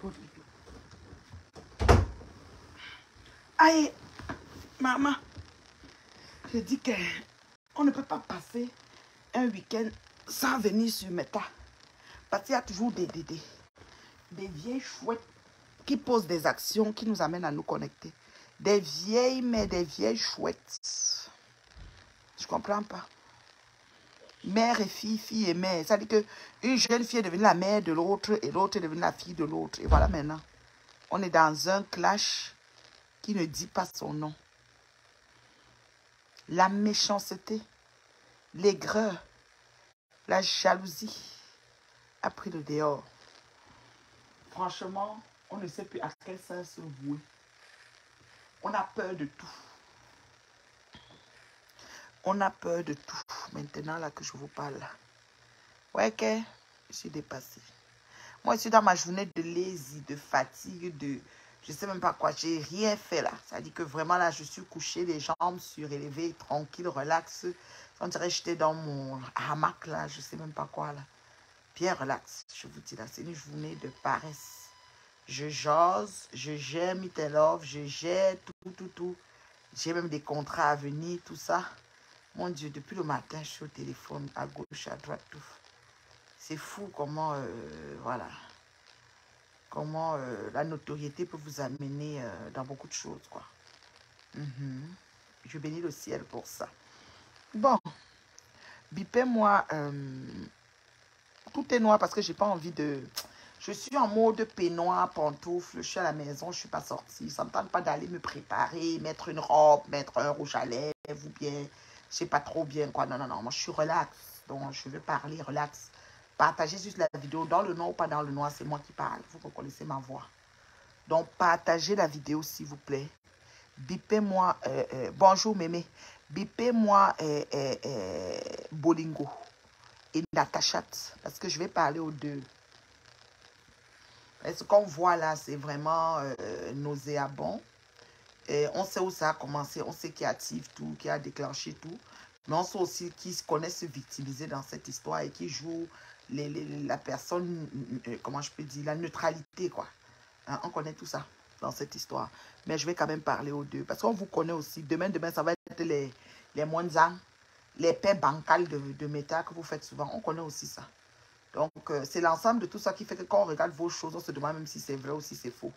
Aïe, maman, je dis qu'on ne peut pas passer un week-end sans venir sur Meta. Parce qu'il y a toujours des vieilles chouettes qui posent des actions qui nous amènent à nous connecter. Des vieilles, mais des vieilles chouettes. Je comprends pas. Mère et fille, fille et mère. Ça veut dire qu'une jeune fille est devenue la mère de l'autre et l'autre est devenue la fille de l'autre. Et voilà maintenant. On est dans un clash qui ne dit pas son nom. La méchanceté, l'aigreur, la jalousie a pris le dehors. Franchement, on ne sait plus à quel sens se vouer. On a peur de tout. On a peur de tout. Maintenant, là que je vous parle. Ouais, que je suis dépassée. Moi, je suis dans ma journée de lazy, de fatigue, de... Je ne sais même pas quoi. J'ai rien fait là. Ça dit que vraiment là, je suis couchée, les jambes surélevées, tranquille, relax. On dirait que j'étais dans mon hamac là. Je ne sais même pas quoi là. Bien relax. Je vous dis là, c'est une journée de paresse. Je jase, je gère Meet & Love, je gère tout. J'ai même des contrats à venir, tout ça. Mon Dieu, depuis le matin, je suis au téléphone, à gauche, à droite, tout. C'est fou comment, voilà, comment la notoriété peut vous amener dans beaucoup de choses, quoi. Je bénis le ciel pour ça. Bon, bipez-moi, tout est noir parce que j'ai pas envie de... Je suis en mode peignoir, pantoufle, je suis à la maison, je ne suis pas sortie. Ça ne me tente pas d'aller me préparer, mettre une robe, mettre un rouge à lèvres ou bien, je ne sais pas trop bien quoi. Non, moi je suis relax, donc je veux parler relax. Partagez juste la vidéo dans le noir ou pas dans le noir, c'est moi qui parle, vous reconnaissez ma voix. Donc partagez la vidéo s'il vous plaît. Bipez-moi, bonjour mémé, bipez-moi Bolingo et Natachat, parce que je vais parler aux deux. Et ce qu'on voit là, c'est vraiment nauséabond. Et on sait où ça a commencé, on sait qui active tout, qui a déclenché tout. Mais on sait aussi qui connaît se victimiser dans cette histoire et qui joue la personne, comment je peux dire, la neutralité, quoi. Hein, on connaît tout ça dans cette histoire. Mais je vais quand même parler aux deux. Parce qu'on vous connaît aussi. Demain, ça va être les Mwanzang, les paix bancales de Meta que vous faites souvent. On connaît aussi ça. Donc, c'est l'ensemble de tout ça qui fait que quand on regarde vos choses, on se demande même si c'est vrai ou si c'est faux.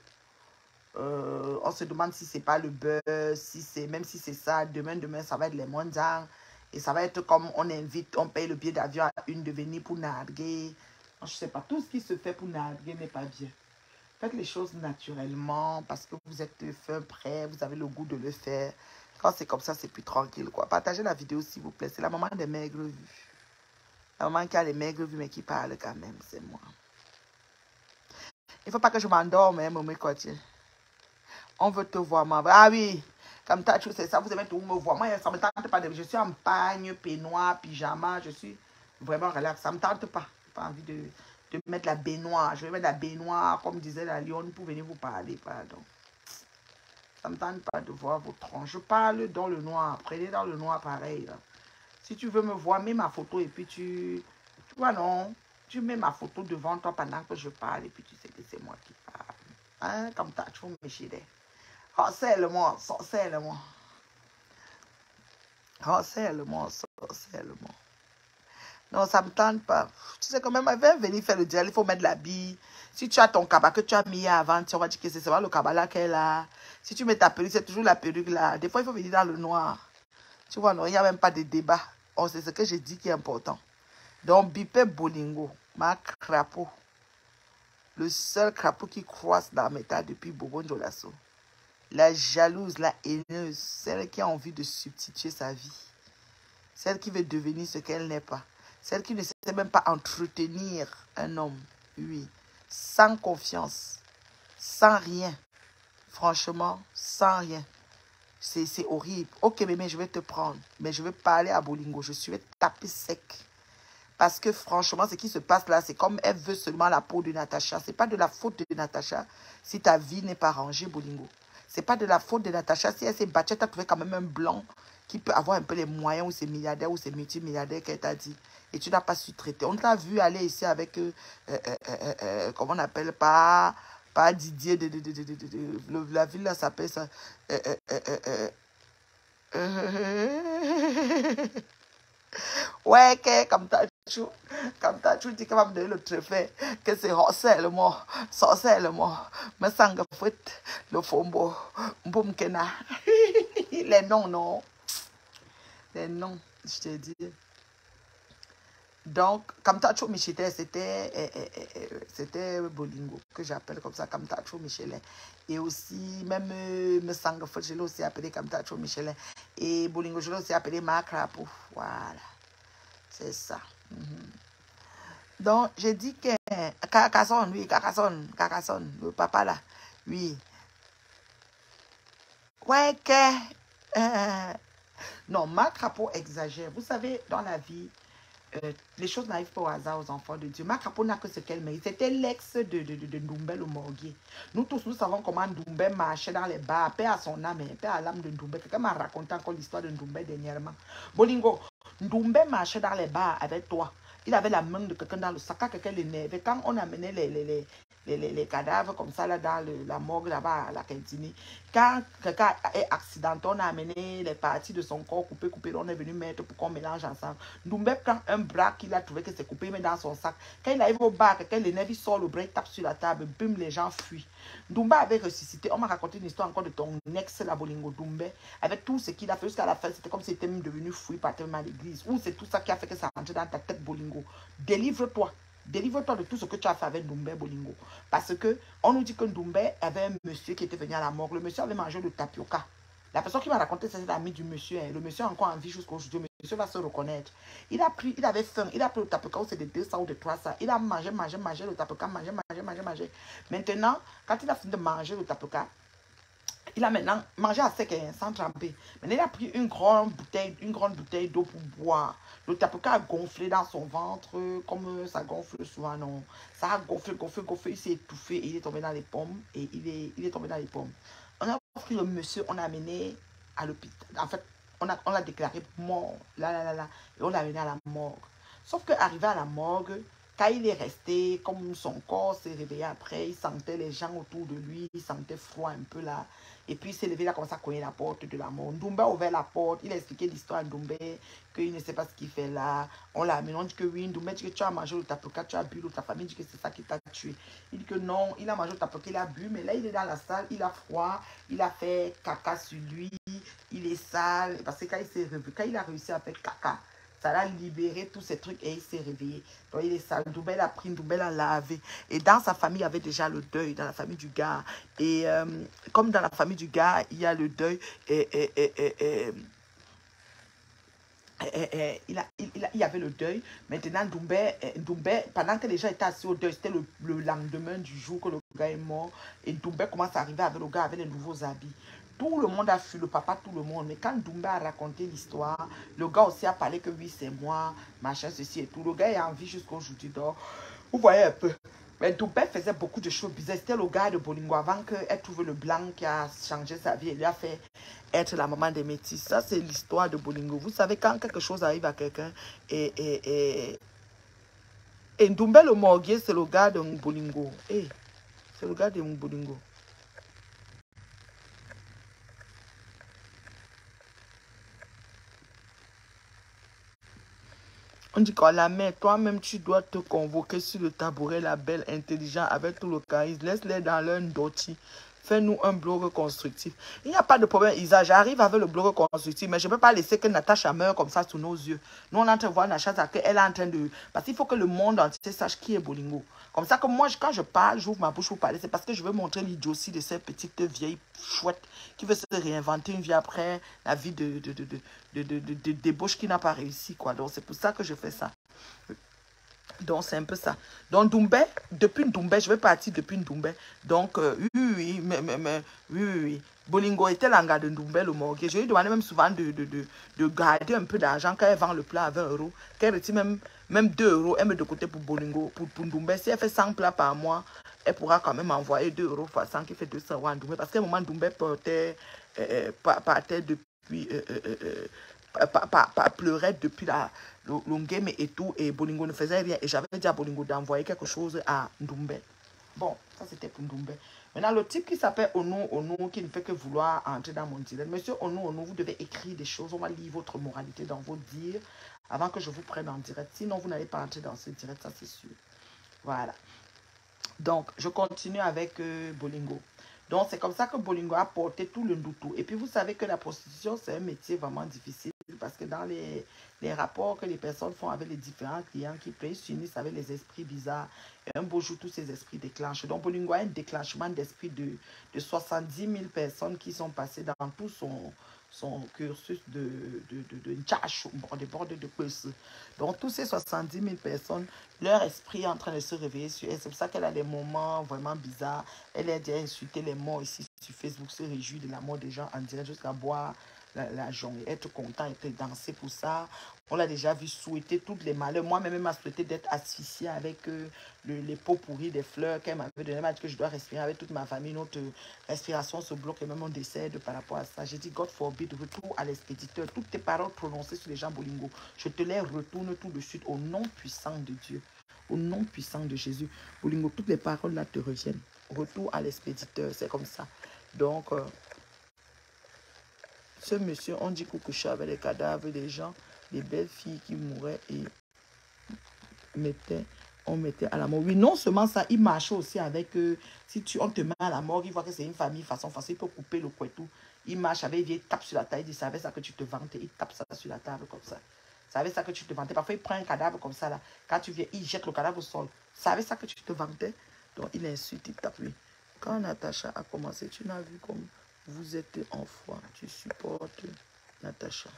On se demande si c'est pas le buzz, si c'est, même si c'est ça. Demain, ça va être les mondiales. Et ça va être comme on invite, on paye le billet d'avion à une de venir pour narguer. Je sais pas, tout ce qui se fait pour narguer n'est pas bien. Faites les choses naturellement parce que vous êtes fin prêt, vous avez le goût de le faire. Quand c'est comme ça, c'est plus tranquille, quoi. Partagez la vidéo, s'il vous plaît. C'est la maman des maigres vues. La maman qui a les maigres vues, mais qui parle quand même, c'est moi. Il ne faut pas que je m'endorme, hein, maman, quoi, tiens. On veut te voir, maman. Ah oui, comme tu as tout, c'est ça, vous aimez tout me voir. Moi, ça ne me tente pas. Je suis en pagne, peignoir, pyjama, je suis vraiment relax. Ça ne me tente pas. Je n'ai pas envie de mettre la baignoire. Je vais mettre la baignoire, comme disait la lionne, pour venir vous parler, pardon. Ça ne me tente pas de voir vos troncs. Je parle dans le noir. Prenez dans le noir pareil, là. Si tu veux me voir, mets ma photo et puis tu vois, non, tu mets ma photo devant toi pendant que je parle et puis tu sais que c'est moi qui parle. Hein, comme ça, tu vas me chier. Harcèle-moi, sorcelle-moi. Harcèle-moi, sorcelle-moi. Non, ça ne me tente pas. Tu sais quand même, elle va venir faire le diable, il faut mettre la bille. Si tu as ton cabas que tu as mis avant, tu vas dire que c'est ça le cabas là qu'elle a. Si tu mets ta perruque, c'est toujours la perruque là. Des fois, il faut venir dans le noir. Tu vois, non, il n'y a même pas de débat. Oh, c'est ce que j'ai dit qui est important. Donc, Bipé Bolingo, ma crapaud. Le seul crapaud qui croise dans mes tas depuis Bobon Jolasso. La jalouse, la haineuse, celle qui a envie de substituer sa vie. Celle qui veut devenir ce qu'elle n'est pas. Celle qui ne sait même pas entretenir un homme. Oui. Sans confiance. Sans rien. Franchement, sans rien. C'est horrible. Ok, mais je vais te prendre. Mais je vais parler à Bolingo. Je vais taper sec. Parce que franchement, ce qui se passe là, c'est comme elle veut seulement la peau de Natacha. Ce n'est pas de la faute de Natacha si ta vie n'est pas rangée, Bolingo. Ce n'est pas de la faute de Natacha si elle s'est battue, elle t'a trouvé quand même un blanc qui peut avoir un peu les moyens ou c'est milliardaire ou c'est multimilliardaire qu'elle t'a dit. Et tu n'as pas su traiter. On t'a vu aller ici avec, comment on appelle pas, Par Didier la ville là s'appelle ça. Ouais, que comme t'as dit que va me donner le trophée, que c'est sorcellement, me sang foot, le fombo, boum kena. Les noms, non. Les noms, je te dis. Donc, Kamtacho Michel, c'était Bolingo, que j'appelle comme ça, Kamtacho Michelin. Et aussi, même me sang foot, je l'ai aussi appelé Kamtacho Michelin. Et Bolingo, je l'ai aussi appelé Macrapo. Voilà, c'est ça. Donc, j'ai dit que Carcassonne, oui, Carcassonne, le papa là, oui. Ouais, que. Non, Marc Crapaud exagère. Vous savez, dans la vie, les choses n'arrivent pas au hasard aux enfants de Dieu. Marc Crapaud n'a que ce qu'elle mérite. C'était l'ex de Ndoumbe le Morguier. Nous tous, nous savons comment Ndoumbe marchait dans les bars. Paix à son âme, paix à l'âme de Ndoumbe. Quelqu'un m'a raconté encore l'histoire de Ndoumbe dernièrement. Bolingo, Ndoumbe marchait dans les bars avec toi. Il avait la main de quelqu'un dans le sac, quelqu'un l'énervait. Quand on amenait les cadavres comme ça là, dans la morgue là-bas à la cantine, quand quelqu'un est accidenté, on a amené les parties de son corps coupées, on est venu mettre pour qu'on mélange ensemble. Ndoumbe prend un bras qu'il a trouvé que c'est coupé, il met dans son sac. Quand il arrive au bar, quelqu'un l'énerve, il sort le bras, il tape sur la table, bim, les gens fuient. Ndoumbe avait ressuscité. On m'a raconté une histoire encore de ton ex, la Bolingo Ndoumbe, avec tout ce qu'il a fait jusqu'à la fin. C'était comme s'il était même devenu fou, il partait même à l'église. Ou c'est tout ça qui a fait que ça rentrait dans ta tête, Bolingo. Délivre-toi. Délivre-toi de tout ce que tu as fait avec Ndoumbe Bolingo. Parce que on nous dit que Ndoumbe avait un monsieur qui était venu à la morgue. Le monsieur avait mangé le tapioca. La personne qui m'a raconté, c'est l'ami du monsieur. Le monsieur a encore en vie jusqu'aujourd'hui. Le monsieur va se reconnaître. Il a pris, il avait faim. Il a pris le tapioca, c'est de 200 ou de 300. Il a mangé le tapioca, mangé. Maintenant, quand il a fini de manger le tapioca, il a maintenant mangé à sec, sans tremper. Maintenant, il a pris une grande bouteille d'eau pour boire. Le tapioca a gonflé dans son ventre, comme ça gonfle souvent, non. Ça a gonflé. Il s'est étouffé et il est tombé dans les pommes. Et il est tombé dans les pommes. On a pris le monsieur, on a amené à l'hôpital. En fait, on l'a déclaré mort. Et on l'a amené à la morgue. Sauf qu'arrivé à la morgue, quand il est resté, comme son corps s'est réveillé après, il sentait les gens autour de lui, il sentait froid un peu là. Et puis il s'est levé, il a commencé à cogner la porte de la mort. Ndoumbe a ouvert la porte, il a expliqué l'histoire à Ndoumbe, qu'il ne sait pas ce qu'il fait là. On l'a amené, on dit que oui, Ndoumbe dit que tu as mangé le tapioca, tu as bu l'eau, ta famille dit que c'est ça qui t'a tué. Il dit que non, il a mangé le tapioca, il a bu, mais là il est dans la salle, il a froid, il a fait caca sur lui, il est sale, parce que quand il a réussi à faire caca, ça l'a libéré tous ces trucs et il s'est réveillé. Donc il est sale. Ndoumbe a pris, Ndoumbe a lavé. Et dans sa famille, il y avait déjà le deuil, dans la famille du gars. Et comme dans la famille du gars, il y a le deuil. Il y avait le deuil. Maintenant, Ndoumbe, pendant que les gens étaient assis au deuil, c'était le lendemain du jour que le gars est mort. Et Ndoumbe commence à arriver avec le gars, avec les nouveaux habits. Tout le monde a fui, le papa, tout le monde. Mais quand Ndoumbe a raconté l'histoire, le gars aussi a parlé que oui, c'est moi, machin, ceci et tout. Le gars est en vie jusqu'aujourd'hui. Donc, vous voyez un peu. Mais Ndoumbe faisait beaucoup de choses bizarres. C'était le gars de Bolingo avant qu'elle trouve le blanc qui a changé sa vie. Elle lui a fait être la maman des métis. Ça, c'est l'histoire de Bolingo. Vous savez, quand quelque chose arrive à quelqu'un, et Ndoumbe le morguier, c'est le gars de Bolingo. C'est le gars de Bolingo. On dit qu'on la met, toi-même, tu dois te convoquer sur le tabouret, la belle, intelligente, avec tout le charisme. Laisse-les dans leur doti. Fais-nous un blog constructif. Il n'y a pas de problème, Isa. J'arrive avec le blog constructif, mais je ne peux pas laisser que Natacha meure comme ça sous nos yeux. Nous, on est en train de voir Natacha, elle est en train de... Parce qu'il faut que le monde entier sache qui est Bolingo. Comme ça que moi, quand je parle, j'ouvre ma bouche pour parler. C'est parce que je veux montrer l'idiotie de ces petites vieilles chouettes qui veulent se réinventer une vie après la vie de débauche qui n'a pas réussi, quoi. Donc, c'est pour ça que je fais ça. Donc, c'est un peu ça. Donc, Ndoumbe, depuis Ndoumbe, je vais partir depuis Ndoumbe. Donc, oui. Bolingo était l'anga de Ndoumbe, le morgue. Je lui demandais même souvent de garder un peu d'argent quand elle vend le plat à 20 €. Qu'elle retire même 2 €, elle met de côté pour Bolingo, pour Ndoumbe. Si elle fait 100 plats par mois, elle pourra quand même envoyer 2 € fois 100 qui fait 200 € à Ndoumbe. Parce qu'à un moment, Ndoumbe partait depuis... pleurait depuis la game et tout, et Bolingo ne faisait rien. Et j'avais dit à Bolingo d'envoyer quelque chose à Ndoumbe. Bon, ça c'était pour Ndoumbe. Maintenant, le type qui s'appelle Ono, qui ne fait que vouloir entrer dans mon direct. Monsieur Ono, vous devez écrire des choses. On va lire votre moralité dans vos dires avant que je vous prenne en direct. Sinon, vous n'allez pas entrer dans ce direct, ça c'est sûr. Voilà. Donc, je continue avec Bolingo. Donc, c'est comme ça que Bolingo a porté tout le ndoutou. Et puis, vous savez que la prostitution, c'est un métier vraiment difficile parce que dans les rapports que les personnes font avec les différents clients qui payent, s'unissent avec les esprits bizarres. Et un beau jour, tous ces esprits déclenchent. Donc, Bolingo a un déclenchement d'esprit de 70 000 personnes qui sont passées dans tout son cursus de Nchacho, de bord de course. Donc, tous ces 70 000 personnes, leur esprit est en train de se réveiller sur elle. C'est pour ça qu'elle a des moments vraiment bizarres. Elle a déjà insulté les morts ici sur Facebook, se réjouit de la mort des gens en direct jusqu'à boire la journée, être content, être danser pour ça. On l'a déjà vu souhaiter toutes les malheurs. Moi-même, elle m'a souhaité d'être asphyxiée avec les pots pourris des fleurs qu'elle m'avait donné. Elle m'a dit que je dois respirer avec toute ma famille. Notre respiration se bloque et même on décède par rapport à ça. J'ai dit, God forbid, retour à l'expéditeur. Toutes tes paroles prononcées sur les gens Bolingo, je te les retourne tout de suite au nom puissant de Dieu. Au nom puissant de Jésus. Bolingo, toutes les paroles là te reviennent. Retour à l'expéditeur, c'est comme ça. Donc, ce monsieur, on dit coucoucha avec les cadavres des gens, des belles filles qui mouraient et on mettait à la mort. Oui, non seulement ça, il marchait aussi avec, si on te met à la mort, il voit que c'est une famille façon, il peut couper le couetou. Il marche avec, il tape sur la table, il dit, ça savait ça que tu te vantais, il tape ça sur la table comme ça. Ça savait ça que tu te vantais. Parfois, il prend un cadavre comme ça, là. Quand tu viens, il jette le cadavre au sol. Ça savait ça que tu te vantais. Donc, il insulte, il tape, oui. Quand Natacha a commencé, tu n'as vu comme vous êtes en foi. Tu supportes Natacha.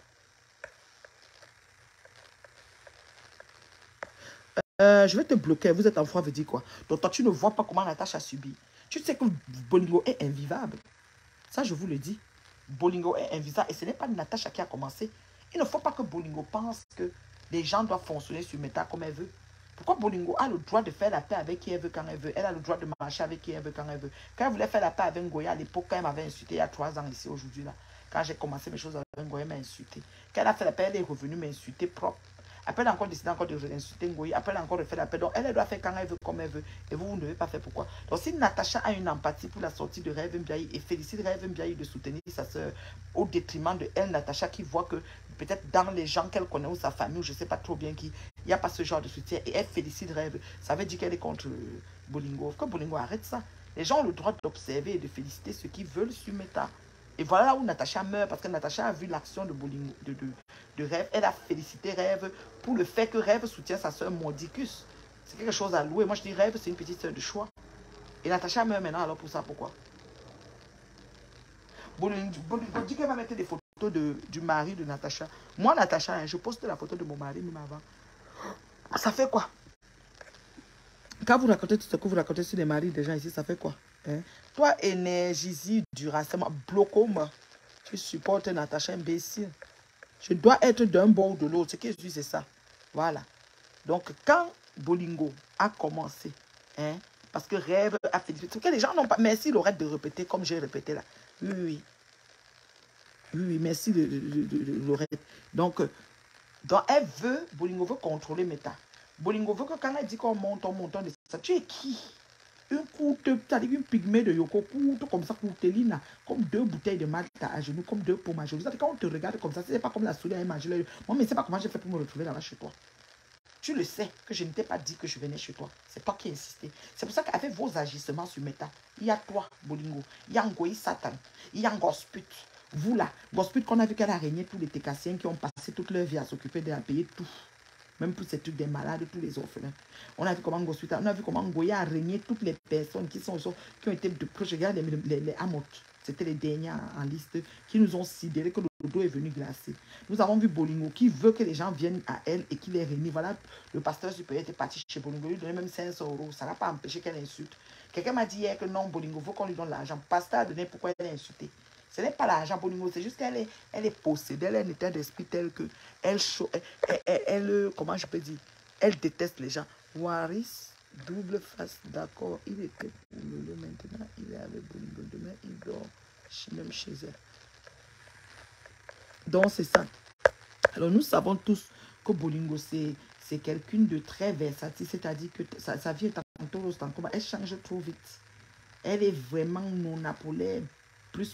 Je vais te bloquer. Vous êtes en foi, veut dire quoi? Donc, toi, tu ne vois pas comment Natacha a subi. Tu sais que Bolingo est invivable. Ça, je vous le dis. Bolingo est invisible. Et ce n'est pas Natacha qui a commencé. Il ne faut pas que Bolingo pense que les gens doivent fonctionner sur Meta comme elle veut. Pourquoi Bolingo a le droit de faire la paix avec qui elle veut quand elle veut? Elle a le droit de marcher avec qui elle veut quand elle veut. Quand elle voulait faire la paix avec Ngoya à l'époque, quand elle m'avait insulté il y a 3 ans ici, aujourd'hui, là, quand j'ai commencé mes choses avec Ngoya, elle m'a insulté. Quand elle a fait la paix, elle est revenue m'insulter propre. Après, elle a encore décidé encore de insulter Ngoya. Après, elle a encore refait la paix. Donc, elle doit faire quand elle veut, comme elle veut. Et vous, vous ne devez pas faire pourquoi. Donc, si Natacha a une empathie pour la sortie de Rêve Mbiaye et félicite Rêve Mbiaye de soutenir sa soeur au détriment de elle, Natacha, qui voit que peut-être dans les gens qu'elle connaît ou sa famille, ou je ne sais pas trop bien qui, il n'y a pas ce genre de soutien. Et elle félicite Rêve. Ça veut dire qu'elle est contre Bolingo. Que Bolingo arrête ça. Les gens ont le droit d'observer et de féliciter ceux qui veulent sur Meta. Et voilà là où Natacha meurt, parce que Natacha a vu l'action de Bolingo, de Rêve. Elle a félicité Rêve pour le fait que Rêve soutient sa soeur Mordicus. C'est quelque chose à louer. Moi, je dis Rêve, c'est une petite soeur de choix. Et Natacha meurt maintenant, alors pour ça, pourquoi? Bolingo dit qu'elle va mettre des photos du mari de Natacha. Moi, Natacha, hein, je poste la photo de mon mari même avant. Ça fait quoi? Quand vous racontez tout ce que vous racontez sur les maris des gens ici, ça fait quoi? Hein? Toi, énergie du rassemblement, bloco-moi. Tu supportes Natacha, imbécile. Je dois être d'un bord ou de l'autre. Ce que je dis, c'est ça. Voilà. Donc, quand Bolingo a commencé, hein, parce que Rêve a fait... Parce que les gens n'ont pas... Merci, Laurette, de répéter comme j'ai répété là. Oui, oui. Oui, oui, merci, Laurette. Donc, elle veut... Bolingo veut contrôler Meta. Bolingo veut que quand elle dit qu'on monte, on descend. Tu es qui? Une courte, c'est-à-dire une pygmée de Yoko, courte comme ça, courteline, comme 2 bouteilles de Malta à genoux, comme 2 pommes à genoux. Quand on te regarde comme ça, c'est pas comme la souris à manger. Moi, mais c'est pas comment j'ai fait pour me retrouver là-bas chez toi. Tu le sais que je ne t'ai pas dit que je venais chez toi. C'est toi qui as insisté. C'est pour ça qu'avec vos agissements sur Meta, il y a toi, Bolingo, il y a Ngoyi Satan, il y a Gosput. Vous là, Gosput qu'on a vu qu'elle a régné tous les Técassiens qui ont passé toute leur vie à s'occuper de la payer tout. Même pour ces trucs des malades, tous les orphelins. On a vu comment Gosput, on a vu comment Ngoya a régné toutes les personnes qui ont été de proche. Regarde les Amot. C'était les derniers en liste qui nous ont sidéré que le dos est venu glacer. Nous avons vu Bolingo qui veut que les gens viennent à elle et qu'il les réunit. Voilà, le pasteur supérieur était parti chez Bolingo, lui donnait même 500 €. Ça n'a pas empêché qu'elle insulte. Quelqu'un m'a dit hier que non, Bolingo, il faut qu'on lui donne l'argent. Le pasteur a donné pourquoi elle a insulté. Ce n'est pas l'argent Bolingo, c'est juste qu'elle est possédée, elle a un état d'esprit tel que elle, comment je peux dire, elle déteste les gens. Waris, double face, d'accord, il était pour Lolo maintenant, il est avec Bolingo, demain il dort même chez elle. Donc c'est ça. Alors nous savons tous que Bolingo c'est quelqu'un de très versatile, c'est-à-dire que sa vie est tantôt l'autre en coma. Elle change trop vite. Elle est vraiment non-napolaire. Plus.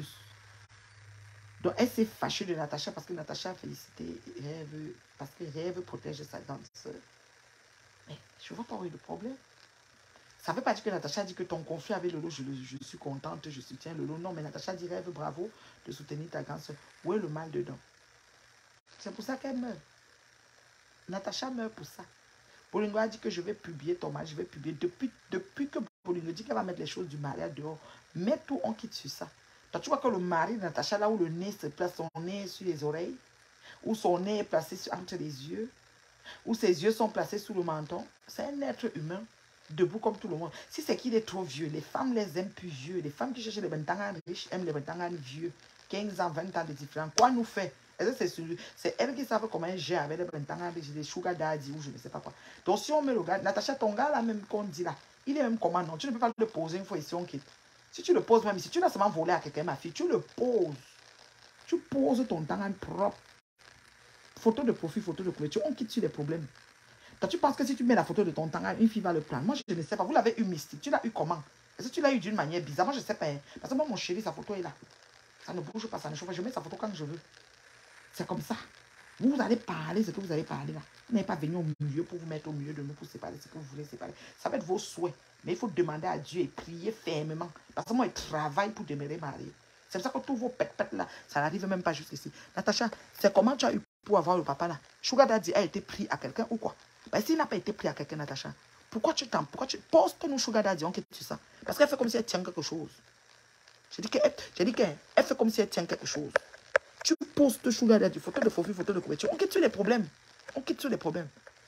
Donc, elle s'est fâchée de Natacha parce que Natacha a félicité Rêve, parce que Rêve protège sa grande soeur. Mais je ne vois pas où est le problème. Ça ne veut pas dire que Natacha a dit que ton conflit avec Lolo, je suis contente, je soutiens Lolo. Non, mais Natacha dit Rêve, bravo de soutenir ta grande soeur. Où est le mal dedans? C'est pour ça qu'elle meurt. Natacha meurt pour ça. Bolingo a dit que je vais publier ton mariage, je vais publier. Depuis que Bolingo dit qu'elle va mettre les choses du mariage dehors, mais tout, on quitte sur ça. Toi, tu vois que le mari de Natacha, là où le nez se place, son nez sur les oreilles, où son nez est placé entre les yeux, où ses yeux sont placés sous le menton, c'est un être humain, debout comme tout le monde. Si c'est qu'il est trop vieux, les femmes les aiment plus vieux. Les femmes qui cherchent les bentangan riches aiment les bentangan vieux. 15 ans, 20 ans de différence. Quoi nous fait? C'est elles qui savent comment j'ai avec les bentangan riches, des sugar daddy ou je ne sais pas quoi. Donc si on met le gars, Natacha, ton gars là même qu'on dit là, il est même comment non? Tu ne peux pas le poser une fois ici, on quitte. Si tu le poses même, si tu l'as seulement volé à quelqu'un, ma fille, tu le poses. Tu poses ton tangan propre. Photo de profil, photo de couverture, on quitte sur les problèmes. Toi, tu penses que si tu mets la photo de ton tangan, une fille va le prendre. Moi, je ne sais pas. Vous l'avez eu mystique. Tu l'as eu comment? Est-ce que tu l'as eu d'une manière bizarre? Moi, je ne sais pas. Parce que moi, mon chéri, sa photo est là. Ça ne bouge pas, ça ne chauffe pas. Je mets sa photo quand je veux. C'est comme ça. Vous allez parler ce que vous allez parler là. Vous n'êtes pas venu au milieu pour vous mettre au milieu de nous pour séparer ce que vous voulez séparer. Ça va être vos souhaits. Mais il faut demander à Dieu et prier fermement. Parce que moi, je travaille pour demeurer marié. C'est pour ça que tous vos pètes là, ça n'arrive même pas jusqu'ici. Natacha, c'est comment tu as eu pour avoir le papa là? Sugar Daddy a été pris à quelqu'un ou quoi? Ben, s'il n'a pas été pris à quelqu'un, Natacha, pourquoi tu postes-nous Sugar Daddy, on quitte ça? Parce qu'elle fait comme si elle tient quelque chose. J'ai dit qu'elle fait comme si elle tient quelque chose. Tu postes Sugar Daddy, photo de profil, photo de couverture. On quitte sur les problèmes. On quitte sur les problèmes.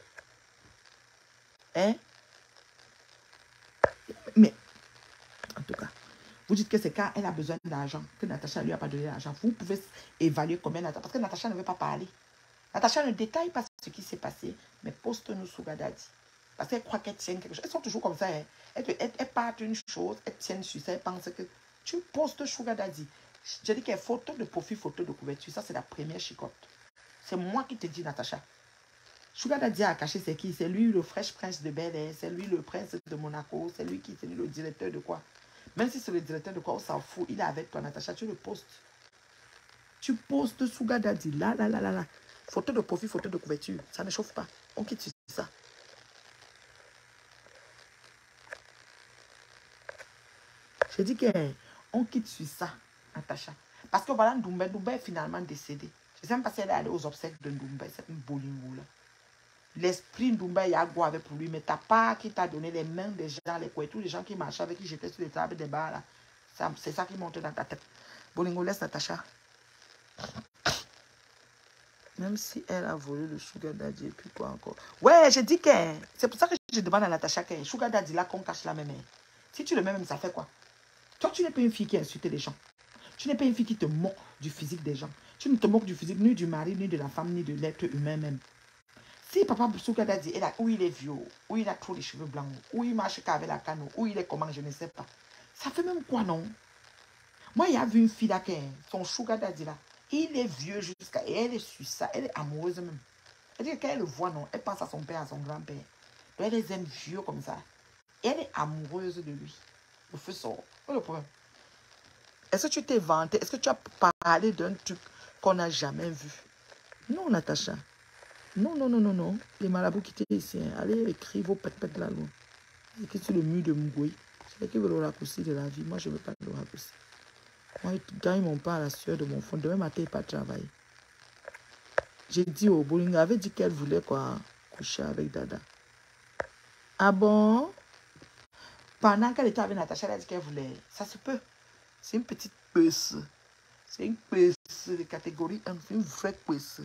Hein? Mais, en tout cas, vous dites que c'est quand elle a besoin d'argent, que Natacha ne lui a pas donné l'argent. Vous pouvez évaluer combien Natacha, parce que Natacha ne veut pas parler. Natacha ne détaille pas ce qui s'est passé, mais poste-nous Sugar Daddy. Parce qu'elle croit qu'elle tient quelque chose. Elles sont toujours comme ça. Hein. Elles partent une chose, elles tiennent sur ça, elles pensent que tu postes Sugar Daddy. Je dis qu'elle photo de profil, photo de couverture. Ça, c'est la première chicotte. C'est moi qui te dis, Natacha. Sugar Daddy a caché c'est qui? C'est lui le Fresh Prince de Bel-Air, c'est lui le prince de Monaco, c'est lui qui est le directeur de quoi? Même si c'est le directeur de quoi, on s'en fout. Il est avec toi, Natacha, tu le postes. Tu postes Sugar Daddy, là. Photo de profil, photo de couverture. Ça ne chauffe pas. On quitte sur ça. Je dis qu'on quitte sur ça, Natacha. Parce que voilà, Ndoumbe est finalement décédé. Je ne sais même pas si elle est allée aux obsèques de Ndoumbe, c'est une Bolingo là. L'esprit Ndoumbe Yago avait pour lui, mais t'as pas qui t'a donné les mains des gens, les couilles, tous les gens qui marchaient avec qui j'étais sur les tables des bars là. C'est ça qui monte dans ta tête. Bolingo, laisse Natacha. Même si elle a volé le Sugar Daddy et puis quoi encore. Ouais, j'ai dit que c'est pour ça que je demande à Natacha que Sugar Daddy là qu'on cache la même. Si tu le mets même, ça fait quoi? Toi, tu n'es pas une fille qui insulte les gens. Tu n'es pas une fille qui te moque du physique des gens. Tu ne te moques du physique ni du mari, ni de la femme, ni de l'être humain même. Si papa Sugar Daddy est là, où il est vieux, où il a trop les cheveux blancs, où il marche qu'avec la canne, où il est comment, je ne sais pas. Ça fait même quoi, non? Moi, il y a vu une fille là, son Sugar Daddy là, il est vieux jusqu'à... Et elle est sur ça, elle est amoureuse même. Elle dit que quand elle le voit, non, elle pense à son père, à son grand-père. Donc elle les aime vieux comme ça. Et elle est amoureuse de lui. Le feu sort. Quel est le problème? Est-ce que tu t'es vanté? Est-ce que tu as parlé d'un truc qu'on n'a jamais vu? Non, Natacha. Non. Les marabouts qui étaient ici, hein. Allez écrire vos pètes là loin. Écrit sur le mur de Mougoui. C'est qui veut le raccourci de la vie. Moi, je ne veux pas le raccourci. Moi, ils gagnent mon pain à la sueur de mon fond. Demain matin, il n'y a pas de travail. J'ai dit au Bolingo, avait dit qu'elle voulait quoi, coucher avec Dada. Ah bon? Pendant qu'elle était avec Natacha, elle a dit qu'elle voulait. Ça se peut. C'est une petite puce. C'est une puce de catégorie 1. C'est une vraie puce.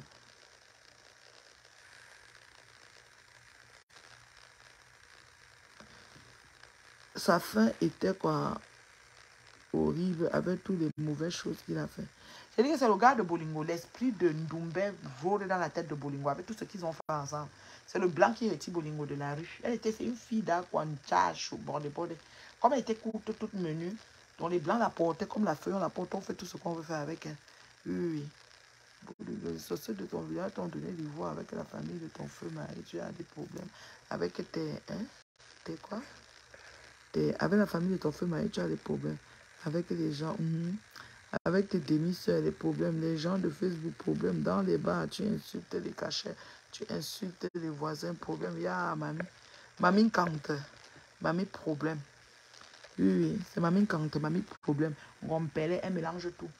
Sa fin était quoi? Horrible avec toutes les mauvaises choses qu'il a fait. J'ai dit que c'est le gars de Bolingo. L'esprit de Ndoumbe rôde dans la tête de Bolingo avec tout ce qu'ils ont fait ensemble. C'est le blanc qui retire Bolingo de la rue. Elle était une fille d'Akwanchash au bord des bords. Comme elle était courte, toute menue, dont les blancs la portaient comme la feuille, on la porte, on fait tout ce qu'on veut faire avec elle. Oui. Les sorciers de ton village t'ont donné l'ivoire avec la famille de ton feu mari. Tu as des problèmes avec tes... Hein? T'es quoi? Avec la famille de ton frère Maï, tu as des problèmes. Avec les gens, avec tes demi-sœurs, les problèmes. Les gens de Facebook, problèmes. Dans les bars, tu insultes les cachets. Tu insultes les voisins, problème. Ya, mamie. Mamie Kante. Mamie, problème. Oui, oui, c'est Mamie Kante, mamie, problème. Rompele, elle mélange tout.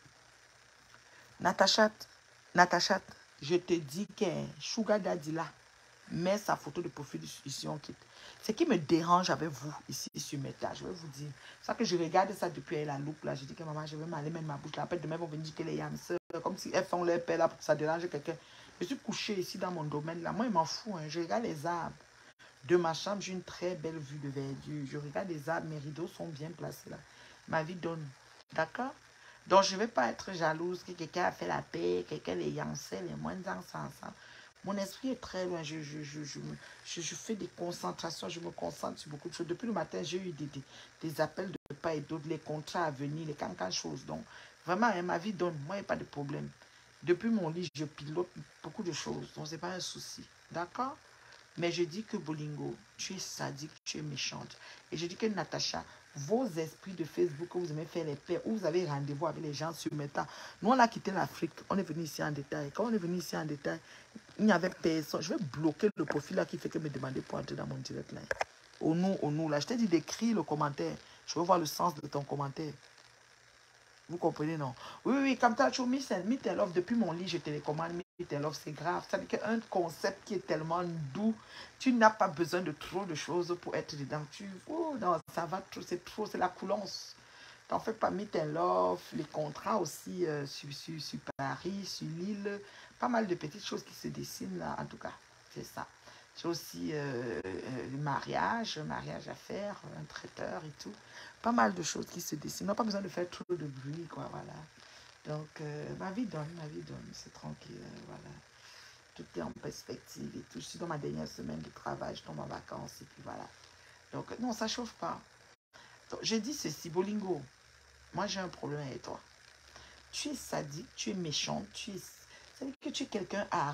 Natacha, Natacha, je te dis que Sugar Daddy là, met sa photo de profil ici, on quitte. Ce qui me dérange avec vous, ici, sur mes tâches, je vais vous dire. C'est ça que je regarde ça depuis la loupe, là. Je dis que maman, je vais m'aller mettre ma bouche là. Après, demain, ils vont venir dire que les yams, comme si elles font leur paix là pour que ça dérange quelqu'un. Je suis couché ici dans mon domaine là. Moi, il m'en fout, hein. Je regarde les arbres. De ma chambre, j'ai une très belle vue de verdure. Je regarde les arbres, mes rideaux sont bien placés là. Ma vie donne. D'accord? Donc, je ne vais pas être jalouse que quelqu'un a fait la paix, quelqu'un les yancait, les moins ensemble. Mon esprit est très loin. Je fais des concentrations, je me concentre sur beaucoup de choses. Depuis le matin, j'ai eu des appels de part et d'autre, les contrats à venir, les cancan choses. Donc, vraiment, hein, ma vie donne. Moi, il n'y a pas de problème. Depuis mon lit, je pilote beaucoup de choses. Donc, ce n'est pas un souci. D'accord? Mais je dis que Bolingo, tu es sadique, tu es méchante. Et je dis que Natacha, vos esprits de Facebook, que vous aimez faire les paix, où vous avez rendez-vous avec les gens sur Meta. Nous, on a quitté l'Afrique, on est venu ici en détail. Quand on est venu ici en détail, il n'y avait personne. Je vais bloquer le profil là qui fait que me demander pour entrer dans mon direct là. Au nous, là. Je t'ai dit d'écrire le commentaire. Je veux voir le sens de ton commentaire. Vous comprenez, non? Oui, oui, comme tu as toujours mis tes love depuis mon lit, je télécommande, mis tes love, c'est grave. C'est qu'un concept qui est tellement doux, tu n'as pas besoin de trop de choses pour être dedans. Oh, non, ça va trop, c'est la coulance. T'en fais pas, mis tes love, les contrats aussi sur Paris, sur l'île. Pas mal de petites choses qui se dessinent là, en tout cas. C'est ça. J'ai aussi le mariage à faire, un traiteur et tout. Pas mal de choses qui se dessinent. On n'a pas besoin de faire trop de bruit, quoi, voilà. Donc, ma vie donne, c'est tranquille, voilà. Tout est en perspective et tout. Je suis dans ma dernière semaine de travail, je tombe en vacances et puis voilà. Donc, non, ça chauffe pas. Donc, je dis ceci, Bolingo, moi j'ai un problème avec toi. Tu es sadique, tu es méchant, c'est-à-dire que tu es quelqu'un à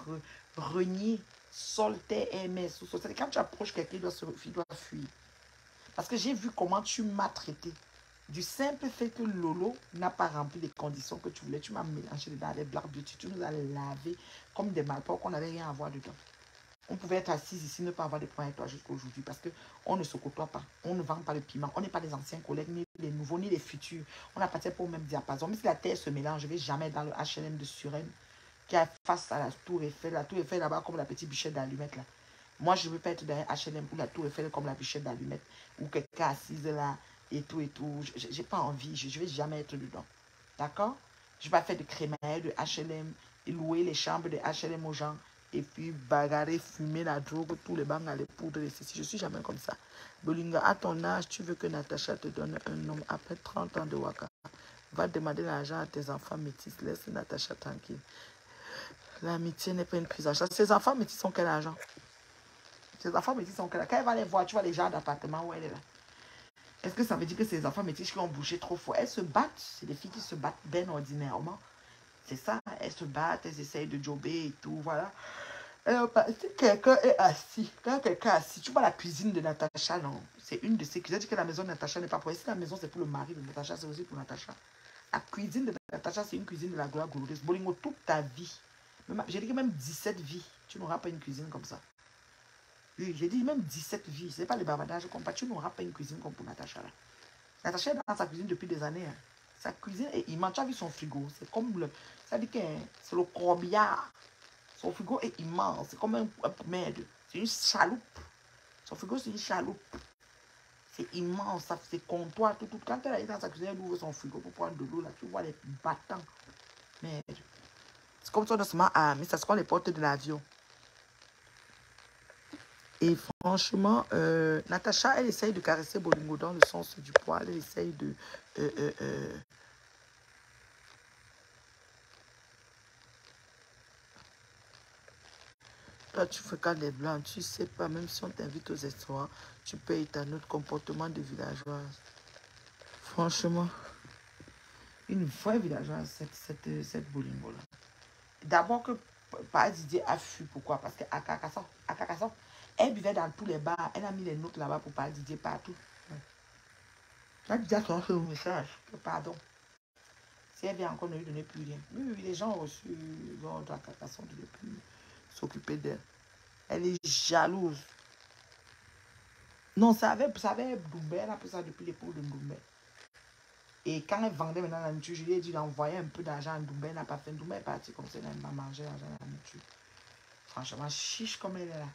renier, solter, aimer, c'est-à-dire quand tu approches quelqu'un, il doit fuir. Parce que j'ai vu comment tu m'as traité. Du simple fait que Lolo n'a pas rempli les conditions que tu voulais, tu m'as mélangé dedans avec Black Beauty, tu nous as lavé comme des malpropres qu'on n'avait rien à voir dedans. On pouvait être assis ici, ne pas avoir de problème avec toi jusqu'à aujourd'hui parce qu'on ne se côtoie pas, on ne vend pas le piment, on n'est pas les anciens collègues, ni les nouveaux, ni les futurs. On a passé pour le même diapason. Mais si la terre se mélange, je ne vais jamais dans le H&M de Suresnes qui est face à la Tour Eiffel. La Tour Eiffel là-bas comme la petite bichette d'allumette là. Moi, je ne veux pas être dans un H&M où la Tour Eiffel comme la bichette d'allumette, où quelqu'un assise là et tout et tout. Je n'ai pas envie, je ne vais jamais être dedans. D'accord? Je ne vais pas faire de crémaillère de H&M et louer les chambres de H&M aux gens et puis bagarrer, fumer la drogue, tous les bangs à les poudres et ceci. Je ne suis jamais comme ça. Bolinga, à ton âge, tu veux que Natacha te donne un homme après 30 ans de waka. Va demander l'argent à tes enfants métis. Laisse Natacha tranquille. L'amitié n'est pas une prise en charge. Ces enfants métis sont quel argent? Ces enfants métis sont quel argent? Quand elle va les voir, tu vois les gens d'appartement où elle est là. Est-ce que ça veut dire que ces enfants métis qui ont bougé trop fort, elles se battent? C'est des filles qui se battent bien ordinairement. C'est ça, elles se battent, elles essayent de jobber et tout, voilà. Si quelqu'un est assis, quand quelqu'un est assis, tu vois la cuisine de Natacha, non? C'est une de ces cuisines. Que la maison de Natacha n'est pas pour elle. Si la maison c'est pour le mari de Natacha, c'est aussi pour Natacha. La cuisine de Natacha, c'est une cuisine de la gloire glorieuse. Bolingo, toute ta vie, j'ai dit que même 17 vies, tu n'auras pas une cuisine comme ça. Oui, j'ai dit même 17 vies. Ce n'est pas le bavardage qu'on pas. Tu n'auras pas une cuisine comme pour Natacha. Là. Natacha est dans sa cuisine depuis des années. Hein. Sa cuisine est immense. Tu as vu son frigo. C'est comme le. Ça dit que c'est le corbillard. Son frigo est immense. C'est comme un merde. C'est une chaloupe. Son frigo, c'est une chaloupe. C'est immense. C'est comptoir. Tout. Quand elle est dans sa cuisine, elle ouvre son frigo pour prendre de l'eau. Là, tu vois les battants. Merde. C'est comme ça, on seulement mais ça se prend les portes de l'avion. Et franchement, Natacha, elle essaye de caresser Bolingo dans le sens du poil. Elle essaye de... Toi, tu fréquentes les blancs. Tu sais pas, même si on t'invite aux histoires, tu payes ta note comportement de villageoise. Franchement, une vraie villageoise, cette Bolingo-là. D'abord que pas Didier a fui. Pourquoi? Parce qu'à Carcassonne, Elle buvait dans tous les bars. Elle a mis les notes là-bas pour parler Didier partout. Elle a déjà transféré un message. Pardon. Si elle vient encore ne lui donner plus rien. Oui, les gens ont reçu l'ordre à la façon de ne plus s'occuper d'elle. Elle est jalouse. Non, ça avait Doumbé. Elle a pris ça depuis l'époque de Doumbé. Et quand elle vendait maintenant la nourriture, je lui ai dit d'envoyer un peu d'argent à Doumbé. Elle n'a pas fait. Doumbé est parti comme ça. Elle n'a pas mangé l'argent de la nourriture. Franchement, chiche comme elle est là.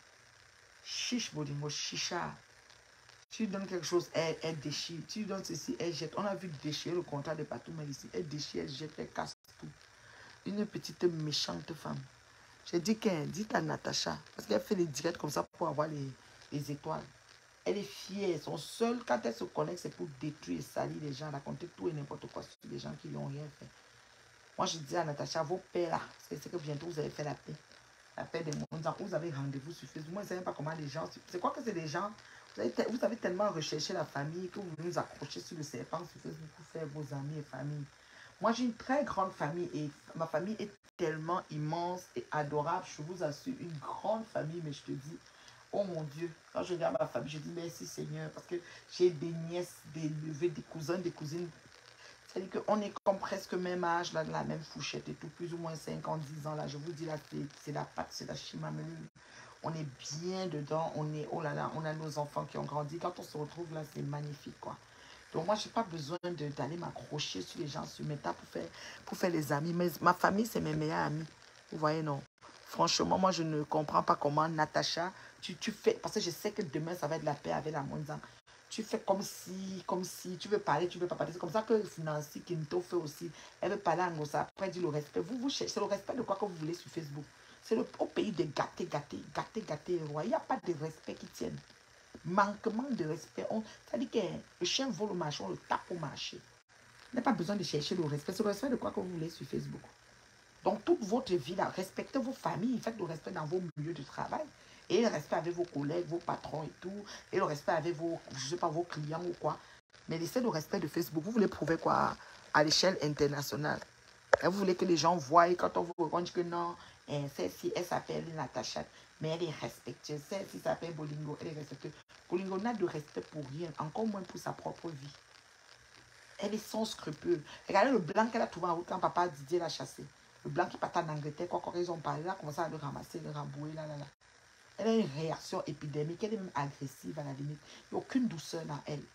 Chiche, Bodingo, chicha. Tu lui donnes quelque chose, elle déchire. Tu lui donnes ceci, elle jette. On a vu déchirer le contrat de partout, mais ici, elle déchire, elle jette, elle casse tout. Une petite méchante femme. J'ai dit qu'elle dit à Natacha, parce qu'elle fait les directs comme ça pour avoir les étoiles. Elle est fière. Son seul, quand elle se connecte, c'est pour détruire et salir les gens, raconter tout et n'importe quoi sur les gens qui n'ont rien fait. Moi, je dis à Natacha, vos pères là, c'est que bientôt vous avez fait la paix. La paix des mondes. Vous avez rendez-vous sur Facebook. Moi, je ne sais pas comment les gens. C'est quoi que c'est des gens. Vous avez tellement recherché la famille que vous nous accrochez sur le serpent sur Facebook pour faire vos amis et famille. Moi, j'ai une très grande famille et ma famille est tellement immense et adorable. Je vous assure, une grande famille, mais je te dis, oh mon Dieu, quand je regarde ma famille, je dis merci Seigneur parce que j'ai des nièces, des neveux, des cousins, des cousines. C'est-à-dire qu'on est comme presque même âge, là, de la même fourchette et tout, plus ou moins 50, 10 ans, là. Je vous dis, là, c'est la pâte, c'est la chimamelu. On est bien dedans, on est, oh là là, on a nos enfants qui ont grandi. Quand on se retrouve là, c'est magnifique, quoi. Donc moi, je n'ai pas besoin d'aller m'accrocher sur les gens sur mes tas pour faire les amis. Mais ma famille, c'est mes meilleurs amis. Vous voyez, non? Franchement, moi, je ne comprends pas comment Natacha, tu fais, parce que je sais que demain, ça va être la paix avec la Monzan. Tu fais comme si, tu veux parler, tu veux pas parler. C'est comme ça que Nancy Kinto fait aussi. Elle veut parler en ça. Après, elle dit le respect. Vous cherchez, c'est le respect de quoi que vous voulez sur Facebook. C'est au pays de gâter, roi. Il n'y a pas de respect qui tienne. Manquement de respect. Ça dit que le chien vole au marché, on le tape au marché. Il n'y a pas besoin de chercher le respect. C'est le respect de quoi que vous voulez sur Facebook. Donc, toute votre vie, là, respectez vos familles, faites le respect dans vos milieux de travail. Et le respect avec vos collègues, vos patrons et tout. Et le respect avec vos, je sais pas, vos clients ou quoi. Mais laissez le respect de Facebook. Vous voulez prouver quoi à l'échelle internationale? Et vous voulez que les gens voient, et quand on vous raconte que non, celle-ci, elle s'appelle Natacha, mais elle est respectueuse. Celle-ci s'appelle Bolingo, elle est respectueuse. Bolingo n'a de respect pour rien, encore moins pour sa propre vie. Elle est sans scrupule. Regardez le blanc qu'elle a trouvé en route quand papa Didier l'a chassé. Le blanc qui partait en Angleterre, quand ils ont parlé, elle a commencé à le ramasser, le rambouer, là. Elle a une réaction épidémique, elle est même agressive à la limite. Il n'y a aucune douceur dans elle.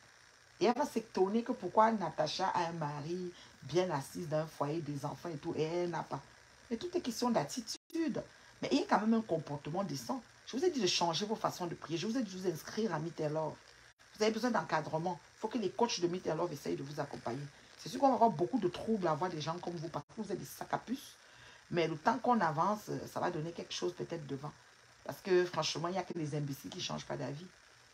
Et elle va s'étonner que pourquoi Natacha a un mari bien assise dans un foyer, des enfants et tout, et elle n'a pas. Mais tout est question d'attitude. Mais il y a quand même un comportement décent. Je vous ai dit de changer vos façons de prier. Je vous ai dit de vous inscrire à Meet-Love. Vous avez besoin d'encadrement. Il faut que les coachs de Meet-Love essayent de vous accompagner. C'est sûr qu'on va avoir beaucoup de troubles à avoir des gens comme vous, parce que vous êtes des sacs à puce. Mais le temps qu'on avance, ça va donner quelque chose peut-être devant. Parce que franchement, il n'y a que les imbéciles qui ne changent pas d'avis.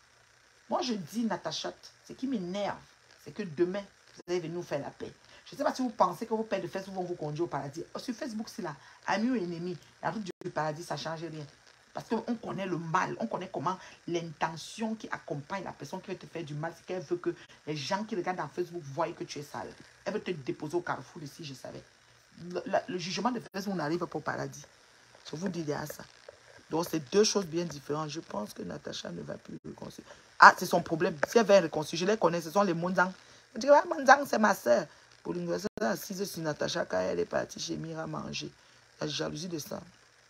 Moi, je dis, Natacha, ce qui m'énerve, c'est que demain, vous allez venir nous faire la paix. Je ne sais pas si vous pensez que vos pères de Facebook vont vous conduire au paradis. Sur Facebook, c'est là, amis ou ennemis, la route du paradis, ça ne change rien. Parce qu'on connaît le mal, on connaît comment l'intention qui accompagne la personne qui veut te faire du mal, c'est qu'elle veut que les gens qui regardent dans Facebook voient que tu es sale. Elle veut te déposer au carrefour de si je savais. Le jugement de Facebook n'arrive pas au paradis. Je vous dis déjà ça. Donc, c'est deux choses bien différentes. Je pense que Natacha ne va plus réconcilier. Ah, c'est son problème. Si elle veut réconcilier, je les connais, ce sont les Monzang. Je dis, ah, Monzang, c'est ma soeur. Pour l'université, assise sur Natacha quand elle est partie chez Mira manger. La jalousie de ça.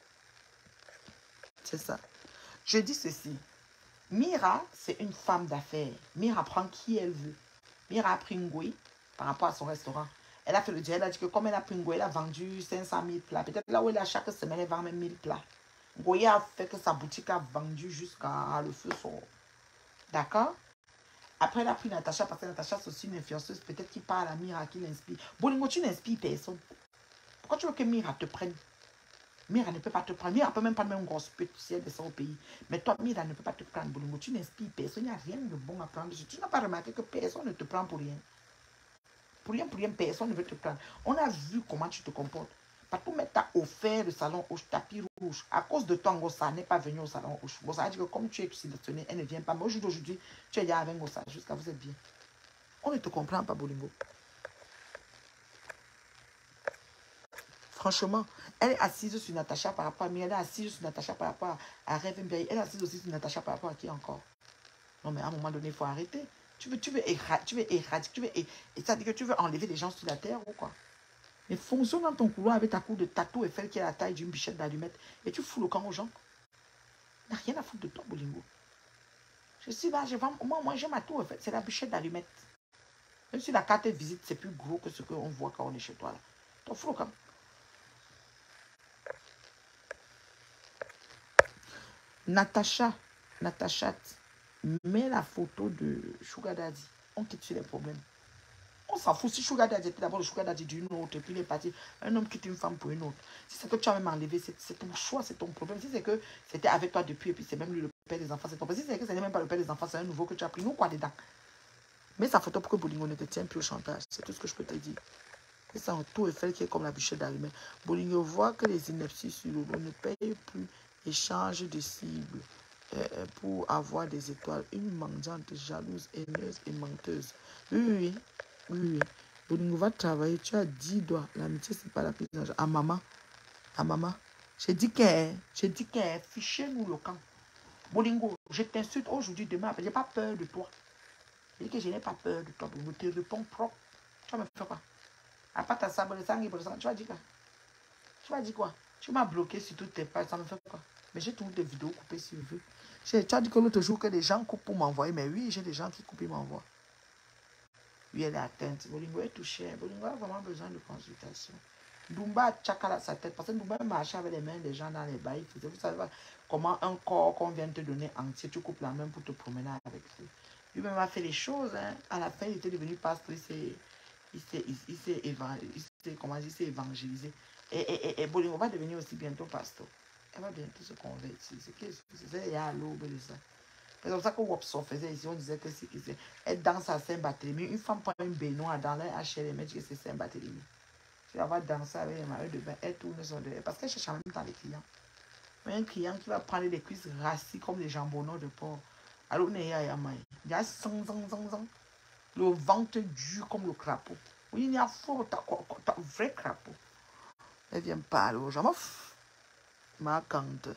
C'est ça. Je dis ceci. Mira, c'est une femme d'affaires. Mira prend qui elle veut. Mira a pris Ngoï par rapport à son restaurant. Elle a fait le direct, elle a dit que comme elle a pris Ngoï, elle a vendu 500 000 plats. Peut-être là où elle est chaque semaine, elle vend même 1000 plats. Goya a fait que sa boutique a vendu jusqu'à le feu sort. D'accord? Après, elle a pris Natacha parce que Natacha, c'est aussi une influenceuse. Peut-être qu'il parle à Mira, qui l'inspire. Bolingo, tu n'inspires personne. Pourquoi tu veux que Mira te prenne? Mira ne peut pas te prendre. Mira ne peut même pas mettre un gros spit si elle descend au pays. Mais toi, Mira ne peut pas te prendre, Bolingo. Tu n'inspires personne. Il n'y a rien de bon à prendre. Tu n'as pas remarqué que personne ne te prend pour rien. Pour rien, personne ne veut te prendre. On a vu comment tu te comportes. Partout, mais tu as offert le salon rouge, tapis rouge. À cause de toi, Ngossa n'est pas venu au salon rouge. Ngossa a dit que comme tu es sélectionné, elle ne vient pas. Mais aujourd'hui, tu es là avec Ngossa. Jusqu'à vous êtes bien. On ne te comprend pas, Bolingo. Franchement, elle est assise sur Natacha par rapport à Mia, elle est assise sur Natacha par rapport à Rêve Mbiaye, elle est assise aussi sur Natacha par rapport à qui encore? Non, mais à un moment donné, il faut arrêter. Tu veux éradiquer, c'est-à-dire que tu veux enlever les gens sur la terre ou quoi? Mais fonctionne dans ton couloir avec ta cour de tatou Eiffel qui est la taille d'une bichette d'allumette et tu fous le camp aux gens. Il n'a rien à foutre de toi, Bolingo. Je suis là, moi j'ai ma tour Eiffel, c'est la bichette d'allumette. Même si la carte de visite, c'est plus gros que ce qu'on voit quand on est chez toi là. T'en fous le camp. Natacha, mets la photo de Sugar Daddy. On quitte sur les problèmes. On s'en fout. Si Sugar Daddy était d'abord le Sugar Daddy d'une autre, et puis il est parti, un homme quitte une femme pour une autre. Si c'est que tu as même enlevé, c'est ton choix, c'est ton problème. Si c'est que c'était avec toi depuis, et puis c'est même lui le père des enfants, c'est ton problème. Si c'est que ce n'est même pas le père des enfants, c'est un nouveau que tu as pris, nous quoi dedans? Mets sa photo pour que Bolingo ne te tienne plus au chantage. C'est tout ce que je peux te dire. Et ça en tout Eiffel qui est comme la bichette d'allumette. Bolingo voit que les inepties sur le dos ne payent plus et change de cible pour avoir des étoiles. Une mendiante, jalouse, haineuse et menteuse. Oui. Bolingo va travailler. Tu as 10 doigts. L'amitié, c'est pas la prise d'argent. À maman. J'ai dit qu'elle fichez-nous le camp. Bolingo, je t'insulte aujourd'hui, demain. Je n'ai pas peur de toi. Je dis que je n'ai pas peur de toi. Bolingo, te réponds propre. Tu vas me faire quoi? À part ta sabre de sang, tu vas dire quoi? Tu m'as bloqué sur toutes tes pages, ça me fait quoi? Mais j'ai toutes tes vidéos coupées si je veux. Tu as dit que l'autre jour que des gens coupent pour m'envoyer. Mais oui, j'ai des gens qui coupent et m'envoient. Oui, elle est atteinte. Bolingo est touché. Bolingo a vraiment besoin de consultation. Dumba a tchakala sa tête parce que Dumba marchait avec les mains des gens dans les bails. Vous savez comment un corps qu'on vient te donner entier, tu coupes la main pour te promener avec lui. Lui-même a fait les choses. Hein. À la fin, il était devenu pasteur. Il s'est évangélisé. Et Bolingo va devenir aussi bientôt pasteur. Elle va bientôt se convertir. C'est à l'aube de ça. C'est comme ça que Wopson faisait ici. On disait que elle danse à Saint-Barthélemy. Une femme prend une baignoire dans leur HLM, dit que c'est Saint-Barthélemy. Tu vas danser avec les maillots de bain. Elle tourne son deux. Parce qu'elle cherche en même temps les clients. Mais un client qui va prendre des cuisses rassis comme des jambonneaux de porc. Alors, il y a zang. Le ventre dur comme le crapaud. Oui, il y a fort, t'as vrai crapaud. Elle vient parler aux gens. Ma cante.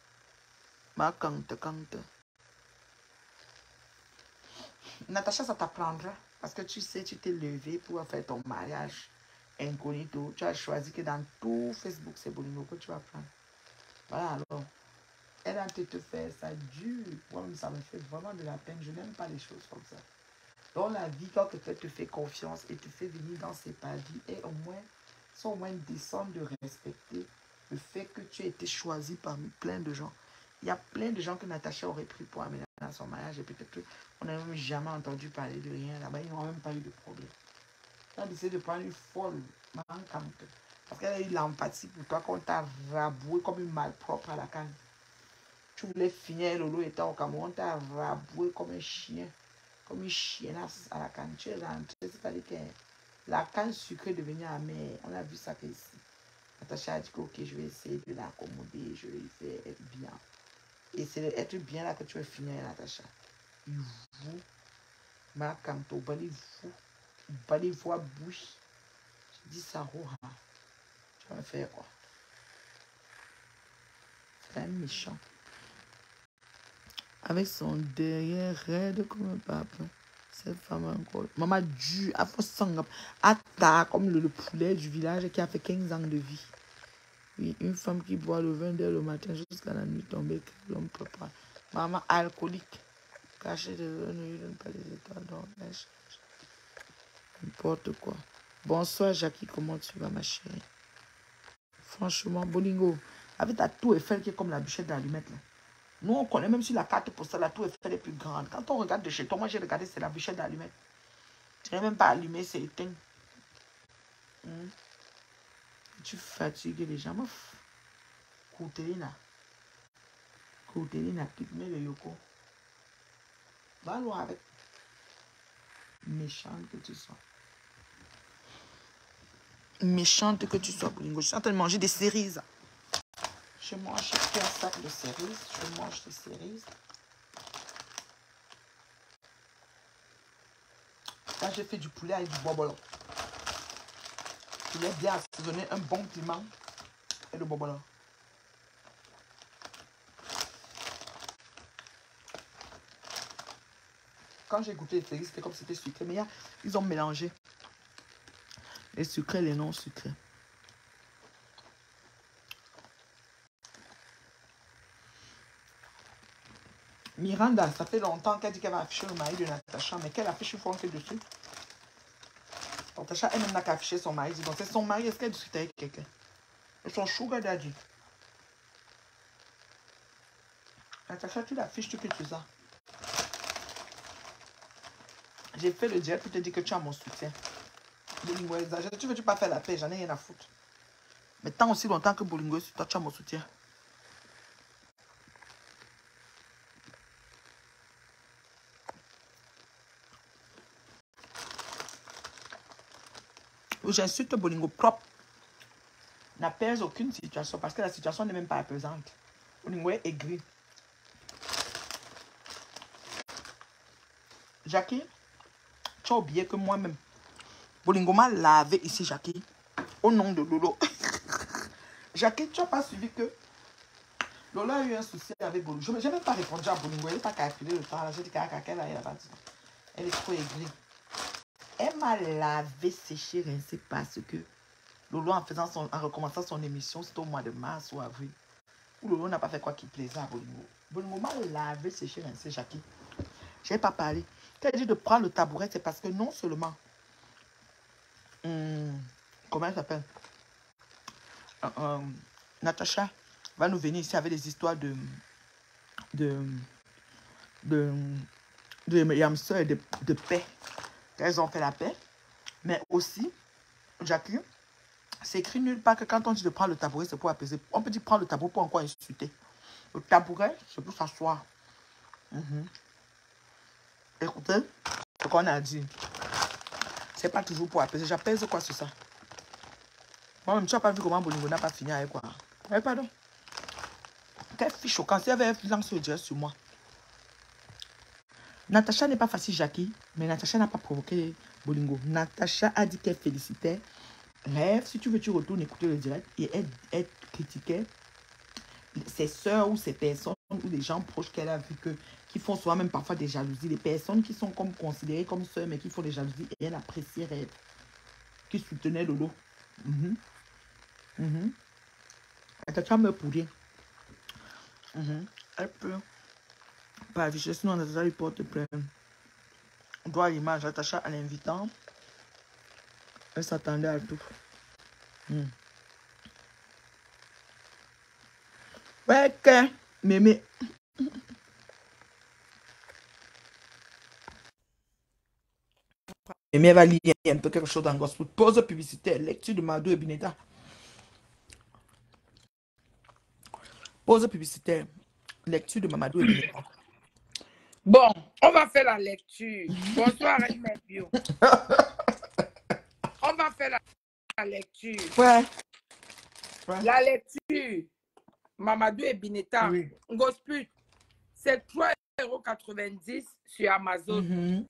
Natacha, ça t'apprendra. Parce que tu sais, tu t'es levé pour faire ton mariage incognito. Tu as choisi que dans tout Facebook, c'est Bolingo que tu vas prendre. Voilà alors. Elle a te faire ça dur. Moi-même, ça me fait vraiment de la peine. Je n'aime pas les choses comme ça. Dans la vie, quand quelqu'un te fait confiance et te fait venir dans ses paradis, et au moins descendre de respecter le fait que tu as été choisi parmi plein de gens. Il y a plein de gens que Natacha aurait pris pour amener à son mariage et peut-être qu'on n'a même jamais entendu parler de rien là-bas. Ils n'ont même pas eu de problème. Tu as décidé de prendre une folle, manquante. Parce qu'elle a eu l'empathie pour toi qu'on t'a raboué comme une malpropre à la canne. Tu voulais finir, Lolo était au Cameroun, on t'a raboué comme un chien. Comme une chiennasse à la canne. Tu es rentré, c'est-à-dire que la canne sucrée devenue amère. On a vu ça ici. Natacha a dit que ok, je vais essayer de l'accommoder, je vais lui faire être bien. Et c'est être bien là que tu vas finir, Natacha. Vous, ma canto, balez-vous à bouche. Je dis ça, roha. Tu vas me faire quoi? C'est un méchant. Avec son derrière raide comme un pape. Cette femme encore. Maman dure, a fait sang. Atta comme le poulet du village qui a fait 15 ans de vie. Oui, une femme qui boit le vin dès le matin jusqu'à la nuit tombée, que l'homme prépare. Maman alcoolique. Cachée de ne donne pas les étoiles dans la charge. N'importe quoi. Bonsoir Jackie, comment tu vas ma chérie? Franchement, Bolingo, avec ta tour Eiffel qui est comme la bichette d'allumette là. Nous, on connaît même sur la carte postale, la tour Eiffel est plus grande. Quand on regarde de chez toi, moi j'ai regardé, c'est la bichette d'allumette. Tu n'es même pas allumé, c'est éteint. Tu fatigues les gens. Koutelina, quitte-moi le yoko. Va loin avec. Méchante que tu sois. Méchante que tu sois, Bolingo. Je suis en train de manger des cerises. Je mange un sac de cerises. Je mange des cerises. Là, j'ai fait du poulet avec du bois blanc. Il est bien assaisonné, un bon piment et le bonbon. Quand j'ai goûté les fléris, c'était comme si c'était sucré. Mais ils ont mélangé les sucrés et les non sucrés. Miranda, ça fait longtemps qu'elle dit qu'elle va afficher le mari de Natacha, mais quelle affiche il faut que dessus? Natacha, elle-même n'a qu'à afficher son mari. Donc c'est son mari, est-ce qu'elle discute avec quelqu'un? Son sugar daddy. Natacha, tu l'affiches, tu que tu ça. J'ai fait le direct pour te dire que tu as mon soutien. Bolingo exagère. Tu veux pas faire la paix, j'en ai rien à foutre. Mais tant aussi longtemps que Bolingo est sur toi, tu as mon soutien. J'insulte Bolingo propre. N'apaise aucune situation parce que la situation n'est même pas apaisante. Bolingo est aigri. Jackie, tu as oublié que moi-même, Bolingo m'a lavé ici, Jackie. Au nom de Lolo. Jackie, tu n'as pas suivi que Lolo a eu un souci avec Bolingo. Je n'ai même pas répondu à Bolingo. Elle n'a pas calculé le temps. J'ai dit qu'elle a pas dit. Elle est trop aigrie. Elle m'a lavé, séché, rincé parce que Lolo, en recommençant son émission, c'était au mois de mars ou avril, où Lolo n'a pas fait quoi qui plaisait à Bolingo. Bolingo m'a lavé, séché, rincé, Jackie. Je n'ai pas parlé. Quand elle dit de prendre le tabouret, c'est parce que non seulement, comment elle s'appelle, Natacha va nous venir ici avec des histoires de hamster et de paix. Elles ont fait la paix. Mais aussi, Jackie, c'est écrit nulle part que quand on dit de prendre le tabouret, c'est pour apaiser. On peut dire prendre le tabouret pour encore insulter. Le tabouret, c'est pour s'asseoir. Écoutez, ce qu'on a dit, c'est pas toujours pour apaiser. J'apaise quoi sur ça? Moi-même, tu n'as pas vu comment Bolingo n'a pas fini avec quoi? Eh, pardon. Quelle fille choquante. Si elle avait un sur le sur moi. Natacha n'est pas facile, Jackie, mais Natacha n'a pas provoqué Bolingo. Natacha a dit qu'elle félicitait. Rêve, si tu veux, tu retournes écouter le direct et elle critiquait ses soeurs ou ses personnes ou des gens proches qu'elle a vu qui font souvent même parfois des jalousies. Les personnes qui sont comme considérées comme soeurs mais qui font des jalousies et elle appréciait Rêve, qui soutenait Lolo. Natacha me pour rien. Elle peut pas afficher, sinon Natacha lui porte plainte. On doit l'image. Natacha à l'invitant. Elle s'attendait à tout. Ouais, que mémé. Mémé va lire un peu quelque chose dans Gospel. Pause publicitaire. Lecture de Madou et Bineta. Pause publicitaire. Lecture de Mamadou et Bineta. Bon, on va faire la lecture. Bonsoir, Reine Bio. On va faire la lecture. Ouais. La lecture. Mamadou et Bineta. Oui. Gospel, c'est 3,90 € sur Amazon.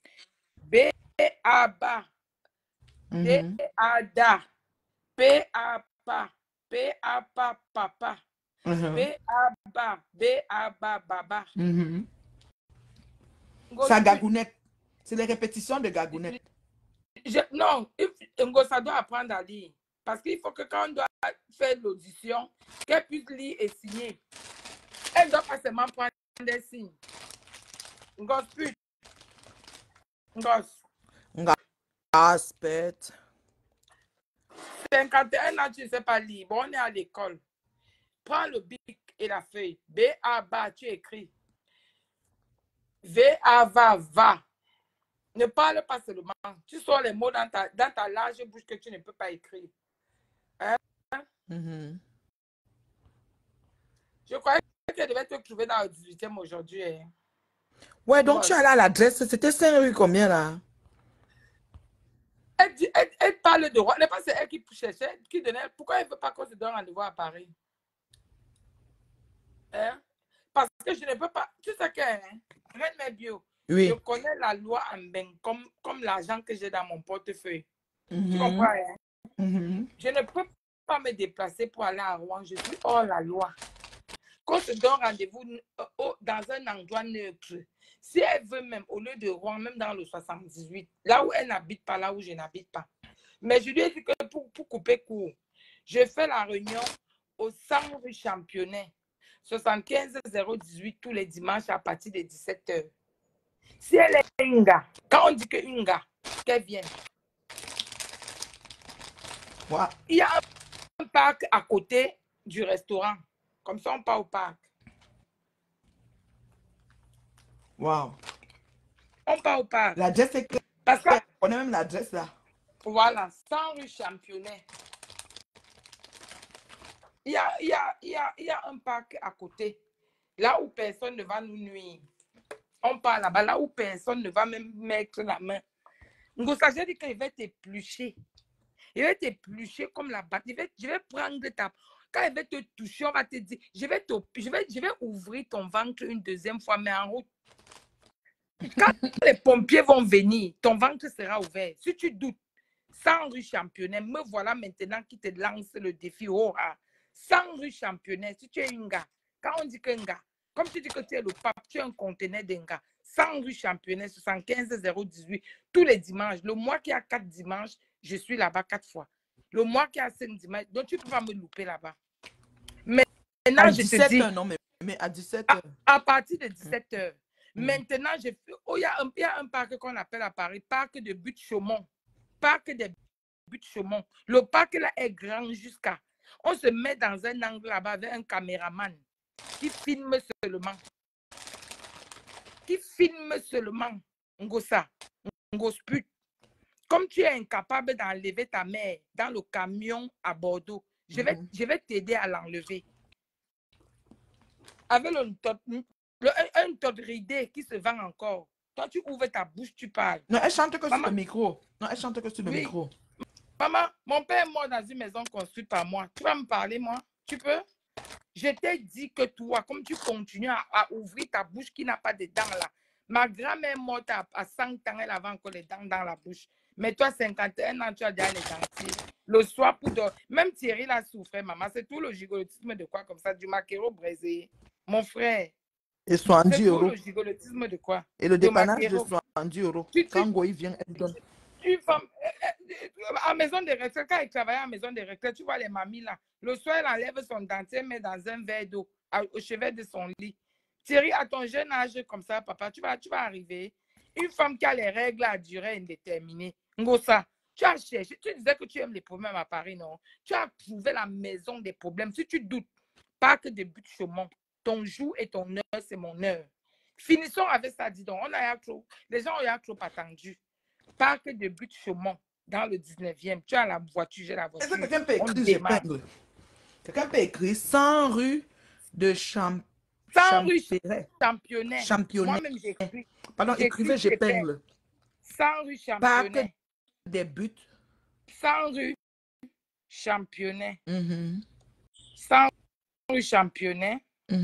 B-A-B-A. B-A-D-A. P-A-P-A. P-A-P-A-Papa. B-A-B-A. B-A-B-A-Baba. Ça gagounette. C'est les répétitions de gagounette. Non, ça doit apprendre à lire. Parce qu'il faut que quand on doit faire l'audition, qu'elle puisse lire et signer. Elle doit pas seulement prendre des signes. Gospel. Aspect. 51 ans, tu ne sais pas lire. Bon, on est à l'école. Prends le bic et la feuille. B-A-B-A, tu écris. V-A-Va-Va. Ne parle pas seulement. Tu sors les mots dans ta large bouche que tu ne peux pas écrire. Hein? Je croyais que tu devais te trouver dans le 18e aujourd'hui. Hein? Ouais, donc tu es allé à l'adresse. C'était 5 rue combien là? Elle parle de roi. Ce n'est pas elle qui cherchait, qui donnait. Pourquoi elle ne veut pas qu'on se donne rendez-vous à Paris? Hein? Parce que je ne peux pas. Tu sais que, hein? Reine Bio. Oui. Je connais la loi en bain comme l'argent que j'ai dans mon portefeuille. Tu comprends, hein? Je ne peux pas me déplacer pour aller à Rouen. Je suis hors la loi. Qu'on se donne rendez-vous dans un endroit neutre. Si elle veut même, au lieu de Rouen, même dans le 78, là où elle n'habite pas, là où je n'habite pas. Mais je lui ai dit que pour couper court, je fais la réunion au 100 rue Championnet, 75 018 tous les dimanches à partir de 17h. Si elle est une gars, quand on dit que une gars, qu'elle vienne. Wow. Il y a un parc à côté du restaurant. Comme ça, on part au parc. Wow. On part au parc. L'adresse est claire. Parce que, on a même l'adresse là. voilà, 100 rue Championnet. Il y a un parc à côté. Là où personne ne va nous nuire. On part là-bas, là où personne ne va même mettre la main. Ngosa, j'ai dit qu'il va t'éplucher. Il va t'éplucher comme la batte. Je vais prendre ta... Quand il va te toucher, on va te dire, je vais ouvrir ton ventre une deuxième fois, mais en route. Quand les pompiers vont venir, ton ventre sera ouvert. Si tu doutes, 100 rue Championnet, me voilà maintenant qui te lance le défi. Oh, 100 rue Championnet, si tu es un gars, quand on dit qu'un gars, comme tu dis que tu es le pape, tu es un conteneur d'un gars, 100 rue Championnet, 75 018, tous les dimanches. Le mois qui a 4 dimanches, je suis là-bas 4 fois. Le mois qui a 5 dimanches, donc tu ne peux pas me louper là-bas. Mais maintenant, à je 17 te dis, heures, non, mais à 17 heures. à partir de 17 heures. Maintenant, il y a un parc qu'on appelle à Paris, parc de Butte-Chaumont. Parc de Butte-Chaumont. Le parc là est grand jusqu'à... On se met dans un angle là-bas avec un caméraman qui filme seulement. Qui filme seulement. Ngosa. Ngosput. Comme tu es incapable d'enlever ta mère dans le camion à Bordeaux, je vais t'aider à l'enlever. Avec un todridé qui se vend encore. Toi, tu ouvres ta bouche, tu parles. Non, elle chante que sur le micro. Non, elle chante que sur le micro. Maman, mon père est mort dans une maison construite par moi. Tu vas me parler, moi? Tu peux? Je t'ai dit que toi, comme tu continues à ouvrir ta bouche qui n'a pas de dents là. Ma grand-mère est morte à 100 ans, elle avait encore les dents dans la bouche. Mais toi, 51 ans, tu as déjà les dentiers. Le soir, pour dormir. Même Thierry l'a souffert, maman. C'est tout le gigolotisme de quoi comme ça? Du maquereau braisé. Mon frère. Et 70 euros. C'est tout le gigolotisme de quoi? Et le dépannage de 70 euros. Quand Goï vient, elle donne. Une femme, à maison de retraite, quand elle travaille à maison de retraite, tu vois les mamies là. Le soir, elle enlève son dentier, met dans un verre d'eau au chevet de son lit. Thierry, à ton jeune âge comme ça, papa, tu vas arriver. Une femme qui a les règles à durée indéterminée. Ngosa, tu as cherché. Tu disais que tu aimes les problèmes à Paris, non? Tu as trouvé la maison des problèmes. Si tu doutes, parc de Butte-Chaumont. Ton jour et ton heure, c'est mon heure. Finissons avec ça, dis donc. Les gens ont trop attendu. Parc de Butte-Chaumont, dans le 19e. Tu as la voiture, j'ai la voiture. Est-ce que quelqu'un peut écrire j'épingle? Quelqu'un peut écrire 100 rue de Championnet. Moi-même, j'écris. Pardon, écrivez j'épingle. 100 rue Championnet. Parc des buts. 100 rue Championnet. 100 rue Championnet.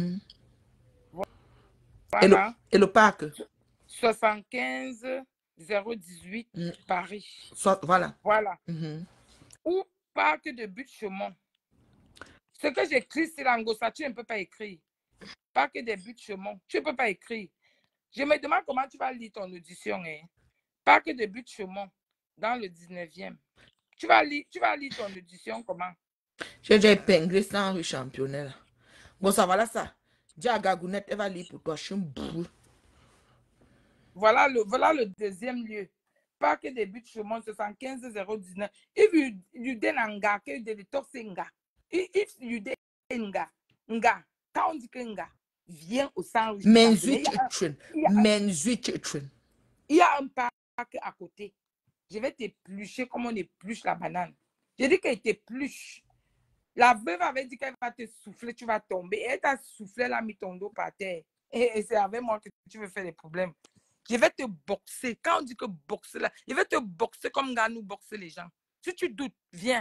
Voilà. Et le parc? 75 018 Paris. Voilà. Voilà. Ou parc de Butte-Chaumont. Ce que j'écris, c'est l'angossa, tu ne peux pas écrire. Parc de Butte-Chaumont, tu ne peux pas écrire. Je me demande comment tu vas lire ton audition. Parc de Butte-Chaumont, dans le 19e. Tu vas lire ton audition comment? J'ai déjà épinglé 100 rue Championnet. Bon, ça va là, ça. Dis à Gagounette, elle va lire pour toi. Je suis un boule. Voilà le deuxième lieu. Parc de Butte-Chaumont, 75 019. If you den nga, que de toxinga. If you den nga, quand on dit que nga, viens au 100 rue Championnet. Il y a un parc à côté. Je vais t'éplucher comme on épluche la banane. J'ai dit qu'elle t'épluche. La veuve avait dit qu'elle va te souffler, tu vas tomber. Elle t'a soufflé, elle a mis ton dos par terre. Et c'est avec moi que tu veux faire des problèmes. Je vais te boxer. Quand on dit que boxer là, je vais te boxer comme Ganou boxer les gens. Si tu doutes, viens.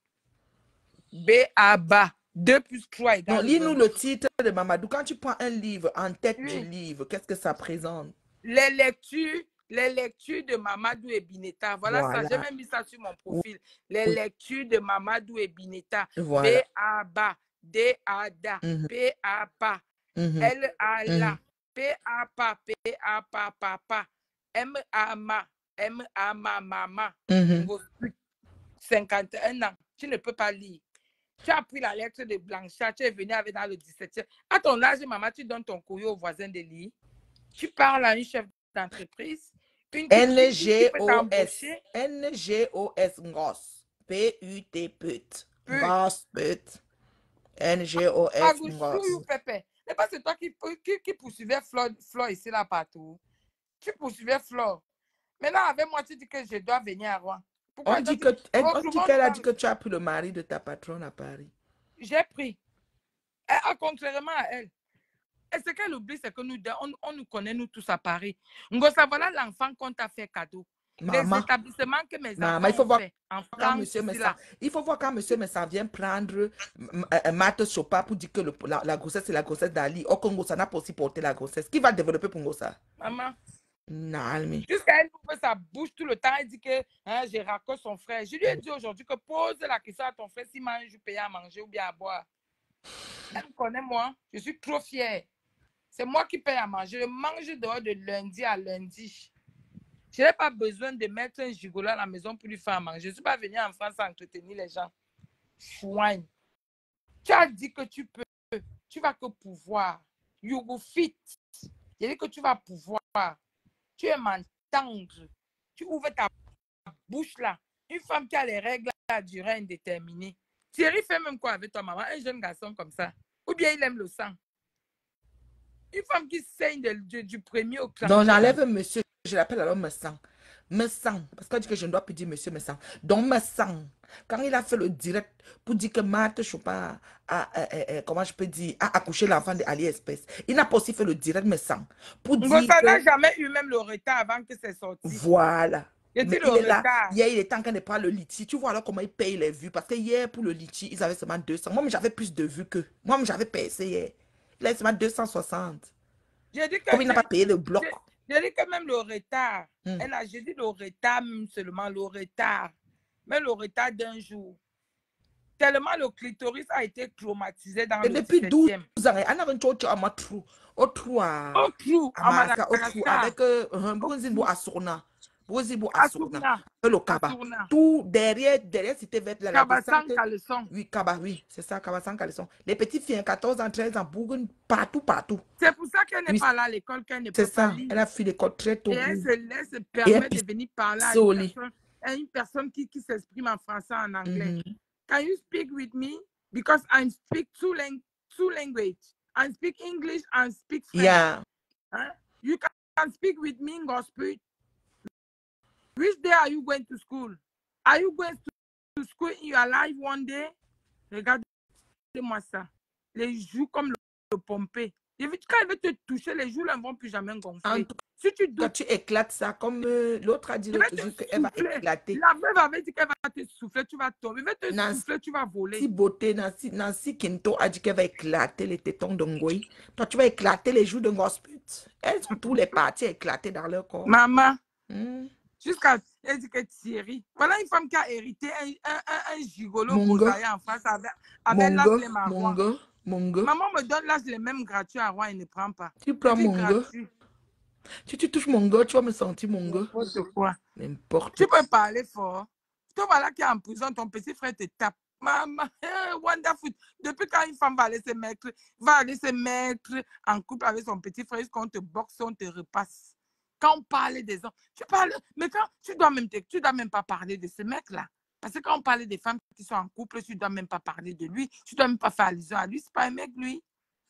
B-A-B-A. 2 plus 3 égale. Non, lis-nous le titre de Mamadou. Quand tu prends un livre en tête du livre, qu'est-ce que ça présente? Les lectures Les lectures de Mamadou et Bineta. Voilà, ça, j'ai Voilà. même mis ça sur mon Oui, profil. Les oui, lectures de Mamadou et Bineta. voilà. B-A-Ba, D-A-Da, Mhm, P-A-Pa, mhm, L-A-La, mhm, P-A-Pa, P-A-Pa-Pa-Pa, M-A-Ma, M-A-Ma, Mama. mhm. Ngo 51 ans, tu ne peux pas lire. Tu as pris la lettre de Blanchard, tu es venu avec dans le 17e. À ton âge, maman, tu donnes ton courrier au voisin de lit. Tu parles à une chef d'entreprise, qui peut N-G-O-S. t'embaucher. N-G-O-S. Ngos. P-U-T, put. Peut. Ngos, put. N-G-O-S. Agouchou, you Ngos. pépé. C'est pas c'est toi qui poursuivais Flore ici, là, partout. Tu poursuivais Flore. Maintenant, avec moi, tu dis que je dois venir à Rouen. On Pourquoi dit que, on dit retrouvons-nous qu'elle a dans dit que tu as pris le mari de ta patronne à Paris. J'ai pris. Contrairement à elle. Et ce qu'elle oublie, c'est que on nous connaît, nous tous à Paris. Ngosa, voilà l'enfant qu'on t'a fait cadeau. Les Maman, établissements que mes maman, il enfants faut ont voir fait en quand France, monsieur ici, Messan, là. il faut voir quand monsieur Messan vient prendre Matt Chopa pour dire que la grossesse c'est la grossesse d'Ali. Au Congo, ça n'a pas aussi porté la grossesse. Qui va développer pour Ngosa? Maman, Non, mais. jusqu'à elle ouvre sa bouche tout le temps, elle dit que hein, j'ai raccord son frère. Je lui ai dit aujourd'hui que pose la question à ton frère s'il mange, payer à manger ou bien à boire. Elle me connaît, moi. Je suis trop fière. C'est moi qui paye à manger. Je mange dehors de lundi à lundi. Je n'ai pas besoin de mettre un gigolo à la maison pour lui faire à manger. Je ne suis pas venue en France à entretenir les gens. Chouine. Tu as dit que tu peux. Tu vas que pouvoir. You will fit. J'ai dit que tu vas pouvoir. Tu es m'entendre. Tu ouvres ta bouche là. Une femme qui a les règles à durée indéterminée. Thierry fait même quoi avec toi, maman? Un jeune garçon comme ça. Ou bien il aime le sang. Une femme qui saigne du premier au Donc 31. j'enlève monsieur, je l'appelle alors Messan. Messan, parce qu'elle dit que je ne dois plus dire monsieur Messan. Donc Messan, quand il a fait le direct pour dire que Marthe Chopin comment je peux dire, a accouché l'enfant de AliExpress, il n'a pas aussi fait le direct Messan pour dire Ça n'a que, jamais eu même le retard avant que c'est sorti. voilà. J'ai dit Mais le il est là, retard. hier il est en train de prendre le litchi. Tu vois alors comment il paye les vues. Parce que hier pour le litchi, ils avaient seulement 200. Moi, j'avais plus de vues que. Moi, j'avais payé hier. Il a seulement 260. J'ai dit Comme il n'a pas payé le bloc. j'ai dit que même le retard. Hmm. J'ai dit le retard, même seulement le retard. Mais le retard d'un jour. Tellement le clitoris a été traumatisé dans Et le depuis 12 17e. ans, on a un trou à trou. Au trou Au trou, à à Madagascar, au trou Madagascar. avec un Bouzimbo à Sourna. Bouzimbo à Sourna. Assourna. Le Kaba. Assourna. Tout derrière c'était vert la Kabassan descente. Caleçon. Oui, Kaba, oui, c'est ça, Kaba sans caleçon. Les petits filles, 14 ans, 13 ans, Bourgogne, partout, partout. C'est pour ça qu'elle n'est Oui, pas là à l'école, qu'elle ne c'est peut pas ça. lire. Elle a fait l'école très tôt. Et elle se laisse Et permettre puis, de venir parler à une personne qui s'exprime en français, en anglais. Can you speak with me? Because I speak two languages. I speak English and speak French. Yeah. Huh? You can speak with me in gospel. Which day are you going to school? Are you going to school in your life one day? Regardez-moi ça. Les joues comme le pompé. Quand elle veut te toucher, les joues ne vont plus jamais gonfler. Si tu doutes, quand tu éclates ça, comme l'autre a dit l'autre jour qu'elle va éclater. La veuve avait dit qu'elle va te souffler, tu vas tomber. Elle va te souffler, tu vas voler. Si beauté, Nancy Kinto a dit qu'elle va éclater les tétons de Ngoï. Toi, tu vas éclater les joues de Ngosput. Elles ont tous les parties éclatées dans leur corps. Maman, jusqu'à elle dit que Thierry. Voilà une femme qui a hérité un gigolo bosaillé en France avec l'âge les marois. Maman me donne l'âge les mêmes gratuits à Rouen, il ne prend pas. Tu prends mon gars. Si tu touches mon gars, tu vas me sentir mon gars. N'importe quoi. N'importe quoi. Tu peux parler fort. Toi, voilà qui est en prison, ton petit frère te tape. Maman, wonderful. Depuis quand une femme va aller se mettre en couple avec son petit frère, qu'on te boxe, on te repasse. Quand on parle des hommes, tu parles, mais quand tu dois même pas parler de ce mec-là. Parce que quand on parle des femmes qui sont en couple, tu dois même pas parler de lui. Tu dois même pas faire allusion à lui. C'est pas un mec, lui.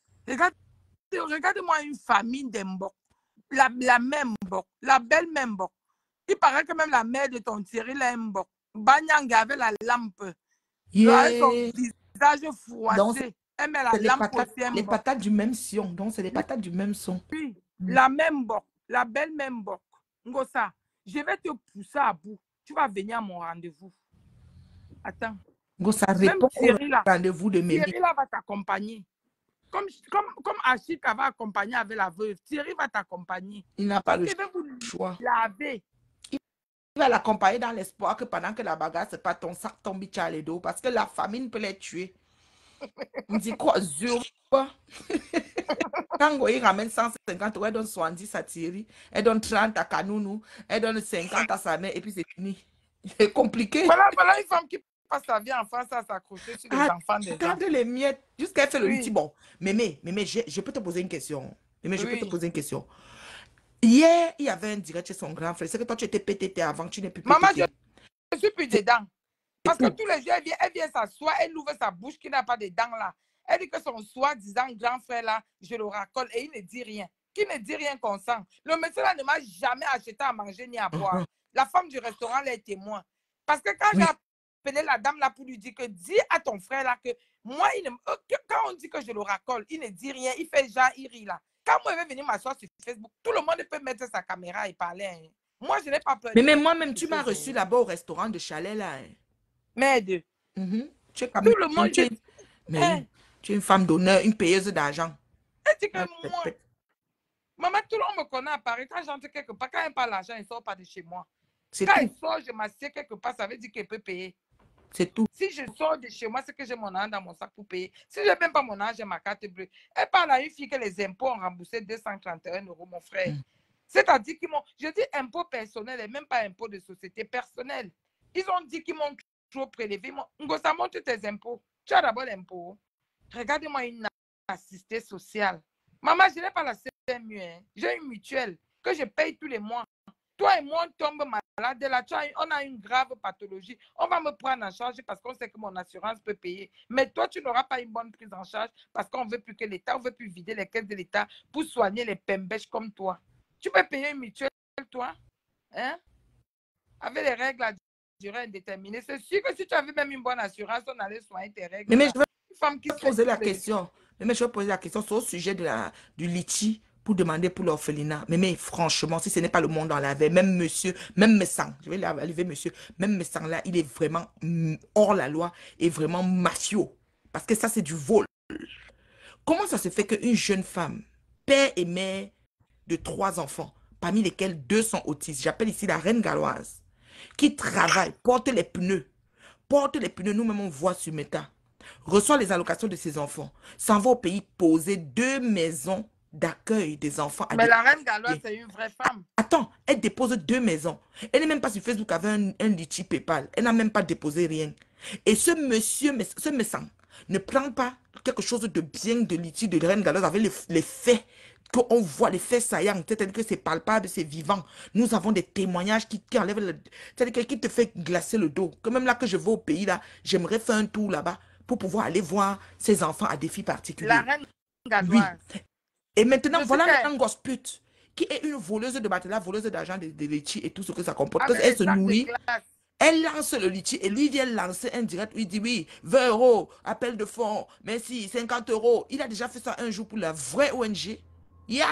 Regarde-moi une famille d'Mbok. La même Mbok. La belle même Mbok. Il paraît que même la mère de ton Thierry, la Mbok. Banyanga avait la lampe. Avec son visage froissé. Elle met la lampe aussi. Les patates du même sion. Donc, c'est les patates du même son. Oui. La même Mbok. La belle même Mbok. Ngosa, je vais te pousser à bout. Tu vas venir à mon rendez-vous. Attends. Ça répond au rendez-vous de Mélie. Thierry là va t'accompagner. Comme Achille va accompagner avec la veuve, Thierry va t'accompagner. Il n'a pas Parce le qu'il veut vous choix. laver. Il va l'accompagner dans l'espoir que pendant que la bagarre, c'est pas ton sac tombe à les dos. Parce que la famine peut les tuer. On dit quoi, Zur? Quand il ramène 150 euros, elle donne 70 à Thierry, elle donne 30 à Kanounou, elle donne 50 à sa mère, et puis c'est fini. C'est compliqué. Voilà une femme qui passe sa vie en France à s'accrocher sur les enfants des gens. Attends les miettes, jusqu'à elle fait le Oui. liti. Bon, Mémé, je peux te poser une question. Mémé, je peux te Oui. poser une question. Hier, il y avait un direct chez son grand frère. C'est que toi, tu étais pétété avant, tu n'es plus Maman, pétété. je suis plus dedans. Parce que où? tous les jours, elle vient s'asseoir, elle ouvre sa bouche qui n'a pas de dents là. Elle dit que son soi-disant grand frère là, je le racole et il ne dit rien. Qui ne dit rien consent. Le monsieur là ne m'a jamais acheté à manger ni à boire. La femme du restaurant là est témoin. Parce que quand j'ai appelé la dame là pour lui dire que dis à ton frère là que moi, quand on dit que je le racole, il ne dit rien, il fait genre, il rit là. Quand moi, je vais venir m'asseoir sur Facebook, tout le monde peut mettre sa caméra et parler. Hein. Moi, je n'ai pas peur. Mais moi-même, tu m'as reçu là-bas au restaurant de Chalet là. Hein. Merde. Tu es quand Tout même, le monde. tu es une femme d'honneur, une payeuse d'argent. Elle dit que moi, maman, tout le monde me connaît à Paris. Quand j'entre quelque part, quand elle parle l'argent, il ne sort pas de chez moi. Quand elle sort, je m'assieds quelque part, ça veut dire qu'elle peut payer. C'est tout. Si je sors de chez moi, c'est que j'ai mon argent dans mon sac pour payer. Si je n'ai même pas mon argent, j'ai ma carte bleue. Elle parle à une fille que les impôts ont remboursé 231 euros, mon frère. C'est-à-dire qu'ils m'ont... Je dis impôt personnel et même pas impôt de société personnelle. Ils ont dit qu'ils m'ont trop prélevé. Ça montre tes impôts. Tu as d'abord l'impôt. Regardez-moi une assistée sociale. Maman, je n'ai pas la CMU. Hein. J'ai une mutuelle que je paye tous les mois. Toi et moi, on tombe malade. Là, on a une grave pathologie. On va me prendre en charge parce qu'on sait que mon assurance peut payer. Mais toi, tu n'auras pas une bonne prise en charge parce qu'on ne veut plus que l'État, on ne veut plus vider les caisses de l'État pour soigner les pembèches comme toi. Tu peux payer une mutuelle, toi, hein? Avec les règles à durée indéterminée. C'est sûr que si tu avais même une bonne assurance, on allait soigner tes règles. Mais je vais poser la question. Mais je vais poser la question sur le sujet du litchi pour demander pour l'orphelinat. Mais franchement, si ce n'est pas le monde dans la veille, même monsieur, même Messang, je vais lever monsieur, même Messang là, il est vraiment hors la loi et vraiment mafieux. Parce que ça, c'est du vol. Comment ça se fait qu'une jeune femme, père et mère de 3 enfants, parmi lesquels 2 sont autistes, j'appelle ici la reine galloise, qui travaille, porte les pneus, nous-mêmes on voit sur Meta, reçoit les allocations de ses enfants, s'en va au pays poser 2 maisons d'accueil des enfants. Mais la reine galloise, c'est une vraie femme. Attends, elle dépose 2 maisons. Elle n'est même pas sur Facebook avec un litchi PayPal. Elle n'a même pas déposé rien. Et ce monsieur, ce médecin, ne prend pas quelque chose de bien de litchi de reine galloise avec les faits qu'on voit, les faits saillants, c'est-à-dire que c'est palpable, c'est vivant. Nous avons des témoignages qui enlèvent c'est-à-dire qui te fait glacer le dos. Que même là que je vais au pays, là, j'aimerais faire un tour là-bas pour pouvoir aller voir ces enfants à défis particuliers. La reine galloise. Oui. Et maintenant, voilà maintenant gosse pute, qui est une voleuse de matelas, voleuse d'argent, de litchi et tout ce que ça comporte. Elle se nourrit. Elle lance le litchi et lui vient lancer un direct. Il dit oui, 20 euros, appel de fonds, merci, 50 euros. Il a déjà fait ça un jour pour la vraie ONG. Yeah!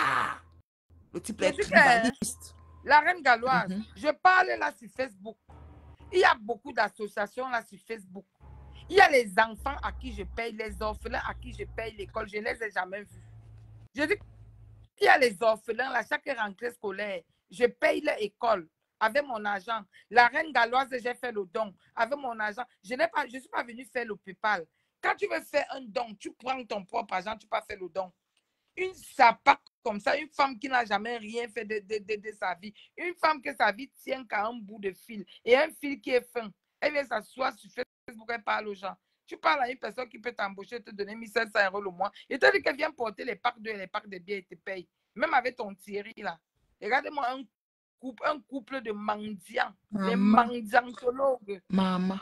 Le type est tribaliste. La reine galloise, je parle là sur Facebook. Il y a beaucoup d'associations là sur Facebook. Il y a les enfants à qui je paye, les orphelins à qui je paye l'école. Je ne les ai jamais vus. Je dis qu'il y a les orphelins là, chaque rentrée scolaire, je paye leur école avec mon argent. La reine galloise, j'ai fait le don avec mon argent. Je ne suis pas venue faire le PayPal. Quand tu veux faire un don, tu prends ton propre argent, tu peux faire le don. Une sapate comme ça, une femme qui n'a jamais rien fait de sa vie, une femme que sa vie tient qu'à un bout de fil et un fil qui est fin. Elle vient s'asseoir sur Facebook, elle parle aux gens. Tu parles à une personne qui peut t'embaucher, te donner 1500 euros le mois. Et tu dis qu'elle vient porter les packs de et les packs de biens et te paye. Même avec ton Thierry là. Regardez-moi un couple de mendiants. Les mendiantologues. Maman.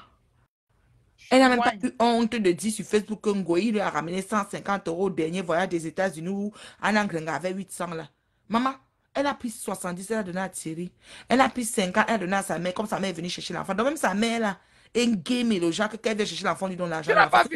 Elle n'a même pas eu honte de dire sur Facebook qu'un goï lui a ramené 150 euros au dernier voyage des États-Unis où Anna Grenga avait 800 là. Maman, elle a pris 70, elle a donné à Thierry. Elle a pris 50, elle a donné à sa mère, comme sa mère est venue chercher l'enfant. Donc même sa mère là, un game et le genre que quand elle vient chercher l'enfant, lui donne l'argent. Tu n'as pas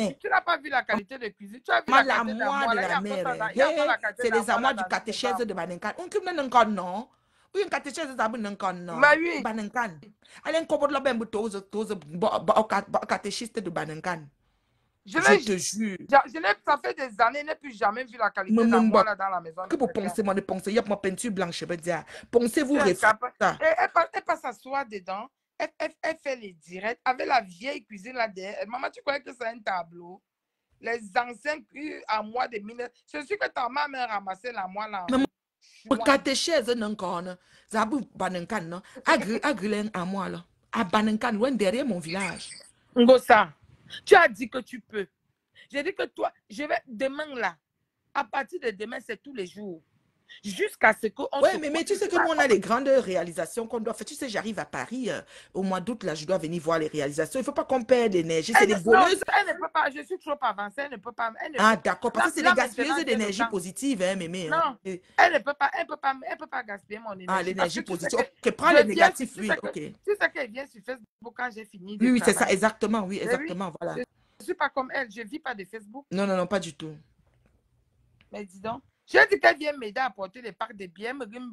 vu la qualité de cuisine. Tu as vu la qualité de la mère. C'est les armoires du catéchèse de Banenkan. On ne peut pas non. Oui, un catéchèse de Banenkan. Oui. Banenkan. Elle a un cobot là, ben, catéchiste de Banenkan. Je Je l'ai, te jure. ça fait des années, je n'ai plus jamais vu la qualité Même d'armoire là dans la maison que de vous quelqu'un. pensez, moi, de penser, il y a ma peinture blanche, je veux dire. Pensez-vous Tu es refaire capable. ça? Et elle passe s'asseoir dedans. Elle fait les directs avec la vieille cuisine là derrière. Maman, tu crois que c'est un tableau? Les anciens armoires de 1900. Je suis que ta maman a ramassé l'armoire là en Mais haut. mon Chouin. catéchèse, non, encore, Zabu Banankan, non? Agrilen à moi, là. À Banankan, loin derrière mon village. Ngosa, tu as dit que tu peux. J'ai dit que toi, je vais demain là. À partir de demain, c'est tous les jours. Jusqu'à ce qu'on Ouais, se mais tu sais que nous, on a les grandes réalisations qu'on doit faire. Tu sais, j'arrive à Paris au mois d'août, là, je dois venir voir les réalisations. Il ne faut pas qu'on perde d'énergie. C'est les Non, voleuses. elle ne peut pas. Je suis trop avancée. Elle ne peut pas. Elle ne Ah, peut, d'accord. Parce que c'est les là maintenant, gaspilleuses j'ai le d'énergie temps. positive, hein, mémé. Hein. Non, elle ne peut pas. Elle peut pas gaspiller mon Ah, énergie. Parce que l'énergie tu sais positive. que Ok, prends les je viens, négatifs, oui, ok. tu sais qu'elle vient sur Facebook quand j'ai fini de Oui, oui, c'est ça, travailler. exactement, oui, Mais oui, exactement, voilà. je ne suis pas comme elle. Je ne vis pas de Facebook. Non, non, non, pas du tout. Mais dis donc, j'ai dit qu'elle vient m'aider à porter les packs de biens.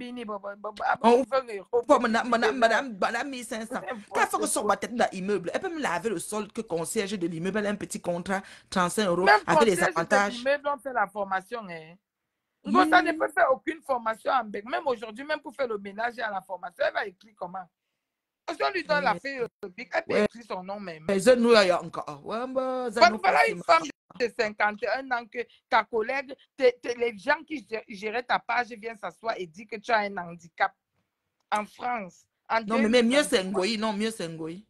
On voit madame 1500. Quand elle fait son tête dans l'immeuble, elle peut me laver le sol que concierge de l'immeuble, elle a un petit contrat, 35 € Même avec les concierge de avantages. l'immeuble, on fait la formation. Hein. Ça ne Yeah. peut faire aucune formation en bec. Même aujourd'hui, même pour faire le ménage à la formation, elle va écrire comment? Parce qu'on lui donne la feuille bic, elle peut Ouais, écrire son nom même. ça nous là encore. Ouais, bah, ça nous Voilà facile. une femme de 51 ans que ta collègue, les gens qui géraient ta page viennent s'asseoir et disent que tu as un handicap en France. En Non, mais mieux c'est 2023. Ngoï. Non, mieux c'est Ngoï.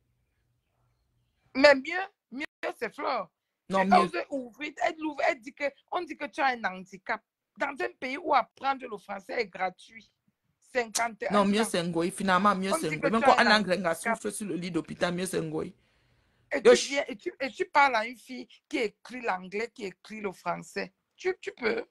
Mais mieux c'est Flore. Tu Non, mieux. oses ouvrir, elle dit que, on dit que tu as un handicap. Dans un pays où apprendre le français est gratuit. Non, 51 mieux ans. c'est Ngoï. Finalement, mieux On c'est dit que Ngoï. Même tu quand as un un Angrenga handicap. souffle sur le lit d'hôpital, mieux c'est Ngoï. Et tu viens et tu parles à une fille qui écrit l'anglais, qui écrit le français. Tu peux.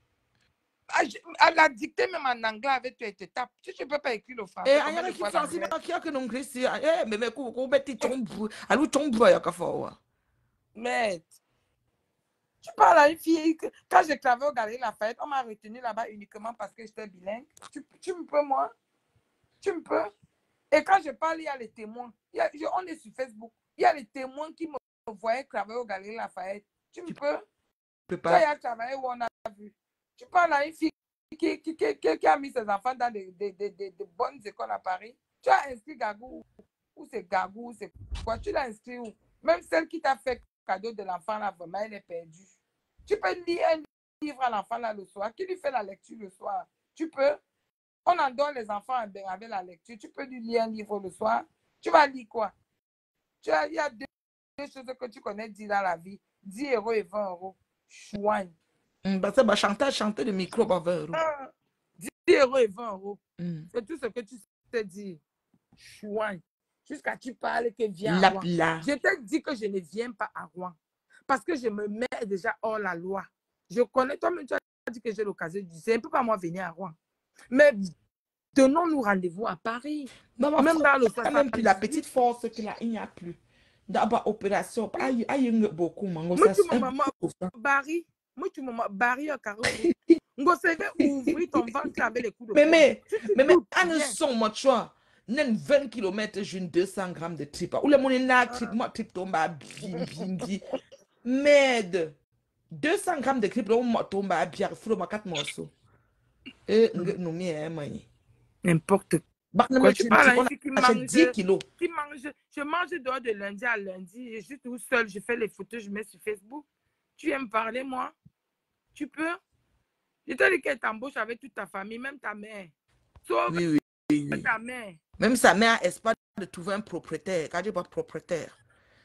À la dictée même en anglais avec toi, tu tapes. Si tu ne peux pas écrire le Eh, français, combien anya de ki fois Francis l'anglais? ba ki ak non Christi. Eh, mais ko beti tombu. Alu tombu ya ka fo. Mais tu parles à une fille. Quand j'ai travaillé au Galerie Lafayette, on m'a retenu là-bas uniquement parce que j'étais bilingue. Tu me peux, moi? Tu me peux? Et quand je parle, il y a les témoins. On est sur Facebook. Il y a les témoins qui me voyaient travailler au Galerie Lafayette. Tu me peux? Peux Tu as pas. travaillé où on a vu. Tu parles à une fille qui a mis ses enfants dans de bonnes écoles à Paris. Tu as inscrit Gagou, ou c'est Gagou, ou c'est quoi? Tu l'as inscrit où? Même celle qui t'a fait cadeau de l'enfant, là, vraiment, elle est perdue. Tu peux lire un livre à l'enfant, là, le soir. Qui lui fait la lecture le soir? Tu peux. On endort les enfants avec la lecture. Tu peux lui lire un livre le soir. Tu vas lire quoi? Il y a deux choses que tu connais dire dans la vie. 10 € et 20 €. Chouin. Bah ça ba chanter le micro ba 20 €. 10 € et 20 €. Mm. C'est tout ce que tu sais dire. Chouin. Jusqu'à tu parles que viens à Lap Rouen. là. Je te dis que je ne viens pas à Rouen. Parce que je me mets déjà hors la loi. Je connais, toi-même, tu as dit que j'ai l'occasion de dire, c'est un peu pas moi venir à Rouen. Mais donnons-nous rendez-vous à Paris. Maman, Même dans le même plus la 78. petite force qu'il a, il n'y a plus. D'abord opération, aïe beaucoup mango Moi ça. tu me Barry, moi tu me Barry au carreau. Ngo savait ouvrir ton ventre avec les coups de poing. Mais à ne son moi choix. Nen 20 km j'ai 200 grammes de trip. Ou le mon na trip moi trip tombe à bim. Merde. 200 grammes de trip on tombe à bien flot ma 4 morceaux. Et nous mi mani. N'importe quoi. Tu parles à une fille qui mange 10 kilos. Je mange dehors de lundi à lundi. Je suis tout seul. Je fais les photos, je mets sur Facebook. Tu aimes parler, moi? Tu peux? Je te dis qu'elle t'embauche avec toute ta famille, même ta mère. Sauf Oui. ta mère. Même sa mère espère de trouver un propriétaire. Quand je dis pas propriétaire.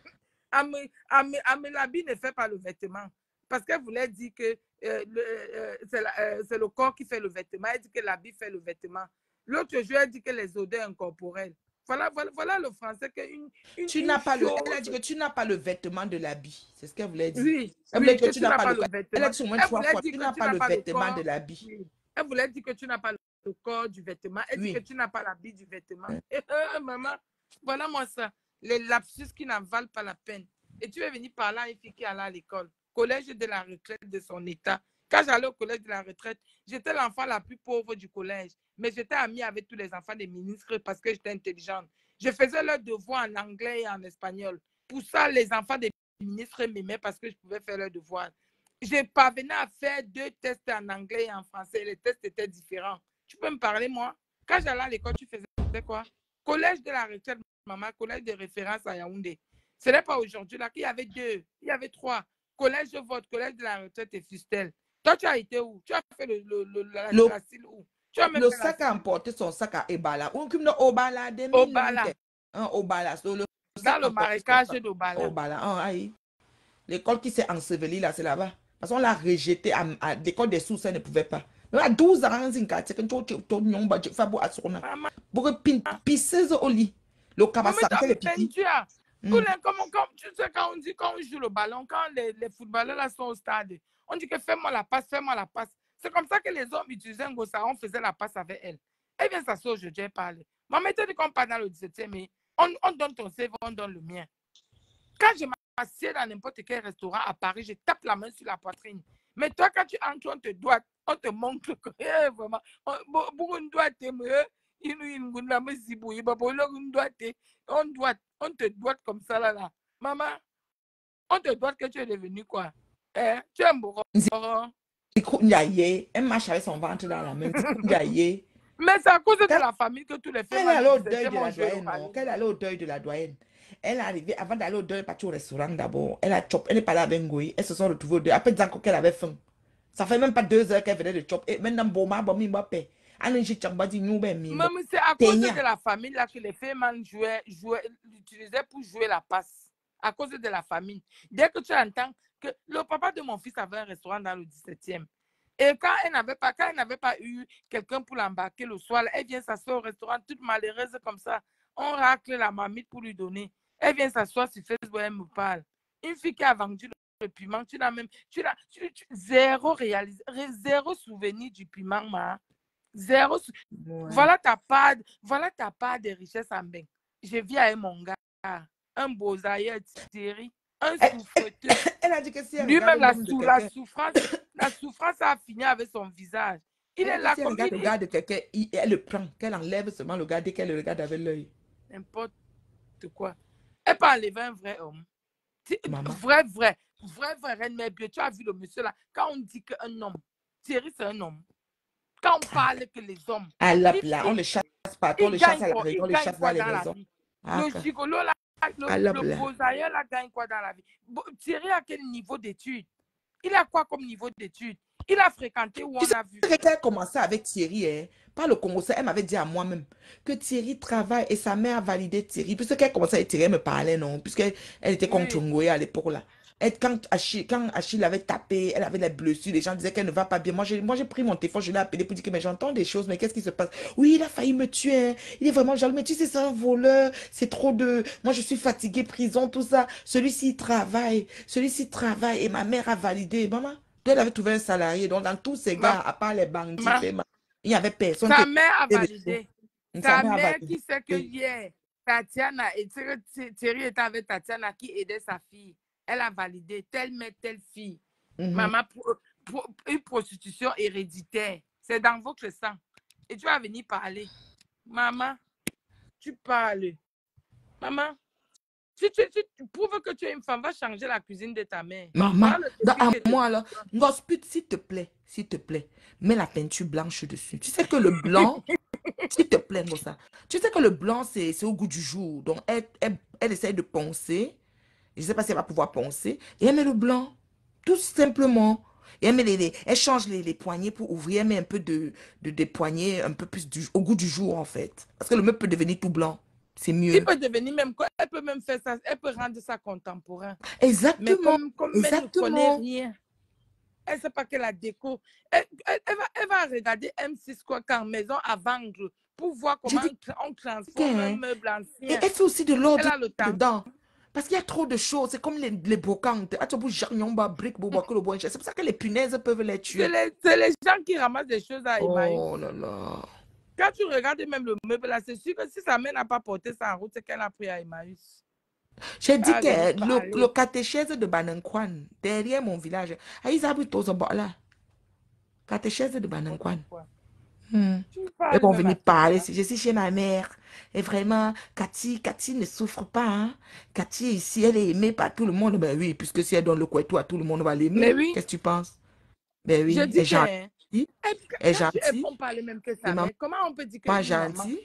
Amelabi ne fait pas le vêtement. Parce qu'elle voulait dire que c'est le corps qui fait le vêtement. Elle dit que l'habit fait le vêtement. L'autre jour, elle dit que les odeurs incorporelles. Voilà le français que tu n'as pas chose... elle a dit que tu n'as pas le vêtement de l'habit. C'est ce qu'elle voulait dire. Oui, Elle voulait dire que que tu n'as pas le vêtement. Elle a dit au moins 3 fois. Tu Tu n'as pas le vêtement de l'habit. Oui. Elle voulait dire que tu n'as pas le corps du vêtement. Elle dit que tu n'as pas l'habit du vêtement. Maman, voilà moi ça. Les lapsus qui n'en valent pas la peine. Et tu veux venir parler à une fille qui allait à l'école. Collège de la retraite de son état. Quand j'allais au collège de la retraite, j'étais l'enfant la plus pauvre du collège. Mais j'étais amie avec tous les enfants des ministres parce que j'étais intelligente. Je faisais leurs devoirs en anglais et en espagnol. Pour ça, les enfants des ministres m'aimaient parce que je pouvais faire leur devoir. Je parvenais à faire 2 tests en anglais et en français. Les tests étaient différents. Tu peux me parler, moi? Quand j'allais à l'école, tu faisais quoi? Collège de la retraite, maman, collège de référence à Yaoundé. Ce n'est pas aujourd'hui là qu'il y avait 2, il y avait 3. Collège de vote, collège de la retraite et Fustel. Toi, tu as été où? Tu as fait la style où? Tu as même Le fait la sac a emporté son sac à Ebala. On comme dans Obala, des au mille Bala, Obala. Le dans sac a le emporté son marécage sac. d'Obala. Obala. Aïe. L'école qui s'est ensevelie là, c'est là-bas. Parce qu'on l'a rejeté à l'école des sous, ça ne pouvait pas. Mais à 12 ans, c'est un tu fais beau à son nom. Maman, Pour pisser au lit. Le maman, tu as cabassante, le mis pipi. peinture. Hmm. Tu sais, quand on dit, quand on joue le ballon, quand les footballeurs là sont au stade, on dit que fais-moi la passe, fais-moi la passe. C'est comme ça que les hommes utilisaient un gosse, on faisait la passe avec elle. Elle vient s'asseoir aujourd'hui, elle parle. Maman, tu dit qu'on parle dans le 17e, mais on donne ton CV, on donne le mien. Quand je m'assieds dans n'importe quel restaurant à Paris, je tape la main sur la poitrine. Mais toi, quand tu entres, on te doit, on te montre que vraiment, on doit t'aimer. On te doit comme ça là. Maman, on te doit que tu es devenu quoi? Tu es un bourron. Elle marche avec son ventre dans la main. Mais c'est à cause de la famille que tous les Elle femmes est allée au du deuil 17e de ont la joué doyenne, au non? ballon. Qu'elle est allée au deuil de la doyenne. Elle est arrivée, avant d'aller au deuil, elle est partie au restaurant d'abord. Elle a chop, elle est pas là avec Ngoï. Elles se sont retrouvées au deuil. Après, disant qu'elle avait faim. Ça fait même pas 2 heures qu'elle venait de chop. Et maintenant, bon, ma bon, mi m'a paix. Allez, j'ai chamba dit, nous, ben, mi m'a. Même c'est à cause de la famille là que les femmes l'utilisaient pour jouer la passe. À cause de la famille. Dès que tu entends que le papa de mon fils avait un restaurant dans le 17e. Et quand elle n'avait pas eu quelqu'un pour l'embarquer le soir, elle vient s'asseoir au restaurant, toute malheureuse comme ça. On racle la marmite pour lui donner. Elle vient s'asseoir sur Facebook, elle me parle. Une fille qui a vendu le piment, zéro souvenir du piment, ma. Zéro. Ouais. Voilà ta part de richesse en bain. Je vis avec mon gars, un beau ailleurs Thierry, un souffreteux. Elle a dit que si elle regarde Lui-même, l'homme de quelqu'un, la souffrance a fini avec son visage. Il elle a est dit là si elle comme regarde le gars de quelqu'un, elle le prend, qu'elle enlève seulement le gars dès qu'elle le regarde avec l'œil. N'importe quoi. Elle peut enlever un vrai homme. Maman. Vrai, reine mère Dieu. Tu as vu le monsieur là. Quand on dit qu'un homme, Thierry, c'est un homme. Quand on parle que les hommes, À la là, on le chasse partout, on le chasse à la région, on le chasse dans les maisons. Le gigolo là, le posailleur là gagne quoi dans la vie? Thierry a quel niveau d'études? Il a quoi comme niveau d'études? Il a fréquenté où on a vu. Quand elle a commencé avec Thierry, hein, pas le Congo, elle m'avait dit à moi-même que Thierry travaille et sa mère a validé Thierry. Puisqu'elle commençait avec Thierry, elle me parlait, non? Puisqu'elle était contre Ngoé à l'époque là. Et quand Achille avait tapé, elle avait les blessures, les gens disaient qu'elle ne va pas bien. Moi, j'ai pris mon téléphone, je l'ai appelé pour dire que j'entends des choses, mais qu'est-ce qui se passe? Oui, il a failli me tuer, hein. Il est vraiment jaloux, mais tu sais, c'est un voleur, c'est trop de... Moi, je suis fatiguée, prison, tout ça. Celui-ci travaille, et ma mère a validé. Maman, elle avait trouvé un salarié, donc dans tous ces gars, à part les bandits, il n'y avait personne. Sa mère a validé. Sa mère a mère validé. qui sait que hier, Tatiana, et Thierry était avec Tatiana qui aidait sa fille. Elle a validé telle mère, telle fille. Maman, une prostitution héréditaire. C'est dans votre sang. Et tu vas venir parler. Maman, tu parles. Maman, si tu prouves que tu es une femme, va changer la cuisine de ta mère. Maman, à moi là, Gosput, s'il te plaît, mets la peinture blanche dessus. Tu sais que le blanc, s'il te plaît, ça. Tu sais que le blanc, c'est au goût du jour. Donc, elle essaye de poncer. Je ne sais pas si elle va pouvoir poncer. Et elle met le blanc, tout simplement. Et elle change les poignées pour ouvrir. Elle met un peu des poignées un peu plus au goût du jour, en fait. Parce que le meuble peut devenir tout blanc. C'est mieux. Il peut devenir même quoi. Elle peut même faire ça. Elle peut rendre ça contemporain. Exactement. Mais comme elle ne connaît rien, elle ne sait pas que la déco. Elle va regarder M6 quoi qu'en maison à vendre pour voir comment on transforme un meuble ancien. Et elle fait aussi de l'ordre dedans. Parce qu'il y a trop de choses. C'est comme les brocantes. C'est pour ça que les punaises peuvent les tuer. C'est les gens qui ramassent des choses à Emmaüs. Oh là là. Quand tu regardes même le meuble là, c'est sûr que si sa mère n'a pas porté ça en route, c'est qu'elle a pris à Emmaüs. J'ai dit que le catéchèse de Banankwan, derrière mon village, ils habitent tous là. Catéchèse de Banankwan. Ils vont venir parler. Je suis chez ma mère. Et vraiment, Cathy ne souffre pas. Hein. Cathy, ici, elle est aimée par tout le monde. Ben oui, puisque si elle donne le couettou à tout le monde, va Mais l'aimer. oui, Qu'est-ce que tu penses? Ben je oui, elle dis est que hein, gentille. Elle est elles gentille. font parler même que C'est sa mère. Comment on peut dire maman qu' gentille.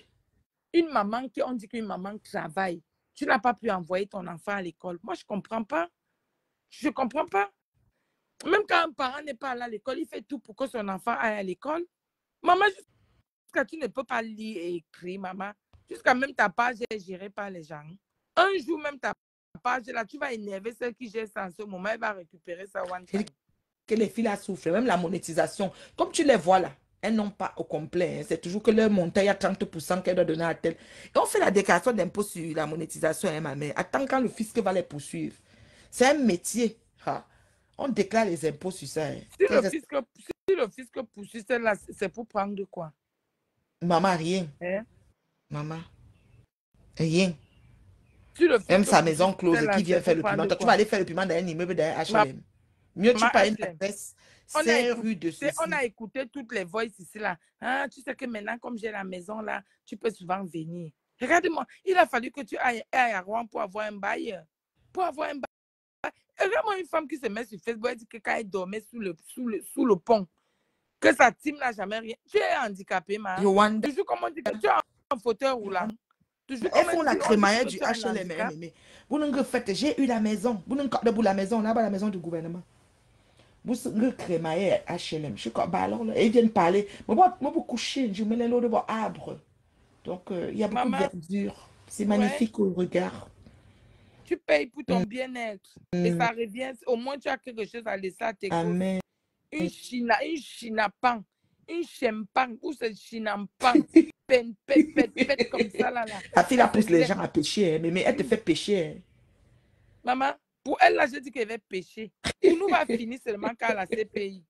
on dit qu'une maman travaille, tu n'as pas pu envoyer ton enfant à l'école. Moi, je comprends pas. Je comprends pas. Même quand un parent n'est pas allé à l'école, il fait tout pour que son enfant aille à l'école. Maman, jusqu'à tu ne peux pas lire et écrire, maman. Jusqu'à même ta page est gérée par les gens. Un jour, même ta page, là, tu vas énerver celle qui gère ça en ce moment. Elle va récupérer ça one J'ai dit time. que les filles là souffrent, même la monétisation. Comme tu les vois là, elles n'ont pas au complet. Hein. C'est toujours que leur montant, il y a 30% qu'elle doit donner à tel. Et on fait la déclaration d'impôt sur la monétisation, hein, ma mère. Attends quand le fisc va les poursuivre. C'est un métier. Ha. On déclare les impôts sur ça. Hein. Si le fisc poursuit celle-là, c'est pour prendre de quoi? Maman, rien. Hein? Maman, rien. Si le Même fisc sa poursuit maison close celle-là, qui c'est vient faire pour le paiement. prendre de Toi, tu vas quoi? aller faire le paiement dans un immeuble d'un HLM. Mieux, tu Ma payes une HLM. adresse On a 5 écouté, rue de on ceci. a écouté toutes les voix ici là. Ah, tu sais que maintenant, comme j'ai la maison là, tu peux souvent venir. Regarde-moi, il a fallu que tu ailles à Rouen pour avoir un bail. Pour avoir un bail. Regarde-moi une femme qui se met sur Facebook et dit que quand elle dormait sous le pont, que sa team n'a jamais rien. Tu es handicapé, ma. Rwanda. Toujours comme on dit que tu es en fauteuil roulant. Toujours Elles comme font on la dit crémaillère que du tu as un HLM. handicap. Vous n'avez fait, j'ai eu la maison. Vous n'avez pas de la maison, là-bas, la maison du gouvernement. Vous avez crémaillère HLM. Je suis comme, bah alors, là, ils viennent parler. Moi, vous coucher, je mets les lots de vos arbres. Donc, il y a beaucoup de Maman, verdure. C'est ouais, magnifique au regard. tu payes pour ton Mm, bien-être. Et mm, ça revient, au moins tu as quelque chose à laisser à tes gosses. Amen. Une chinapan, une chempang, ou c'est chinampang, pète comme ça là. La fille, Elle là, se pousse les lève. gens à pécher. Mais elle te fait pécher. Maman, pour elle là, je dis qu'elle va pêcher. Pour nous, va finir seulement quand la CPI.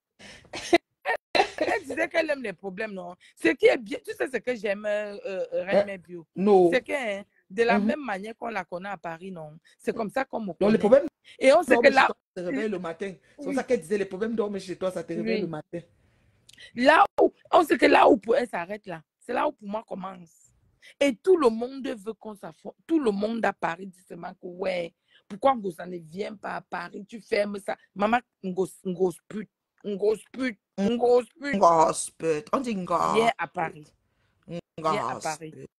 Elle disait qu'elle aime les problèmes, non? Ce qui est bien, tu sais ce que j'aime, Reine Mère Bio, Non. c'est que hein, de la même manière qu'on la connaît à Paris, non? C'est comme ça qu'on me Donc, les connaît. problèmes Et on sait que dorment chez là, toi, ça te réveille le matin. C'est pour ça oui, qu'elle disait les problèmes dorment chez toi, ça te réveille le oui. matin. Là où, on sait que là où pour elle s'arrête là, c'est là où pour moi commence. Et tout le monde veut qu'on s'affronte. Tout le monde à Paris dit seulement que ouais, pourquoi Ngosa ne vient pas à Paris? Tu fermes ça. Maman, une grosse pute, une grosse pute, une grosse pute. Gospel. On dit Viens gospel. à Paris. Viens à Paris. Gospel.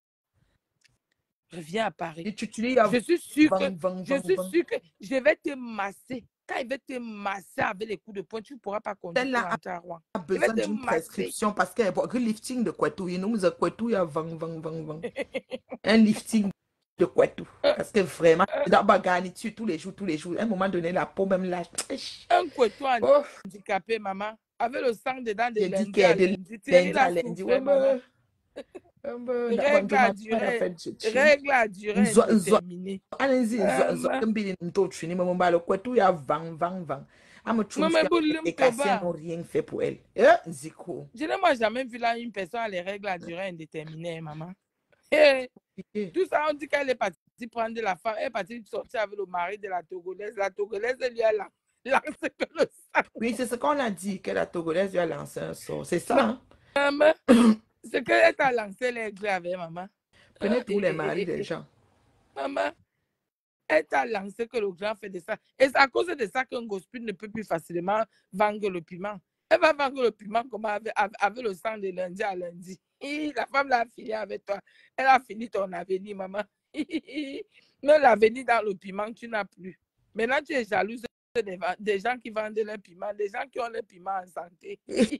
Je viens à Paris. Et tu dis, Je suis sûre que vang, vang, je vang, suis vang. sûre que je vais te masser. Quand il va te masser avec les coups de poing, tu ne pourras pas conduire pour Elle rentrer à Rouen. a Je vais besoin te d'une masser. prescription parce qu'elle a un lifting de Kwetou. Il nous a Kwetou, il y a vang, vang, vang, vang. Un lifting de Kwetou. Parce que vraiment, dans ma garniture tous les jours, tous les jours. À un moment donné, la peau même là. Un couteau Oh, handicapé, maman, avec le sang dedans de j'ai dit lundi à qu'elle est de lundi. Thierry lundi à l'a lundi. souffert, maman. Règle à durée, règle à durée indéterminée. Allez-y, Maman, mbili mtoto chini maman balo kwetu ya vang vang vang. Ama maman, chumsi boulim les cassiens toba. n'ont rien fait pour elle. Ziko. Je n'ai moi jamais vu là une personne à les règles à durée indéterminée, maman. Et tout ça, on dit qu'elle est partie prendre la femme, elle est partie sortir avec le mari de la Togolaise. La Togolaise, elle lui a lancé que le sang. Oui, c'est ce qu'on a dit, que la Togolaise lui a lancé un sort. C'est ça, hein? Maman, c'est qu'elle t'a lancé les clés avec maman. Prenez tous les maris des gens. Maman, elle t'a lancé que le grand fait de ça. Et c'est à cause de ça qu'un gospel ne peut plus facilement vendre le piment. Elle va vendre le piment comme avec le sang de lundi à lundi. La femme l'a fini avec toi. Elle a fini ton avenir, maman. Mais l'avenir dans le piment, tu n'as plus. Maintenant, tu es jalouse des gens qui vendent le piment, des gens qui ont le piment en santé.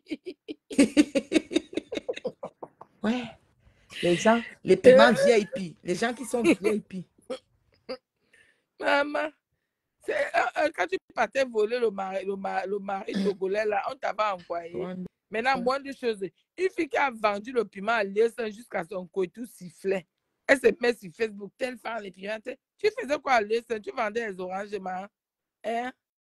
Ouais. Les gens, les paiements VIP. Les gens qui sont VIP. Maman, quand tu partais voler le mari togolais, là, on t'avait envoyé. Maintenant, moins de choses. Une fille qui a vendu le piment à l'Est jusqu'à son couteau sifflet. Elle se met sur Facebook, telle femme les piments. Tu faisais quoi à l'Est? Tu vendais les oranges, maman? Hein?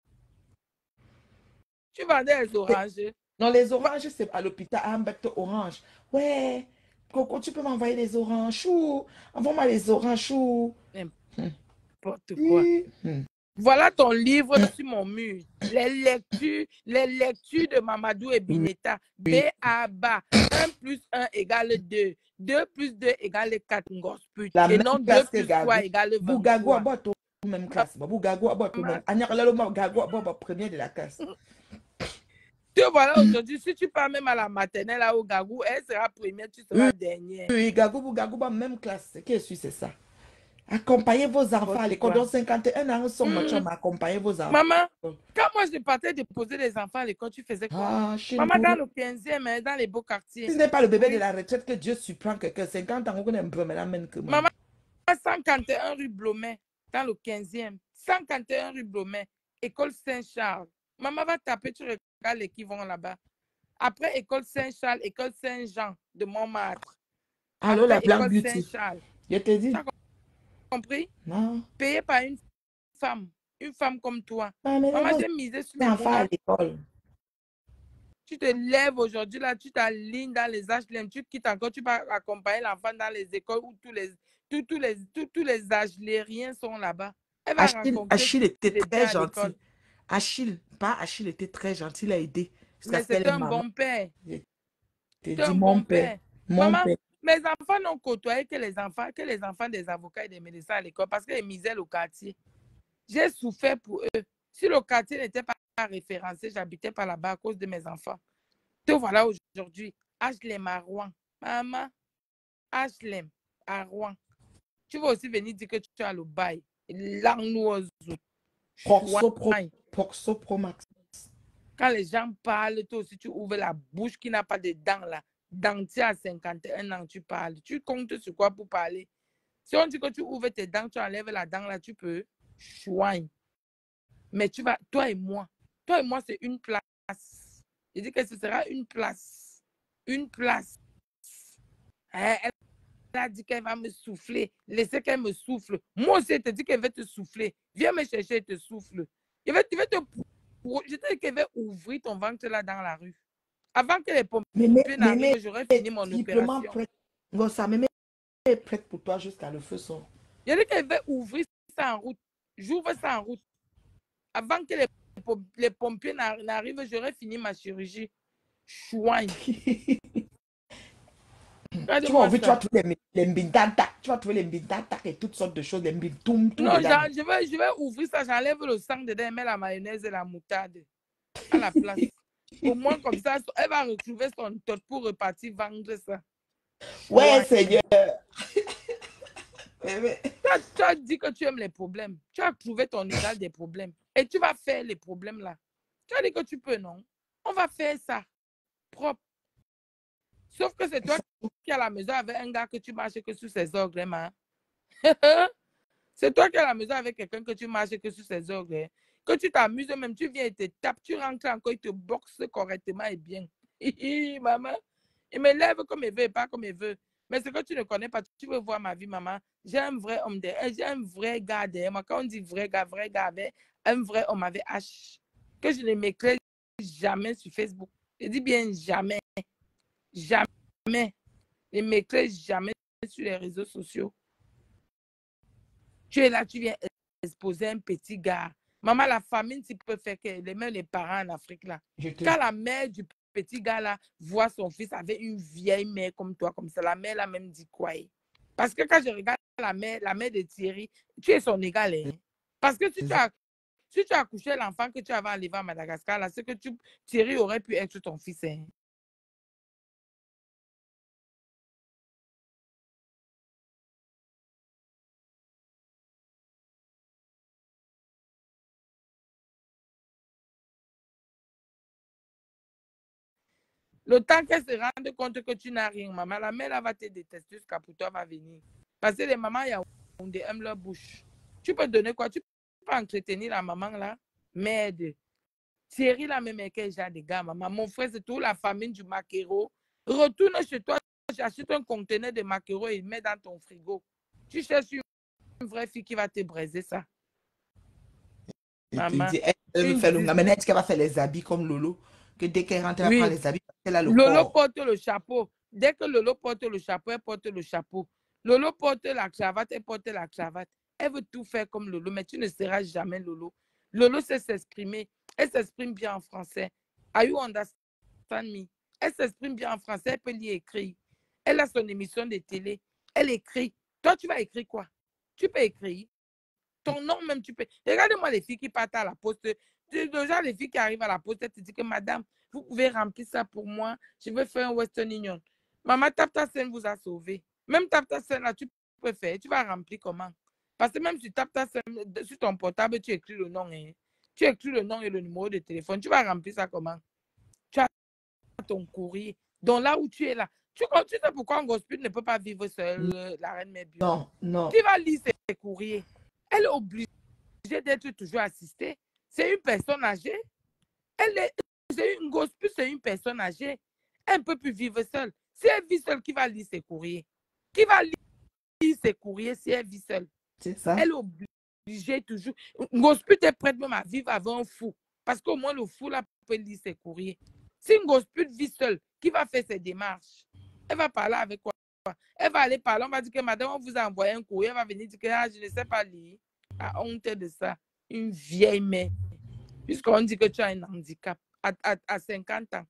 Tu vendais les oranges? Non, les oranges, c'est à l'hôpital, à un bec orange. Ouais, Coco, tu peux m'envoyer des oranges chou. Envoie-moi les oranges chou. N'importe quoi. Voilà ton livre sur mon mur. Les lectures de Mamadou et Bineta. B.A.B.A. 1 plus 1 égale 2. 2 plus 2 égale 4. La Et même non 2 classe que plus 3 Gagou. égale Gagou 23. a même classe. Gagou a même. Gagou a premier de la classe. Tu voilà aujourd'hui, si tu pars même à la maternelle là, au Gagou, elle sera première, tu seras dernière. Oui, Gagou a même classe. Qu'est-ce que c'est ça? Accompagnez vos enfants à l'école. Dans 51 ans, accompagnez vos enfants. Maman, quand moi je partais déposer les enfants à l'école, tu faisais quoi? Maman, dans le 15e, dans les beaux quartiers. Ce n'est pas le bébé de la retraite que Dieu surprend quelqu'un. 50 ans, on connaît un peu, mais même que maman. 151 rue Blomet, dans le 15e. 151 rue Blomet, école Saint-Charles. Maman va taper, tu regardes les qui vont là-bas. Après, école Saint-Charles, école Saint-Jean de Montmartre. Allô, la Après, Blanc école Beauty. Saint-Charles. Je te dis. Tu as compris? Non. Payé par une femme comme toi. Ah, Maman, j'ai misé sur les enfants à l'école. Tu te lèves aujourd'hui, là, tu t'alignes dans les HLM, tu quittes encore, tu vas accompagner l'enfant dans les écoles où tous les HLériens sont là-bas. Elle va Achille était très gentil. Achille était très gentil, il a aidé. Mais c'est un bon père. C'est un bon père. Maman, mes enfants n'ont côtoyé que les enfants des avocats et des médecins à l'école parce qu'ils misaient le quartier. J'ai souffert pour eux. Si le quartier n'était pas référencé, j'habitais pas là-bas à cause de mes enfants. Te voilà aujourd'hui. HLM à Rouen. Maman, HLM à Rouen. Tu vas aussi venir dire que tu as le bail. Proxo Pro Max. Quand les gens parlent, toi aussi, tu ouvres la bouche qui n'a pas de dents là. Dentier à 51 ans, tu parles. Tu comptes sur quoi pour parler? Si on dit que tu ouvres tes dents, tu enlèves la dent là, tu peux. Chouin. Mais tu vas, toi et moi, c'est une place. Je dis que ce sera une place. Une place. Elle a dit qu'elle va me souffler. Laissez qu'elle me souffle. Moi aussi, elle te dit qu'elle va te souffler. Viens me chercher et te souffle. Je te dis qu'elle va ouvrir ton ventre là dans la rue. Avant que les pompiers n'arrivent, j'aurais fini mon opération. Ça me met prête pour toi jusqu'à le feu son. Je dis qu'elle va ouvrir ça en route. J'ouvre ça en route. Avant que les pompiers n'arrivent, j'aurais fini ma chirurgie. Chouin. Tu vas trouver les mbindata. Tu vas trouver les mbindata et toutes sortes de choses. Les mbintoum. Non, je vais ouvrir ça. J'enlève le sang dedans et mets la mayonnaise et la moutarde à la place. Au moins, comme ça, elle va retrouver son tot pour repartir vendre ça. Ouais, Seigneur. Tu as dit que tu aimes les problèmes. Tu as trouvé ton égal des problèmes. Et tu vas faire les problèmes là. Tu as dit que tu peux, non? On va faire ça. Propre. Sauf que c'est toi qui à la maison avec un gars que tu marches que sur ses orgues, hein? C'est toi qui à la maison avec quelqu'un que tu marches que sur ses orgues. Que tu t'amuses même, tu viens et te tapes, tu rentres encore, il te boxe correctement et bien. Maman, il me lève comme il veut et pas comme il veut. Mais ce que tu ne connais pas, tu veux voir ma vie, maman. J'ai un vrai homme derrière, j'ai un vrai gars derrière moi. Quand on dit vrai gars avec un vrai homme avec H, que je ne m'éclaire jamais sur Facebook. Je dis bien jamais. Jamais. Je ne m'éclaire jamais sur les réseaux sociaux. Tu es là, tu viens exposer un petit gars. Maman, la famine, tu peux faire que même les parents en Afrique là. Quand la mère du petit gars là voit son fils avec une vieille mère comme toi, comme ça, la mère là même dit quoi? Parce que quand je regarde la mère de Thierry, tu es son égal. Hein? Parce que si tu as accouché l'enfant que tu avais enlevé à Madagascar, là, c'est que Thierry aurait pu être ton fils. Hein? Le temps qu'elle se rende compte que tu n'as rien, maman, la mère là, va te détester jusqu'à pour toi va venir. Parce que les mamans, il y a des aiment leur bouche. Tu peux donner quoi? Tu peux entretenir la maman là? Merde. Thierry là même qu'elle j'ai des gars, maman. Mon frère, c'est toute la famille du maquereau. Retourne chez toi, j'achète un conteneur de maquereau et mets dans ton frigo. Tu cherches une vraie fille qui va te briser ça. Maman. Elle veut faire le gamin, elle dit qu'elle va faire les habits comme Lolo. Que dès qu'elle rentre, elle prend les habits. Elle a le Lolo corps. porte le chapeau. Dès que Lolo porte le chapeau, elle porte le chapeau. Lolo porte la cravate, elle porte la cravate. Elle veut tout faire comme Lolo, mais tu ne seras jamais Lolo. Lolo sait s'exprimer. Elle s'exprime bien en français. Are you understand me? Elle s'exprime bien en français, elle peut lire et écrire. Elle a son émission de télé. Elle écrit. Toi, tu vas écrire quoi? Tu peux écrire. Ton nom même, tu peux. Regardez-moi les filles qui partent à la poste. Déjà, les filles qui arrivent à la poste, elles te disent que madame, vous pouvez remplir ça pour moi. Je veux faire un Western Union. Maman, TapTaSend vous a sauvé. Même TapTaSend, là, tu peux faire. Tu vas remplir comment? Parce que même sur TapTaSend, sur ton portable, tu écris le nom. Hein. Tu écris le nom et le numéro de téléphone. Tu vas remplir ça comment? Tu as ton courrier. Donc là où tu es là, tu sais pourquoi un gospel ne peut pas vivre seul, la reine Mébio. Non, non. Qui va lire ses courriers? Elle est obligée d'être toujours assistée. C'est une personne âgée. C'est une gospel, c'est une personne âgée. Elle ne peut plus vivre seule. Si elle vit seule, qui va lire ses courriers? Qui va lire ses courriers si elle vit seule? C'est ça. Elle est obligée toujours. Une gospel est prête même à vivre avec un fou. Parce qu'au moins, le fou là peut lire ses courriers. Si une gospel vit seule, qui va faire ses démarches? Elle va parler avec quoi? Elle va aller parler, on va dire que madame, on vous a envoyé un courrier, elle va venir dire que je ne sais pas lire. La honte de ça. Une vieille mère. Puisqu'on dit que tu as un handicap à 50 ans.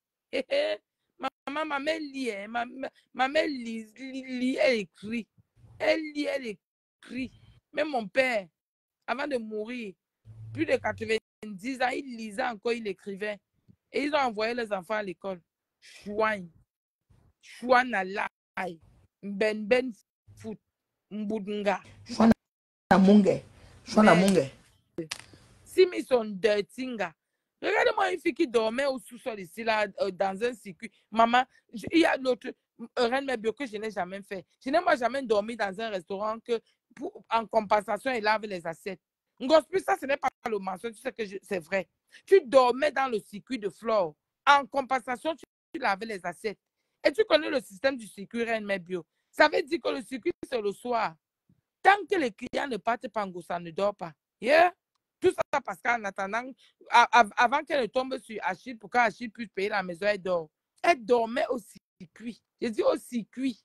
Ma mère lit, hein. Ma mère lit, elle écrit. Elle lit, elle écrit. Même mon père, avant de mourir, plus de 90 ans, il lisait encore, il écrivait. Et ils ont envoyé les enfants à l'école. Chouane. Chouane à l'ail. Ben foot. Mbudunga. Chouana Mungue. Chouana Mungue. Simi son dirtinga. Regardez-moi une fille qui dormait au sous-sol ici, là, dans un circuit. Maman, il y a l'autre reine Mébio que je n'ai jamais fait. Je n'ai moi jamais dormi dans un restaurant que, en compensation, il lave les assiettes. Gospel, ça, ce n'est pas le mensonge, tu sais que c'est vrai. Tu dormais dans le circuit de Flore. En compensation, tu lavais les assiettes. Et tu connais le système du circuit reine Mébio. Ça veut dire que le circuit, c'est le soir. Tant que les clients ne partent pas en go, ça ne dort pas. Yeah? Tout ça parce qu'en attendant, avant qu'elle ne tombe sur Achille, pour qu'Achille puisse payer la maison, elle dort. Elle dormait au circuit. Je dis au circuit.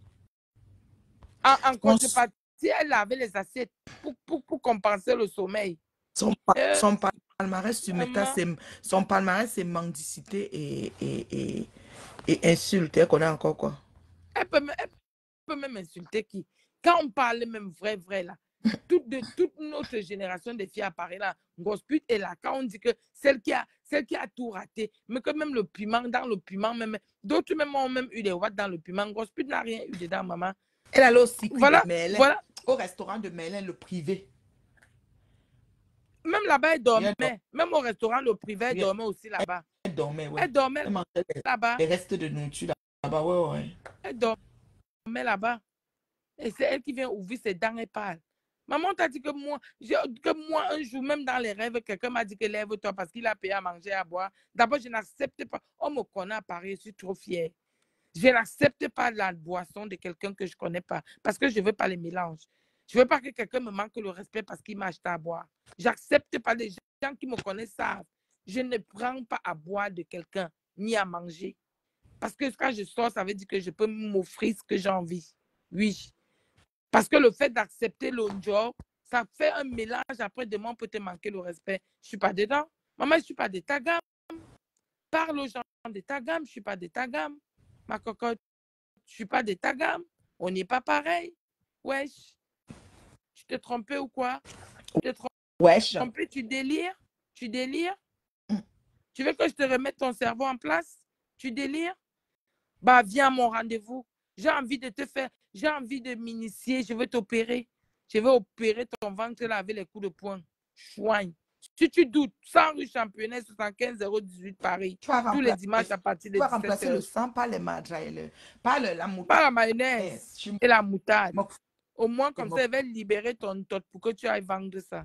En contrepartie, elle lavait les assiettes pour compenser le sommeil. Son palmarès, tu mets son palmarès, c'est mendicité et insulte. Elle connaît encore quoi? Elle peut même insulter qui? Quand on parle même vrai là, toute notre génération de filles apparaît là, Gospel est là. Quand on dit que celle qui a tout raté, mais que même le piment, dans le piment, même d'autres même ont même eu des watts dans le piment. Gospel n'a rien eu dedans, maman. Elle allait au circuit voilà, de Merlin, voilà. au restaurant de Merlin, le privé. Même là-bas, elle dormait. Même au restaurant, le privé, elle dormait aussi là-bas. Elle dormait, ouais. Elle dormait là-bas. Les restes de nourriture là-bas, ouais. Elle dormait là-bas. Et c'est elle qui vient ouvrir ses dents et parle. Maman t'a dit que moi, un jour, même dans les rêves, quelqu'un m'a dit que lève-toi parce qu'il a payé à manger, à boire. D'abord, je n'accepte pas. On me connaît à Paris, je suis trop fière. Je n'accepte pas la boisson de quelqu'un que je ne connais pas parce que je ne veux pas les mélanges. Je ne veux pas que quelqu'un me manque le respect parce qu'il m'a acheté à boire. Je n'accepte pas les gens qui me connaissent savent. Je ne prends pas à boire de quelqu'un ni à manger. Parce que quand je sors, ça veut dire que je peux m'offrir ce que j'ai envie. Oui. Parce que le fait d'accepter le job, ça fait un mélange. Après, demain, on peut te manquer le respect. Je ne suis pas dedans. Maman, je ne suis pas de ta gamme. Parle aux gens de ta gamme. Je ne suis pas de ta gamme. Ma cocotte, je ne suis pas de ta gamme. On n'est pas pareil. Wesh. Tu t'es trompé ou quoi? Tu t'es trompé, tu délires? Tu délires? Tu veux que je te remette ton cerveau en place? Tu délires? Bah, viens à mon rendez-vous. J'ai envie de te faire, j'ai envie de m'initier, je veux t'opérer. Je vais opérer ton ventre là avec les coups de poing. Chouigne. Si tu doutes, 100 rue Championnet, 75 018 Paris. Tous les dimanches à partir de 17h. Tu vas remplacer le sang par les madrailles, par la moutarde. Par la mayonnaise et la moutarde. Au moins, comme ça, elle va libérer ton tot pour que tu ailles vendre ça.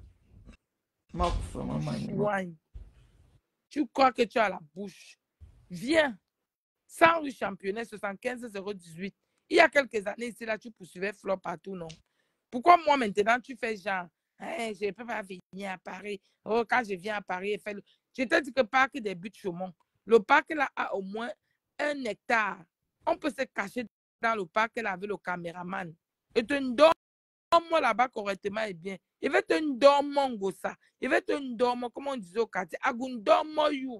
Chouigne. Tu crois que tu as la bouche. Viens. 100 rue Championnet, 75 018. Il y a quelques années, ici, là, tu poursuivais Flore partout, non? Pourquoi moi, maintenant, tu fais genre, hey, je ne peux pas venir à Paris. Oh, quand je viens à Paris, je te dis que le parc des Buttes-Chaumont, le parc là a au moins 1 hectare. On peut se cacher dans le parc là avec le caméraman. Et tu ne dors Dors-moi là-bas correctement et bien. Il va te dormir, gossa. Il va te dormir, comme on disait au quartier. Agun dormir, you.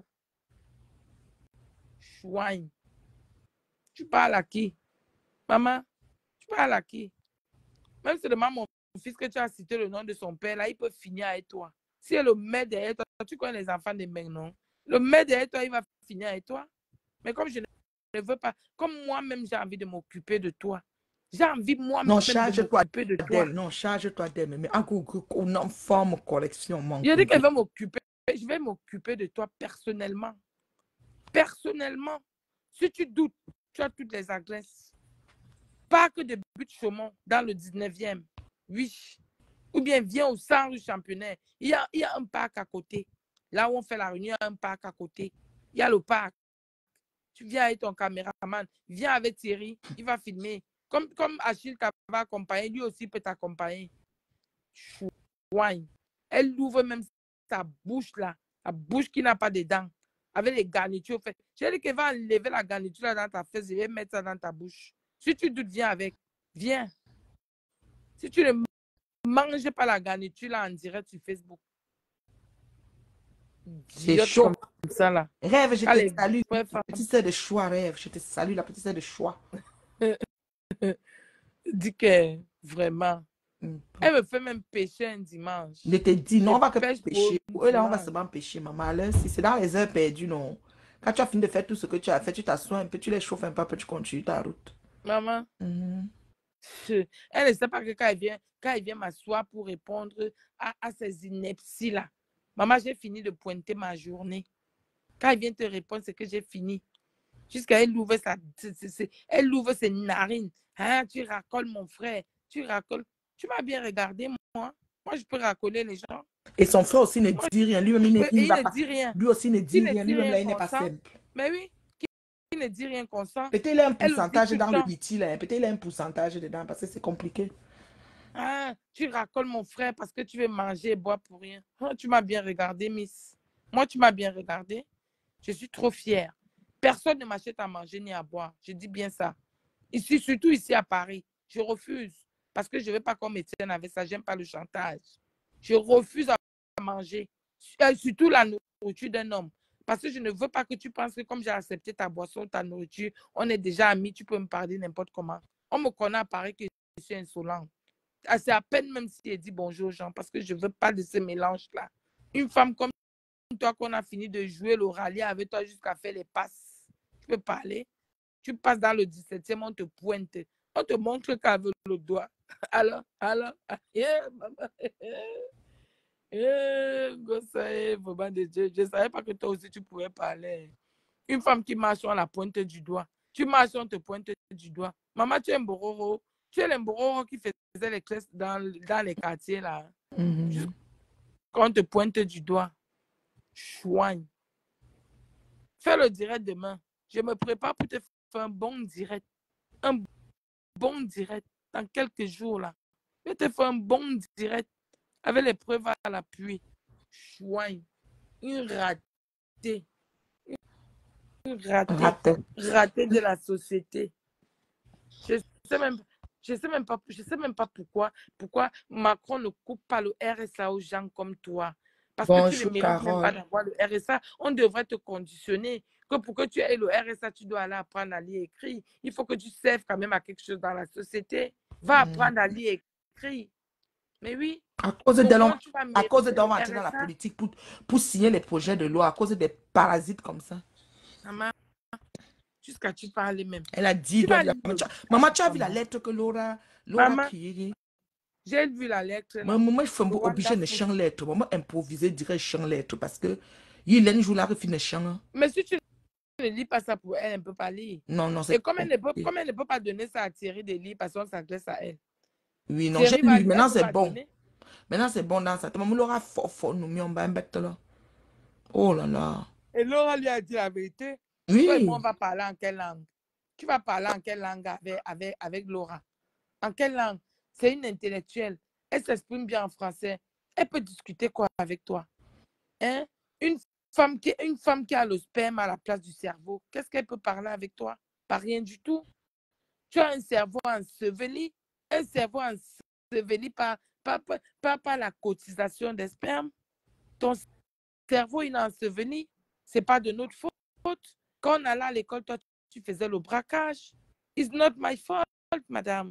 Chouine. Tu parles à qui? Maman, tu parles à qui? Même seulement mon fils que tu as cité le nom de son père, là, il peut finir avec toi. Si le met derrière toi, tu connais les enfants des mecs, non? Le met derrière toi, il va finir avec toi. Mais comme je ne veux pas, comme moi-même, j'ai envie de m'occuper de toi. J'ai envie Non, moi-même de charge-toi m'occuper de toi. d'elle. Non, charge-toi d'elle. Mais en forme collection, mon Je dis qu'elle cousin. va m'occuper. Je vais m'occuper de toi personnellement. Personnellement. Si tu doutes, tu as toutes les adresses. Parc de Butte-Chaumont, dans le 19e. Oui. Ou bien viens au centre du championnat. Il y a un parc à côté. Là où on fait la réunion, il y a un parc à côté. Il y a le parc. Tu viens avec ton caméraman. Viens avec Thierry. Il va filmer. Comme Achille va accompagner, lui aussi peut t'accompagner. Chouine. Elle ouvre même sa bouche là. Sa bouche qui n'a pas de dents. Avec les garnitures. J'ai dit qu'elle va enlever la garniture là dans ta fesse et mettre ça dans ta bouche. Si tu doutes, viens avec. Viens. Si tu ne manges pas la garniture là en direct sur Facebook. C'est Idiote chaud. comme ça là. Rêve, je Allez, te salue. ouais, La petite sœur de choix, rêve. Je te salue, la petite sœur de choix. dis que vraiment. Mm. Elle me fait même pêcher un dimanche. Je te dis, non, Je on va que pêche pêcher. pour Eux, là, on va dimanche. seulement pêcher, maman. Là, si c'est dans les heures perdues, non. Quand tu as fini de faire tout ce que tu as fait, tu t'assois un peu, tu les chauffes un peu, après tu continues ta route. Maman, Mhm. elle ne sait pas que quand elle vient m'asseoir pour répondre à ces inepties-là. Maman, j'ai fini de pointer ma journée. Quand elle vient te répondre, c'est que j'ai fini. Jusqu'à elle ouvre elle ouvre ses narines. Hein, tu racoles mon frère. Tu racoles. Tu m'as bien regardé, moi. Moi, je peux racoler les gens. Et son frère aussi ne Moi, dit rien. Lui-même, il il va ne pas. dit rien. Lui aussi ne Qui dit ne rien. dit Lui-même, rien là, il n'est pas consent. simple. Mais oui, qui ne dit rien consent. Peut-être il a un Elle aussi pourcentage tout le dans le temps. litige, là. Peut-être il a un pourcentage dedans parce que c'est compliqué. Ah, tu racoles mon frère parce que tu veux manger et boire pour rien. Ah, tu m'as bien regardé, Miss. Moi, tu m'as bien regardé. Je suis trop fière. Personne ne m'achète à manger ni à boire. Je dis bien ça. Ici, surtout ici à Paris. Je refuse parce que je ne veux pas qu'on me tienne avec ça. Je n'aime pas le chantage. Je refuse à manger. Surtout la nourriture d'un homme. Parce que je ne veux pas que tu penses que comme j'ai accepté ta boisson, ta nourriture, on est déjà amis, tu peux me parler n'importe comment. On me connaît à Paris que je suis insolente. C'est à peine même si elle dit bonjour aux gens parce que je ne veux pas de ce mélange-là. Une femme comme toi qu'on a fini de jouer le rallye avec toi jusqu'à faire les passes. Tu peux parler. Tu passes dans le 17e, on te pointe. On te montre qu'avec le doigt. Alors, maman. Vraiment de Dieu. Je ne savais pas que toi aussi tu pouvais parler. Une femme qui marche, on la pointe du doigt. Tu marches, on te pointe du doigt. Maman, tu es un bororo. Tu es l'embororo qui faisait les classes dans les quartiers là. Juste quand on te pointe du doigt. Chouigne. Fais le direct demain. Je me prépare pour te faire un bon direct. Un bon direct dans quelques jours là. Je vais te faire un bon direct avec les preuves à l'appui. Chouigne. Une ratée. Une ratée. Raté. Ratée de la société. Je sais même pas pourquoi Macron ne coupe pas le RSA aux gens comme toi. Parce que tu ne Bonjour, mérites même pas Carole. d'avoir le RSA. On devrait te conditionner que pour que tu aies le RSA, tu dois aller apprendre à lire et écrire. Il faut que tu serves quand même à quelque chose dans la société. Va apprendre à lire et écrire. Mais oui, À cause d'elle, comment tu vas à cause mériter d'elle, on le va entrer dans la RSA? politique pour signer les projets de loi à cause des parasites comme ça. Maman, jusqu'à tu parles même. Elle a dit, Tu vas lire maman, tu as vu la lettre que Laura Maman, criée? j'ai vu la lettre là. Moi, je suis Le obligé de Wonderful. chanter lettre. Moi, improviser, dire chanter lettre parce que il a un jour là, il finit chanter. Mais si tu ne lis pas ça pour elle, elle ne peut pas lire. Non, non, Et c'est comme compliqué. elle ne peut pas donner ça à Thierry de lire parce qu'on s'adresse à elle. Oui, non, j'ai Thierry va lu. lire, elle ne Maintenant, peut c'est pas bon. donner. Maintenant, c'est bon dans ça. Maman, Laura, fort, nous, mi, on va mettre là. Oh là là. Et Laura lui a dit la vérité. Toi et moi, on Oui. va parler en quelle langue? Tu vas parler en quelle langue avec Laura? En quelle langue? C'est une intellectuelle. Elle s'exprime bien en français. Elle peut discuter quoi avec toi? Hein? Une une femme qui a le sperme à la place du cerveau, qu'est-ce qu'elle peut parler avec toi? Pas rien du tout. Tu as un cerveau enseveli, un cerveau enseveli par la cotisation des spermes. Ton cerveau, il est enseveli. Ce n'est pas de notre faute. Quand on allait à l'école, toi, tu faisais le braquage. It's not my fault, madame.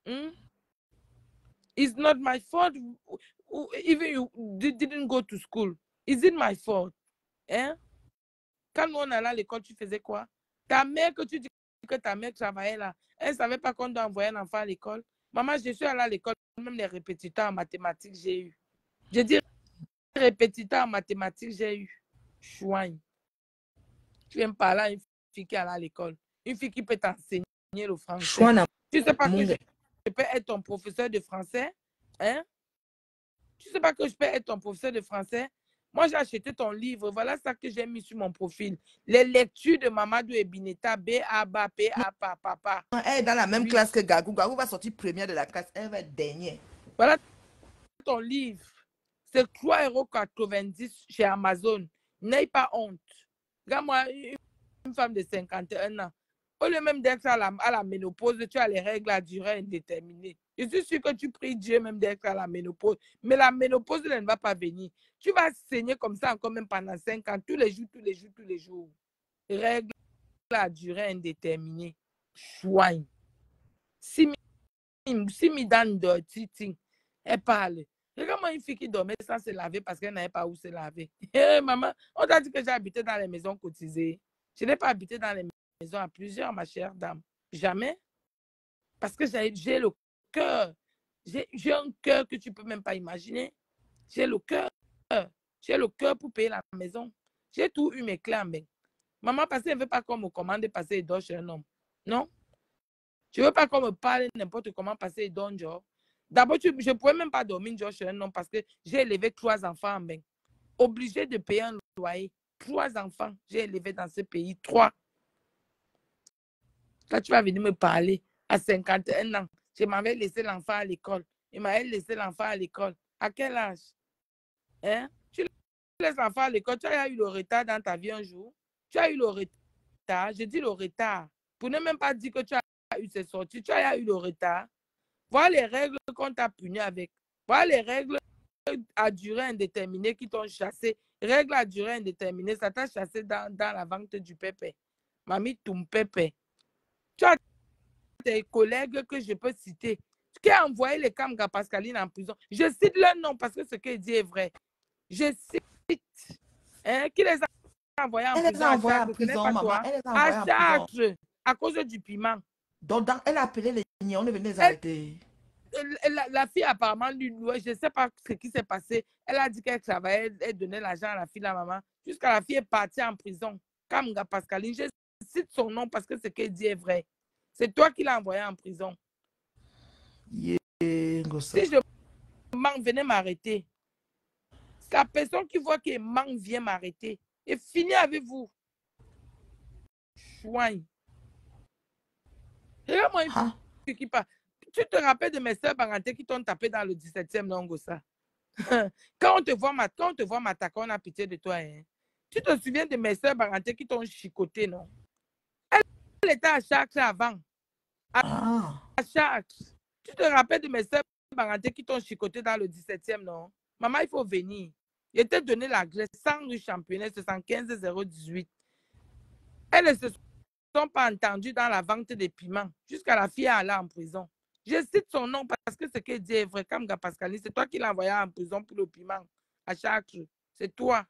It's not my fault. Even you didn't go to school. Is it my fault? Hein? Quand nous, on allait à l'école, tu faisais quoi? Ta mère, que tu dis que ta mère travaillait là, elle ne savait pas qu'on doit envoyer un enfant à l'école. Maman, je suis allée à l'école, même les répétiteurs en mathématiques, j'ai eu. Je dis répétiteur en mathématiques, j'ai eu. Chouin. Tu viens par là, une fille qui est allée à l'école. Une fille qui peut t'enseigner le français. Chouin, Tu ne sais pas que je peux être ton professeur de français? Hein? Tu ne sais pas que je peux être ton professeur de français? Moi, j'ai acheté ton livre. Voilà ça que j'ai mis sur mon profil. Les lectures de Mamadou Ebineta, B.A.B.A. P.A.P.A. Papa. Elle est dans la même Oui. classe que Gagou. Gagou va sortir première de la classe. Elle va être dernière. Voilà ton livre. C'est 3,90 € chez Amazon. N'aie pas honte. Regarde-moi, une femme de 51 ans. Au lieu même d'être à la ménopause, tu as les règles à durée indéterminée. Je suis sûre que tu pries Dieu même d'être à la ménopause. Mais la ménopause, elle ne va pas venir. Tu vas saigner comme ça encore même pendant 5 ans, tous les jours, tous les jours, tous les jours. Règles à durée indéterminée. Chouin. Si mi dan dirty thing, elle parle. Regarde-moi une fille qui dormait sans se laver parce qu'elle n'avait pas où se laver. Maman, on t'a dit que j'ai habité dans les maisons cotisées. Je n'ai pas habité dans les maisons à plusieurs, ma chère dame. Jamais. Parce que j'ai le cœur. J'ai un cœur que tu ne peux même pas imaginer. J'ai le cœur. J'ai le cœur pour payer la maison. J'ai tout eu mes clés en main. Maman, parce qu'elle ne veut pas qu'on me commande passer et dort chez un homme. Non? Je ne veux pas qu'on me parle n'importe comment passer et dormir. D'abord, je ne pouvais même pas dormir chez un homme parce que j'ai élevé 3 enfants en main. Obligé de payer un loyer. 3 enfants, j'ai élevé dans ce pays. 3. Là, tu vas venir me parler à 51 ans. Je m'avais laissé l'enfant à l'école. Il m'avait laissé l'enfant à l'école. À quel âge? Hein? Tu laisses l'enfant à l'école. Tu as eu le retard dans ta vie un jour. Tu as eu le retard. Je dis le retard. Pour ne même pas dire que tu as eu ces sorties. Tu as eu le retard. Voilà les règles qu'on t'a puni avec. Voilà les règles à durée indéterminée qui t'ont chassé. Règles à durée indéterminée, ça t'a chassé dans la vente du pépé. Mamie Tumpépé. Tu as des collègues que je peux citer qui ont envoyé les Kamga Pascaline en prison. Je cite leur nom parce que ce qu'il dit est vrai. Je cite. Qui les a envoyés en prison? Elle les a envoyés en prison, maman. Elle les a envoyés en prison. À Chartres, à cause du piment. Donc, elle a appelé les niais, on est venu les arrêter. La fille, apparemment, je ne sais pas ce qui s'est passé. Elle a dit qu'elle travaillait, elle donnait l'argent à la fille, la maman, jusqu'à la fille est partie en prison. Kamga Pascaline, je cite son nom parce que ce qu'elle dit est vrai. C'est toi qui l'as envoyé en prison. Si je manque, venez m'arrêter. La personne qui voit qu'il manque vient m'arrêter. Et finir avec vous. Chouin. Regarde-moi une fille qui parle. Tu te rappelles de mes soeurs parentés qui t'ont tapé dans le 17e, non, Gossa? Quand on te voit m'attaquer, on a pitié de toi. Hein? Tu te souviens de mes soeurs parentés qui t'ont chicoté, non? Elle était à Chartres avant. À Chartres. Tu te rappelles de mes soeurs parentés qui t'ont chicoté dans le 17e, non? Maman, il faut venir. Je t'ai donné la Grèce, 100 rue Championnet, 75 018. Elles ne se sont pas entendues dans la vente des piments jusqu'à la fille allée en prison. Je cite son nom parce que ce qu'elle dit est vrai. Kamga Pascaline, c'est toi qui l'as envoyé en prison pour le piment à Chartres. C'est toi.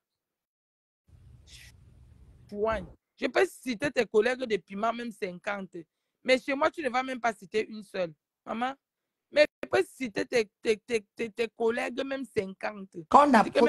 Je peux citer tes collègues de piment, même 50. Mais chez moi, tu ne vas même pas citer une seule. Maman, mais je peux citer tes collègues, même 50. Quand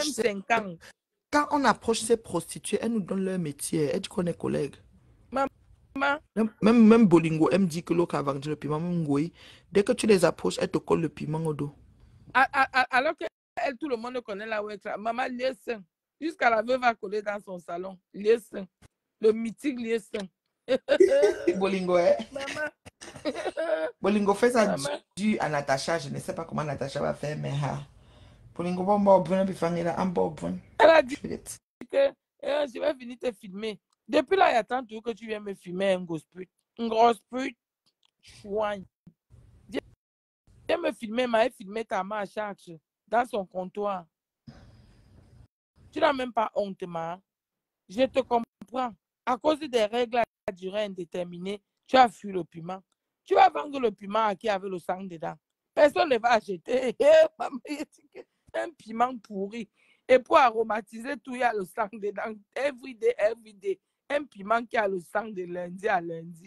on approche ces prostituées, elles nous donnent leur métier. Elles disent qu'on est collègues. Maman. Même Bolingo, elle me dit que l'autre a vendu le piment. Même Ngoï, dès que tu les approches, elles te collent le piment au dos. Alors que tout le monde connaît la Ouex. Maman, lieu saint. Jusqu'à la veuve va coller dans son salon. Lieu saint. Le mythique lieu saint. Bolingo, hein? Maman. Bolingo fait ça dû à Natacha. Je ne sais pas comment Natacha va faire, mais Bolingo va m'en Elle a dit que je vais venir te filmer. Depuis là, il attend tout que tu viennes me filmer un grosse pute. Une grosse pute. Chouin. viens me filmer, m'a filmé ta main à charge dans son comptoir. Tu n'as même pas honte, ma. Je te comprends. À cause des règles à durée indéterminée, tu as fui le piment. Tu vas vendre le piment à qui avait le sang dedans. Personne ne va acheter. Un piment pourri. Et pour aromatiser tout, il y a le sang dedans. Every day, every day. Un piment qui a le sang de lundi à lundi.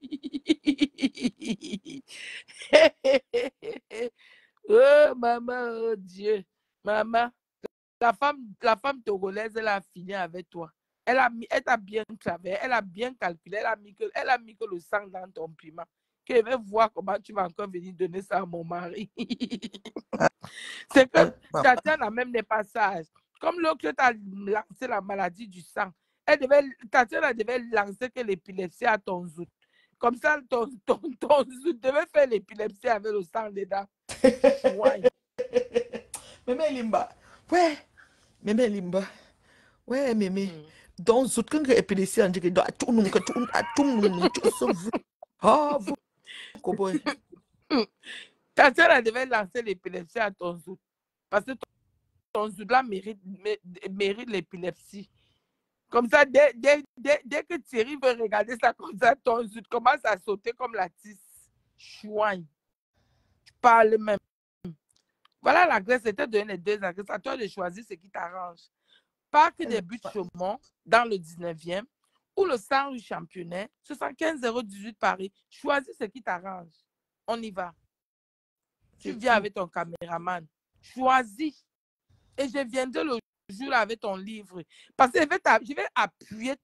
Oh, maman, oh Dieu. Maman, la femme togolaise, elle a fini avec toi. Elle t'a bien travaillé, elle a bien calculé, elle a mis que le sang dans ton piment. Que je vais voir comment tu vas encore venir donner ça à mon mari. C'est que Tatiana même n'est pas sage. Comme l'autre t'a lancé la maladie du sang, Tatiana devait lancer que l'épilepsie à ton zout. Comme ça, ton zout devait faire l'épilepsie avec le sang dedans. Ouais. Mémé Limba. Ouais. Mémé Limba. Ouais, mémé. Donc, zout, quand l'épilepsie, on dit que doit tout nous, que tout se vous. Ah, vous, cowboy. Tatiana devait lancer l'épilepsie à ton zout. Parce que ton zout là mérite l'épilepsie. Comme ça, dès que Thierry veut regarder ça comme ça, ton zout commence à sauter comme la tisse. Chouin. Tu parles même. Voilà, la Grèce était donné les deux agrès. À toi de choisir ce qui t'arrange. Parc des buts Chaumont, dans le 19e, ou le Saint-Rue Championnet, 75-018 Paris. Choisis ce qui t'arrange. On y va. Tu viens avec ton caméraman. Choisis. Et je viendrai le jour avec ton livre. Parce que je vais appuyer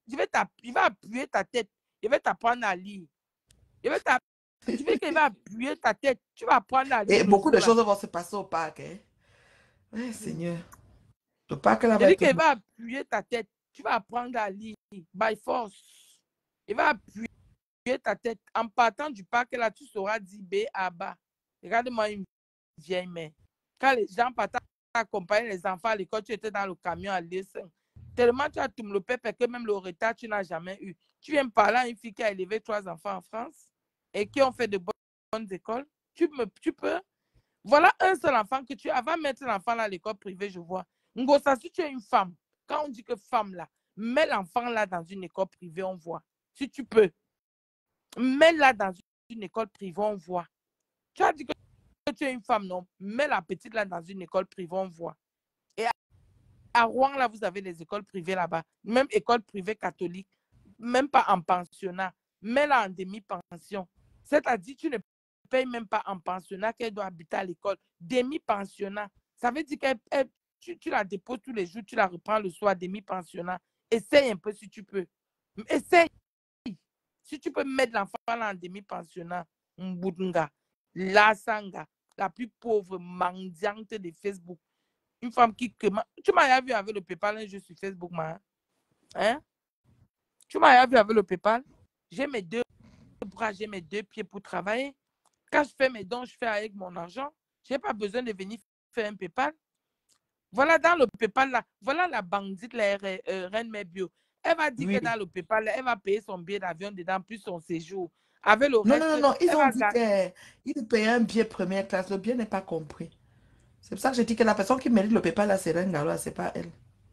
ta tête. Je vais t'apprendre à lire. Tu veux qu'il va appuyer ta tête. Tu vas apprendre à lire. Et beaucoup de choses vont se passer au parc. Hein? Oui, Seigneur. Le parc là va être... qu'il va appuyer ta tête. Tu vas apprendre à lire. By force. Il va appuyer ta tête. En partant du parc là, tu sauras dire B à bas. Regarde-moi une vieille mère. Quand les gens partent accompagner les enfants à l'école, tu étais dans le camion à l'essai. Tellement tu as tout le pépé que même le retard, tu n'as jamais eu. Tu viens parler à une fille qui a élevé 3 enfants en France et qui ont fait de bonnes écoles. Tu peux. Voilà un seul enfant que tu as. Va mettre l'enfant là à l'école privée, je vois. Ngosa, si tu es une femme, quand on dit que femme là, mets l'enfant là dans une école privée, on voit. Si tu peux. Mets-la dans une école privée, on voit. Tu as dit que tu es une femme, non? Mets la petite là dans une école privée, on voit. Et à Rouen, là, vous avez les écoles privées là-bas. Même école privée catholique. Même pas en pensionnat. Mets-la en demi-pension. C'est-à-dire, tu ne payes même pas en pensionnat qu'elle doit habiter à l'école. Demi-pensionnat. Ça veut dire que tu la déposes tous les jours, tu la reprends le soir, demi-pensionnat. Essaye un peu si tu peux. Essaye. Si tu peux mettre l'enfant en demi-pensionnat, Mbudunga, la Sanga, la plus pauvre mendiante de Facebook. Une femme qui... Tu m'as vu avec le PayPal un jour sur Facebook, ma. Hein? Tu m'as vu avec le PayPal? J'ai mes 2 bras, j'ai mes 2 pieds pour travailler. Quand je fais mes dons, je fais avec mon argent. Je n'ai pas besoin de venir faire un PayPal. Voilà dans le PayPal, là, voilà la bandite, la Reine Mère Bio. Elle va dire que dans le PayPal, elle va payer son billet d'avion dedans, plus son séjour. Avec le reste, non. Ils ont dit qu'ils payaient un billet première classe. Le billet n'est pas compris. C'est pour ça que je dis que la personne qui mérite le PayPal, là, c'est Reine Galois, c'est pas elle.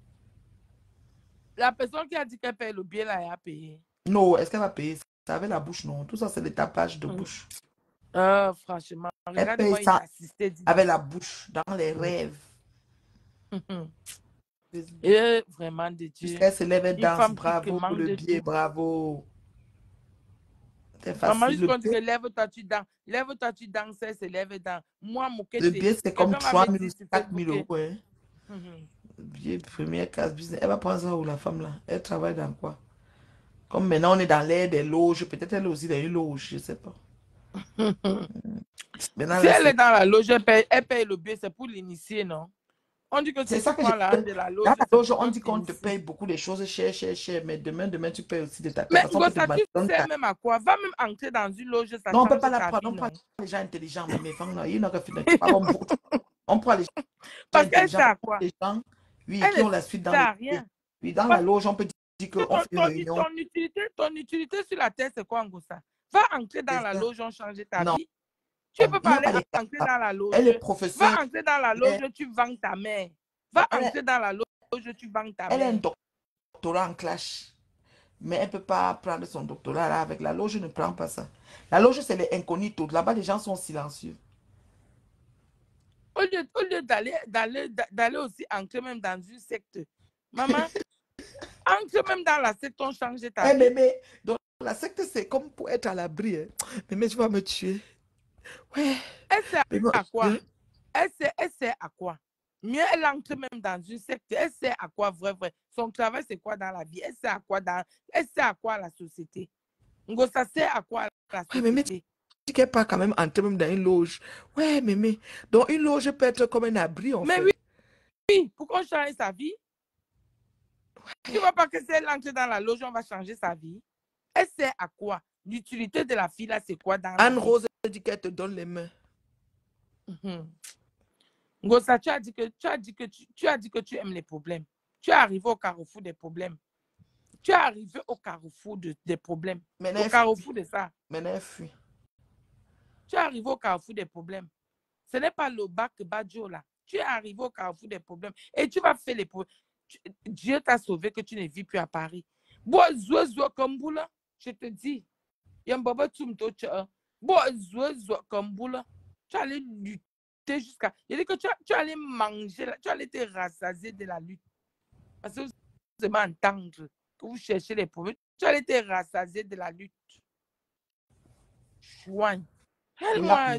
La personne qui a dit qu'elle paye le billet, là, elle a payé. Non, est-ce qu'elle va payer? Ça avec la bouche, non. Tout ça, c'est le tapage de bouche. Franchement, regarde-moi une assistée. Avec la bouche, dans les rêves. Et vraiment de Dieu. Jusqu'à se lève et danse, bravo pour le billet, bravo. C'est facile. Maman, juste quand tu lève-toi, tu danses. Lève-toi, tu danses, se lève et danse. Moi, mon le billet, c'est comme 3 000 ou 4 000 euros. Hein. Le billet de première classe business. Elle va prendre ça où, la femme là? Elle travaille dans quoi? Comme maintenant, on est dans l'air des loges. Peut-être elle est aussi dans une loge, je ne sais pas. Maintenant, si elle est dans la loge, elle paye le billet, c'est pour l'initier, non? On dit que c'est ça que prends la de la loge. Dans la loge, on dit qu'on te paye beaucoup de choses cher, mais demain, tu payes aussi de ta carte. Mais ça, tu sais même à quoi? Va même entrer dans une loge, ça non, on ne peut pas la prendre. On prend les gens intelligents, mais mes femmes, il n'y a pas on prend les gens intelligents, les gens qui ont la suite dans rien. Oui, dans la loge, on peut dire qu'on fait une réunion. Ton utilité sur la terre, c'est quoi, Ngosa? Va entrer dans la loge, on change ta vie. Tu peux pas Non, aller elle est entrer capable. dans la loge. Elle est Va professeure. entrer dans la Elle, loge, tu vends ta mère. Va elle, entrer dans la loge, tu vends ta elle a un mère. doctorat en clash. Mais elle ne peut pas prendre son doctorat là avec la loge, ne prend pas ça. La loge, c'est les incognito. Là-bas, les gens sont silencieux. Au lieu d'aller aussi entrer même dans une secte. Maman, entre même dans la secte, on change ta Eh, vie. mais, donc, la secte, c'est comme pour être à l'abri. Hein. Mais tu vas me tuer. Ouais. Elle sert Mais moi, à quoi? Elle sert à quoi? Mieux, elle entre même dans une secte. Elle sert à quoi, vrai? Son travail, c'est quoi dans la vie? Elle sert à quoi à la société? Ngo, ça sert à quoi la ouais, mais société? tu n'es pas quand même entré même dans une loge. Ouais, mais, donc une loge peut être comme un abri, en Mais fait. oui, pour qu'on change sa vie. Tu ne vois pas que si elle entre dans la loge, on va changer sa vie? Elle sert à quoi? L'utilité de la fille, là, c'est quoi dans la vie? Anne-Rose dit qu'elle te donne les mains. Ngosa, tu as dit que tu aimes les problèmes. Tu es arrivé au carrefour des problèmes. Tu es arrivé au carrefour des problèmes. Maintenant, Au carrefour de ça. Maintenant, elle fuit. Tu es arrivé au carrefour des problèmes. Ce n'est pas le bac Badjo là. Tu es arrivé au carrefour des problèmes. Et tu vas faire les problèmes. Dieu t'a sauvé que tu ne vis plus à Paris. Bon, comme boula, je te dis. Il y a un baba tumto tcha. Bon, comme boula. Tu allais lutter jusqu'à. Il dit que tu allais manger, tu allais te rassasier de la lutte. Parce que vous devez entendre que vous cherchez les problèmes. Tu allais te rassasier de la lutte. Chouin. Elle-moi,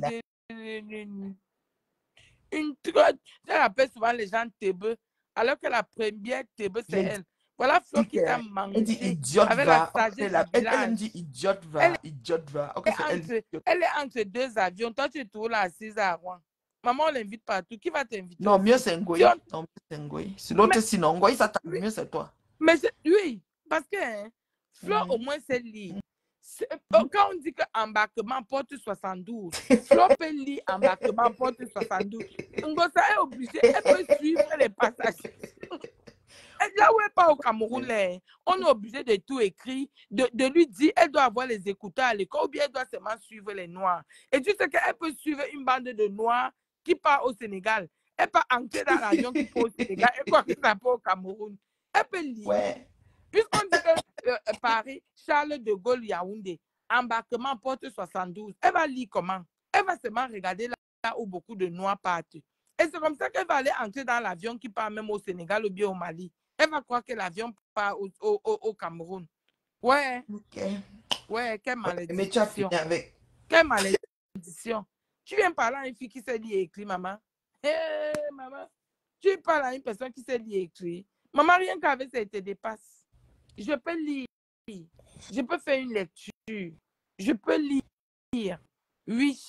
une trotte. Elle appelle souvent les gens tébeux, alors que la première tébeux, c'est elle. Voilà Flo qui t'a mangé. Elle dit idiote avec va. la sagesse du Elle village. me dit idiote va, idiote va. Okay, elle est entre deux avions. Toi, tu es toujours là assise à Rouen. Maman, on l'invite partout. Qui va t'inviter? Non, mieux c'est Ngoï. Non, mieux c'est Ngoï. Si l'autre sinon, Ngoï, ça t'a mieux, c'est toi. Mais oui, parce que hein, Flo, au moins, c'est libre. Quand on dit que embarquement porte 72, Flo peut lire embarquement porte 72. Ngosa est obligée, elle peut suivre les passages. Là où elle part au Cameroun, on est obligé de tout écrire, de lui dire, elle doit avoir les écouteurs à l'école ou bien elle doit seulement suivre les Noirs. Et tu sais qu'elle peut suivre une bande de Noirs qui part au Sénégal. Elle peut entrer dans l'avion qui part au Sénégal et quoi que ça part au Cameroun. Elle peut lire. Ouais. Puisqu'on dit que Paris, Charles de Gaulle, Yaoundé, embarquement porte 72, elle va lire comment? Elle va seulement regarder là où beaucoup de Noirs partent. Et c'est comme ça qu'elle va aller entrer dans l'avion qui part même au Sénégal ou bien au Mali. Elle va croire que l'avion part au Cameroun. Ouais. Okay. Ouais, quelle malédiction. Mais tu as fini avec. Quelle malédiction. Tu viens parler à une fille qui sait lire et écrire, maman. Hé, maman. Tu parles à une personne qui sait lire et écrire. Maman, rien qu'avec ça, elle te dépasse. Je peux lire. Je peux faire une lecture. Je peux lire. Oui.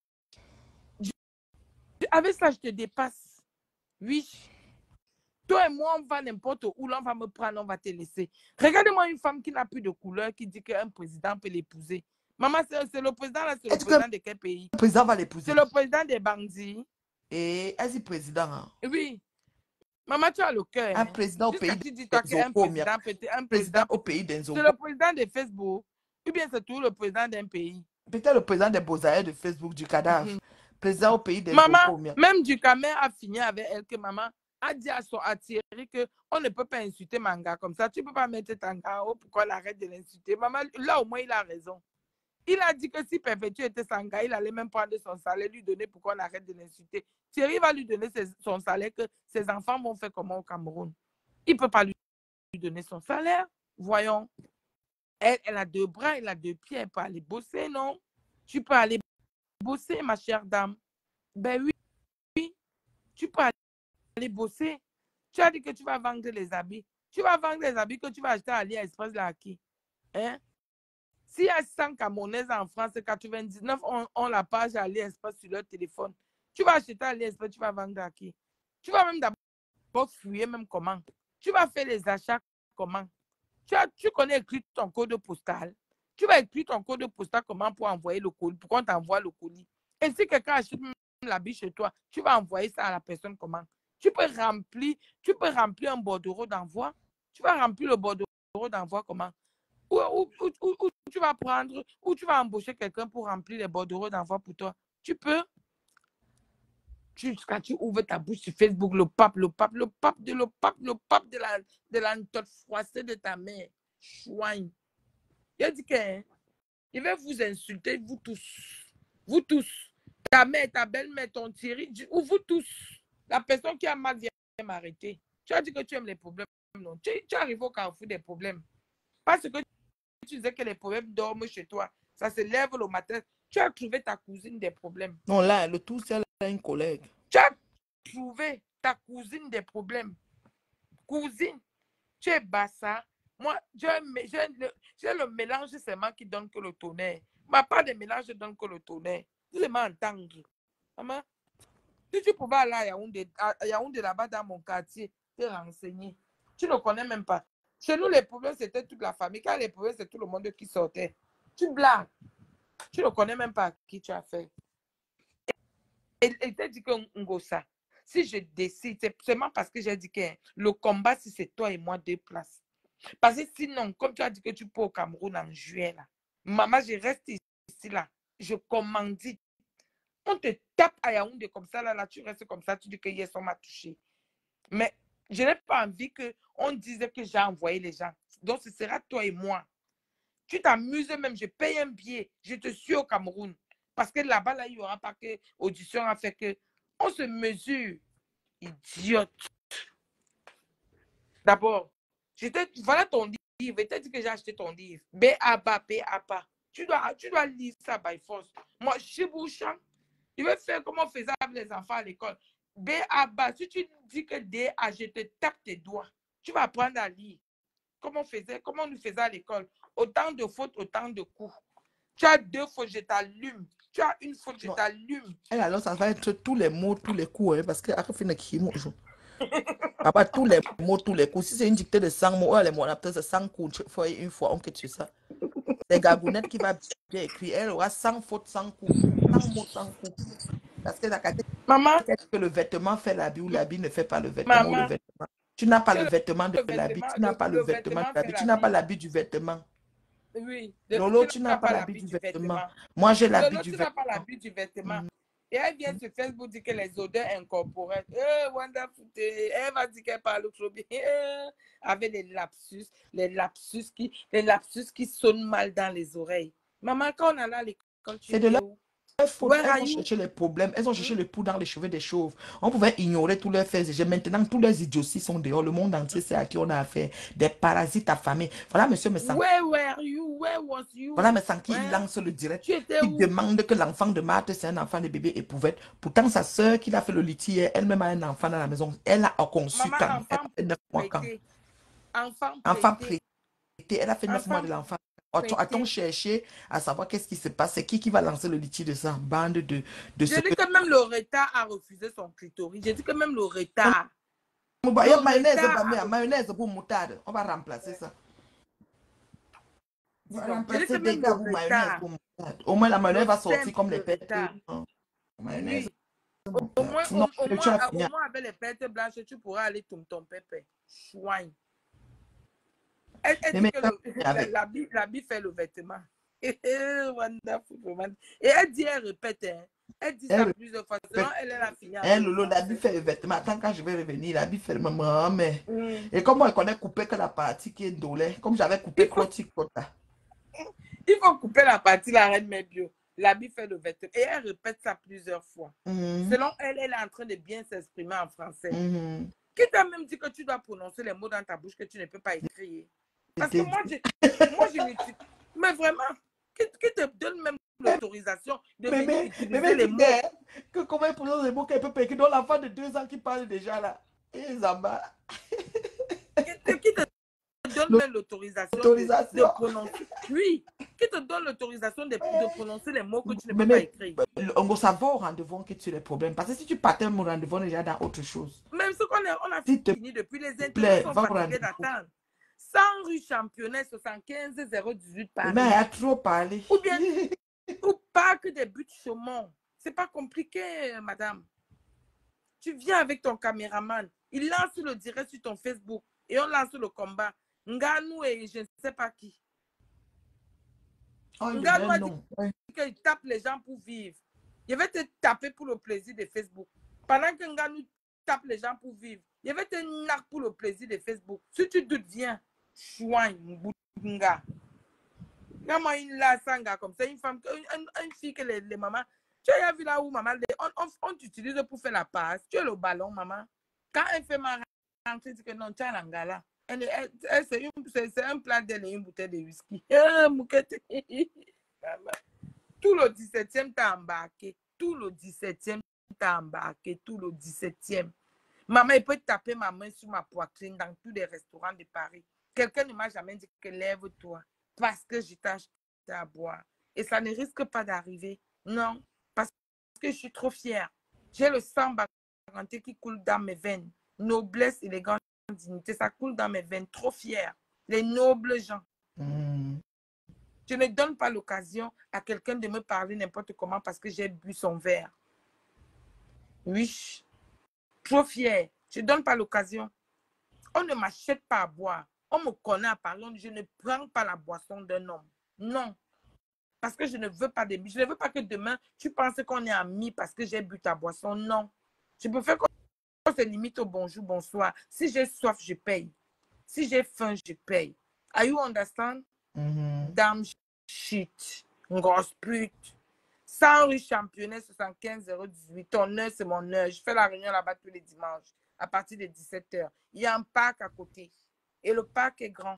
Avec ça, je te dépasse. Oui. Toi et moi, on va n'importe où, là, on va me prendre, on va te laisser. Regardez-moi une femme qui n'a plus de couleur, qui dit qu'un président peut l'épouser. Maman, c'est le président, là, c'est le président de quel pays? Le président va l'épouser. C'est le président des bandits. Et elle dit président. Hein? Oui. Maman, tu as le cœur. Un président au pays un président au pays d'un C'est le président de Facebook. Ou bien c'est tout le président d'un pays. Peut-être le président des Beaux-Arts de Facebook, du cadavre. Président au pays des Maman, même du Camer a fini avec elle que maman a dit à Thierry qu'on ne peut pas insulter Manga comme ça. Tu ne peux pas mettre Tanga haut pour qu'on arrête de l'insulter. Maman, là au moins, il a raison. Il a dit que si Perpétue était Sanga, il allait même prendre son salaire, lui donner pour qu'on arrête de l'insulter. Thierry va lui donner son salaire, que ses enfants vont faire comment au Cameroun. Il ne peut pas lui donner son salaire. Voyons. Elle a 2 bras, elle a 2 pieds, elle peut aller bosser, non? Tu peux aller bosser, ma chère dame. Ben oui, tu peux aller bosser. Tu as dit que tu vas vendre les habits. Tu vas vendre les habits que tu vas acheter à AliExpress là à qui? Hein? S'il y a 100 Camerounaises en France, 99 ont la page AliExpress sur leur téléphone. Tu vas acheter à AliExpress, tu vas vendre à qui? Tu vas même d'abord fouiller même comment. Tu vas faire les achats comment? Tu connais écrire ton code postal. Tu vas écrire ton code postal comment pour envoyer le colis, pour qu'on t'envoie le colis. Et si quelqu'un achète l'habit chez toi, tu vas envoyer ça à la personne comment? Tu peux remplir un bordereau d'envoi. Tu vas remplir le bordereau d'envoi comment? Ou tu vas prendre, ou tu vas embaucher quelqu'un pour remplir les bordereaux d'envoi pour toi. Tu peux, quand tu ouvres ta bouche sur Facebook, le pape de la note froissée de ta mère. Chouin. Il a dit qu'il va vous insulter, vous tous. Vous tous. Ta mère, ta belle-mère, ton Thierry, ou vous tous. La personne qui a mal vient m'arrêter. Tu as dit que tu aimes les problèmes. Non. Tu arrives au carrefour des problèmes. Parce que tu disais que les problèmes dorment chez toi. Ça se lève le matin. Tu as trouvé ta cousine des problèmes. Non, là, le tout, c'est une collègue. Tu as trouvé ta cousine des problèmes. Cousine, tu es bassa. Moi, j'ai le mélange seulement qui donne que le tonnerre. Ma part de mélange donne que le tonnerre. Vous allez m'entendre. Maman, si tu pouvais aller à Yaoundé là-bas dans mon quartier, te renseigner. Tu ne connais même pas. Chez nous, les problèmes, c'était toute la famille. Quand les problèmes, c'est tout le monde qui sortait. Tu blagues. Tu ne connais même pas qui tu as fait. Et tu as dit que Ngosa, si je décide, c'est seulement parce que j'ai dit que le combat, si c'est toi et moi, 2 places. Parce que sinon, comme tu as dit que tu peux au Cameroun en juillet, là, maman, je reste ici, là. Je commandite. On te tape à Yaoundé comme ça, là, tu restes comme ça, tu dis que yes, on m'a touché. Mais je n'ai pas envie qu'on dise que j'ai envoyé les gens. Donc, ce sera toi et moi. Tu t'amuses même, je paye un billet, je te suis au Cameroun. Parce que là-bas, là, il n'y aura pas que audition à faire que. On se mesure. Idiote. D'abord, voilà ton livre. Je t'ai dit que j'ai acheté ton livre. B.A.B.A. B.A.B.A. Tu dois lire ça by force. Moi, Chibouchan, il veut faire comme on faisait avec les enfants à l'école. B.A.B.A. Si tu dis que D.A., je te tape tes doigts. Tu vas apprendre à lire. Comment on nous faisait à l'école. Autant de fautes, autant de coups. Tu as 2 fautes, je t'allume. Tu as 1 faute, je t'allume. Et alors, ça va être tous les mots, tous les coups, hein, parce que après, il y a tous les mots, tous les coups. Si c'est une dictée de 100 mots, les mots, c'est 100 coups, une fois, on quitte sur ça. C'est Gagounette qui va bien écrire. Elle aura 100 fautes, 100 coups. 100 mots, 100 coups. Parce que la catégorie, Maman, que le vêtement fait l'habit ou l'habit ne fait pas le vêtement ou le maman, vêtement. Tu n'as pas le le vêtement de l'habit, vêtement, tu n'as pas le le vêtement de vêtement fait l'habit, tu n'as pas l'habit. l'habit du vêtement. Oui, Lolo, tu tu n'as n'as pas pas l'habit l'habit du du vêtement. vêtement. Moi, j'ai l'habit Lolo, du tu n'as pas vêtement. l'habit du vêtement. Et elle vient sur Facebook dire que les odeurs incorporelles. Wonderful. Elle va dire qu'elle parle trop bien. Avec les lapsus qui sonnent mal dans les oreilles. Maman, quand on allait à l'école, tu C'est de étais leur où? faute. Where Elles are ont you? cherché les problèmes. Elles ont cherché le pouls dans les cheveux des chauves. On pouvait ignorer tous leurs faits et gestes. Maintenant, tous leurs idioties sont dehors. Le monde entier sait à qui on a affaire. Des parasites affamés. Voilà, monsieur Messan. Where were you? Where was you? Voilà, Messan qui Hein? lance le direct. Tu étais Qui où? demande que l'enfant de Marthe, c'est un enfant de bébé épouvette. Pourtant, sa soeur qui l'a fait le litier, elle-même a un enfant dans la maison. Elle a conçu Maman, quand? Elle a enfant fait 9 mois quand? prêté. Enfant Enfant prêté. prêté. Elle a fait 9 mois Enfant de l'enfant. A-t-on prêté. cherché à savoir qu'est-ce qui se passe? C'est qui va lancer le litige de ça? Bande de ce J'ai dit que... que même le retard a refusé son clitoris. J'ai dit que même le retard. Il Le y a mayonnaise, retard a mayonnaise pour moutarde. On va remplacer ça. On Dis va donc, j'ai dit que remplacer des même le gars pour mayonnaise retard, pour moutarde. Au moins, la le mayonnaise va sortir comme les simple pêtes. retard. Mayonnaise Oui, pour au moutarde. moins, Sinon, tu as fini. au moins avec les pertes blanches, tu pourras aller ton pépé. Chouin. Elle Mais dit que maintenant, avec. l'habit fait le vêtement. Wonderful woman. Et elle dit, elle répète, hein. Elle dit ça Elle plusieurs fois. Sinon, répète. elle a fini avec Elle, le Lolo, l'habit français. fait le vêtement. Attends, quand je vais revenir, l'habit fait le maman. Mais... Mm. Et comme moi, je connais couper que la partie qui est dolée, comme j'avais coupé Il faut, Cloti Clota. il faut couper la partie, la reine mais bio. L'habit fait le vêtement. Et elle répète ça plusieurs fois. Selon elle, elle est en train de bien s'exprimer en français. Qui t'a même dit que tu dois prononcer les mots dans ta bouche que tu ne peux pas écrire? Parce que moi, je m'utilise. Mais vraiment, qui te donne même l'autorisation de venir utiliser les mots? Que comment il prononce les mots qu'elle peut pas écrire? Donc l'enfant de 2 ans qui parle déjà là. Et Zamba. Qui te donne même l'autorisation de prononcer? Oui, qui te donne l'autorisation de prononcer les mots que tu ne peux pas écrire? On va au rendez-vous, on quitte sur les problèmes. Parce que si tu partais au rendez-vous, on est déjà dans autre chose. Même ce qu'on a fini depuis, les plaît, intérêts sont fatigués d'attendre. 100 rue Championnet, 75 018 Paris. Mais elle a trop parlé. Ou bien, au parc des buts Chaumont. C'est pas compliqué, madame. Tu viens avec ton caméraman. Il lance le direct sur ton Facebook et on lance le combat. Nganou et je ne sais pas qui. Oh, Nganou a dit qu'il tape les gens pour vivre. Je vais te taper pour le plaisir de Facebook. Pendant qu'un gars nous tape les gens pour vivre, je vais te narguer pour le plaisir de Facebook. Si tu doutes, viens. Chouin, Mbunga. Comment une la sanga comme ça, une femme, une fille que les mamans. Tu as vu là où maman, on t'utilise pour faire la passe. Tu es le ballon, maman. Quand elle fait ma rentrée, elle dit que non, tu as l'angala. C'est un plat d'elle et une bouteille de whisky. Tout le 17e t'a embarqué. Tout le 17e t'a embarqué. Tout le 17e. Maman, il peut taper ma main sur ma poitrine dans tous les restaurants de Paris. Quelqu'un ne m'a jamais dit que lève-toi parce que je t'ai acheté à boire. Et ça ne risque pas d'arriver. Non, parce que je suis trop fière. J'ai le sang baganté qui coule dans mes veines. Noblesse, élégance, dignité, ça coule dans mes veines. Trop fière. Les nobles gens. Je ne donne pas l'occasion à quelqu'un de me parler n'importe comment parce que j'ai bu son verre. Oui, trop fière. Je ne donne pas l'occasion. On ne m'achète pas à boire. On me connaît à parler. Je ne prends pas la boisson d'un homme. Non. Parce que je ne veux pas je ne veux pas que demain, tu penses qu'on est amis parce que j'ai bu ta boisson. Non. Je préfère qu'on se limite au bonjour, bonsoir. Si j'ai soif, je paye. Si j'ai faim, je paye. Are you understand? Damn shit. Grosse pute. 100 rue Championnet 75 018. Ton heure, c'est mon heure. Je fais la réunion là-bas tous les dimanches à partir de 17h. Il y a un parc à côté. Et le parc est grand.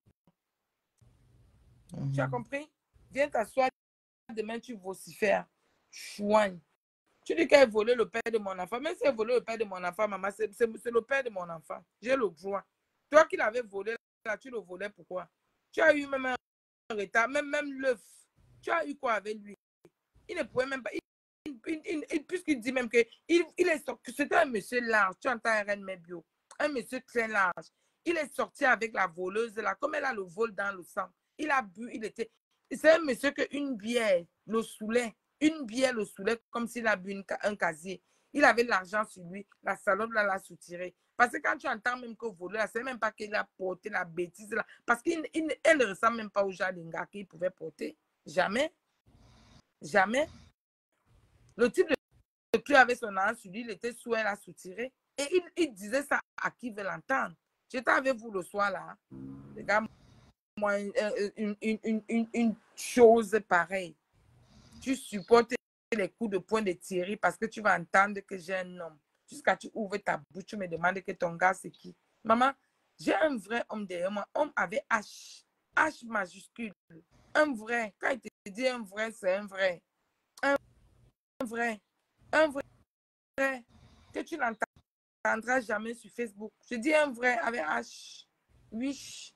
Tu as compris? Viens t'asseoir. Demain, tu vocifères. Chouin. Tu dis qu'elle a volé le père de mon enfant. Même si elle a volé le père de mon enfant, maman, c'est le père de mon enfant. J'ai le droit. Toi qui l'avais volé, là, tu le volais pourquoi? Tu as eu même un retard, même l'œuf. Tu as eu quoi avec lui? Il ne pouvait même pas. Puisqu'il dit même que c'était un monsieur large. Tu entends RN Mebio. Un monsieur très large. Il est sorti avec la voleuse là, comme elle a le vol dans le sang. Il a bu, c'est un monsieur que une bière le saoulait. Une bière le saoulait comme s'il a bu un casier. Il avait de l'argent sur lui. La salope là l'a soutiré. Parce que quand tu entends même que voleur, c'est même pas qu'il a porté la bêtise là. Parce qu'elle ne ressemble même pas au Jalinga qu'il pouvait porter. Jamais. Jamais. Le type de clé avec son argent sur lui, il était sous, elle a soutiré. Et il disait ça à qui veut l'entendre. J'étais avec vous le soir là. Les gars, moi, une chose pareille. Tu supportes les coups de poing de Thierry parce que tu vas entendre que j'ai un homme. Jusqu'à tu ouvres ta bouche, tu me demandes que ton gars c'est qui. Maman, j'ai un vrai homme derrière moi. Homme avec H. H majuscule. Un vrai. Quand il te dit un vrai, c'est un vrai. Un vrai. Un vrai. Que tu n'entendras jamais sur Facebook. Je dis un vrai avec H. Oui.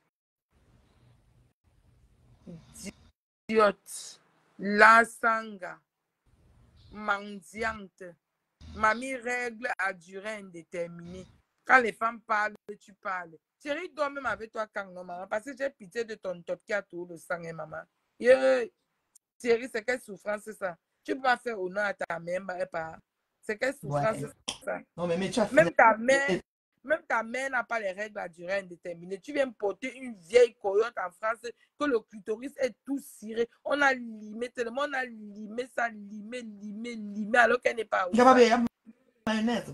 Idiote. La sanga. Mendiante. Mamie règle à durée indéterminée. Quand les femmes parlent, tu parles. Thierry dort même avec toi quand non, maman. Parce que j'ai pitié de ton top qui a tout le sang, hein, maman. Thierry, c'est quelle souffrance c'est ça? Tu peux pas faire honneur à ta mère, pas. C'est quelle souffrance c'est ça? Non, mais tu as Même ta mère n'a pas les règles à durée indéterminée. Tu viens porter une vieille coyote en France que le clitoris est tout ciré. On a limé tellement, on a limé ça, limé, alors qu'elle n'est pas où. Il y a mayonnaise,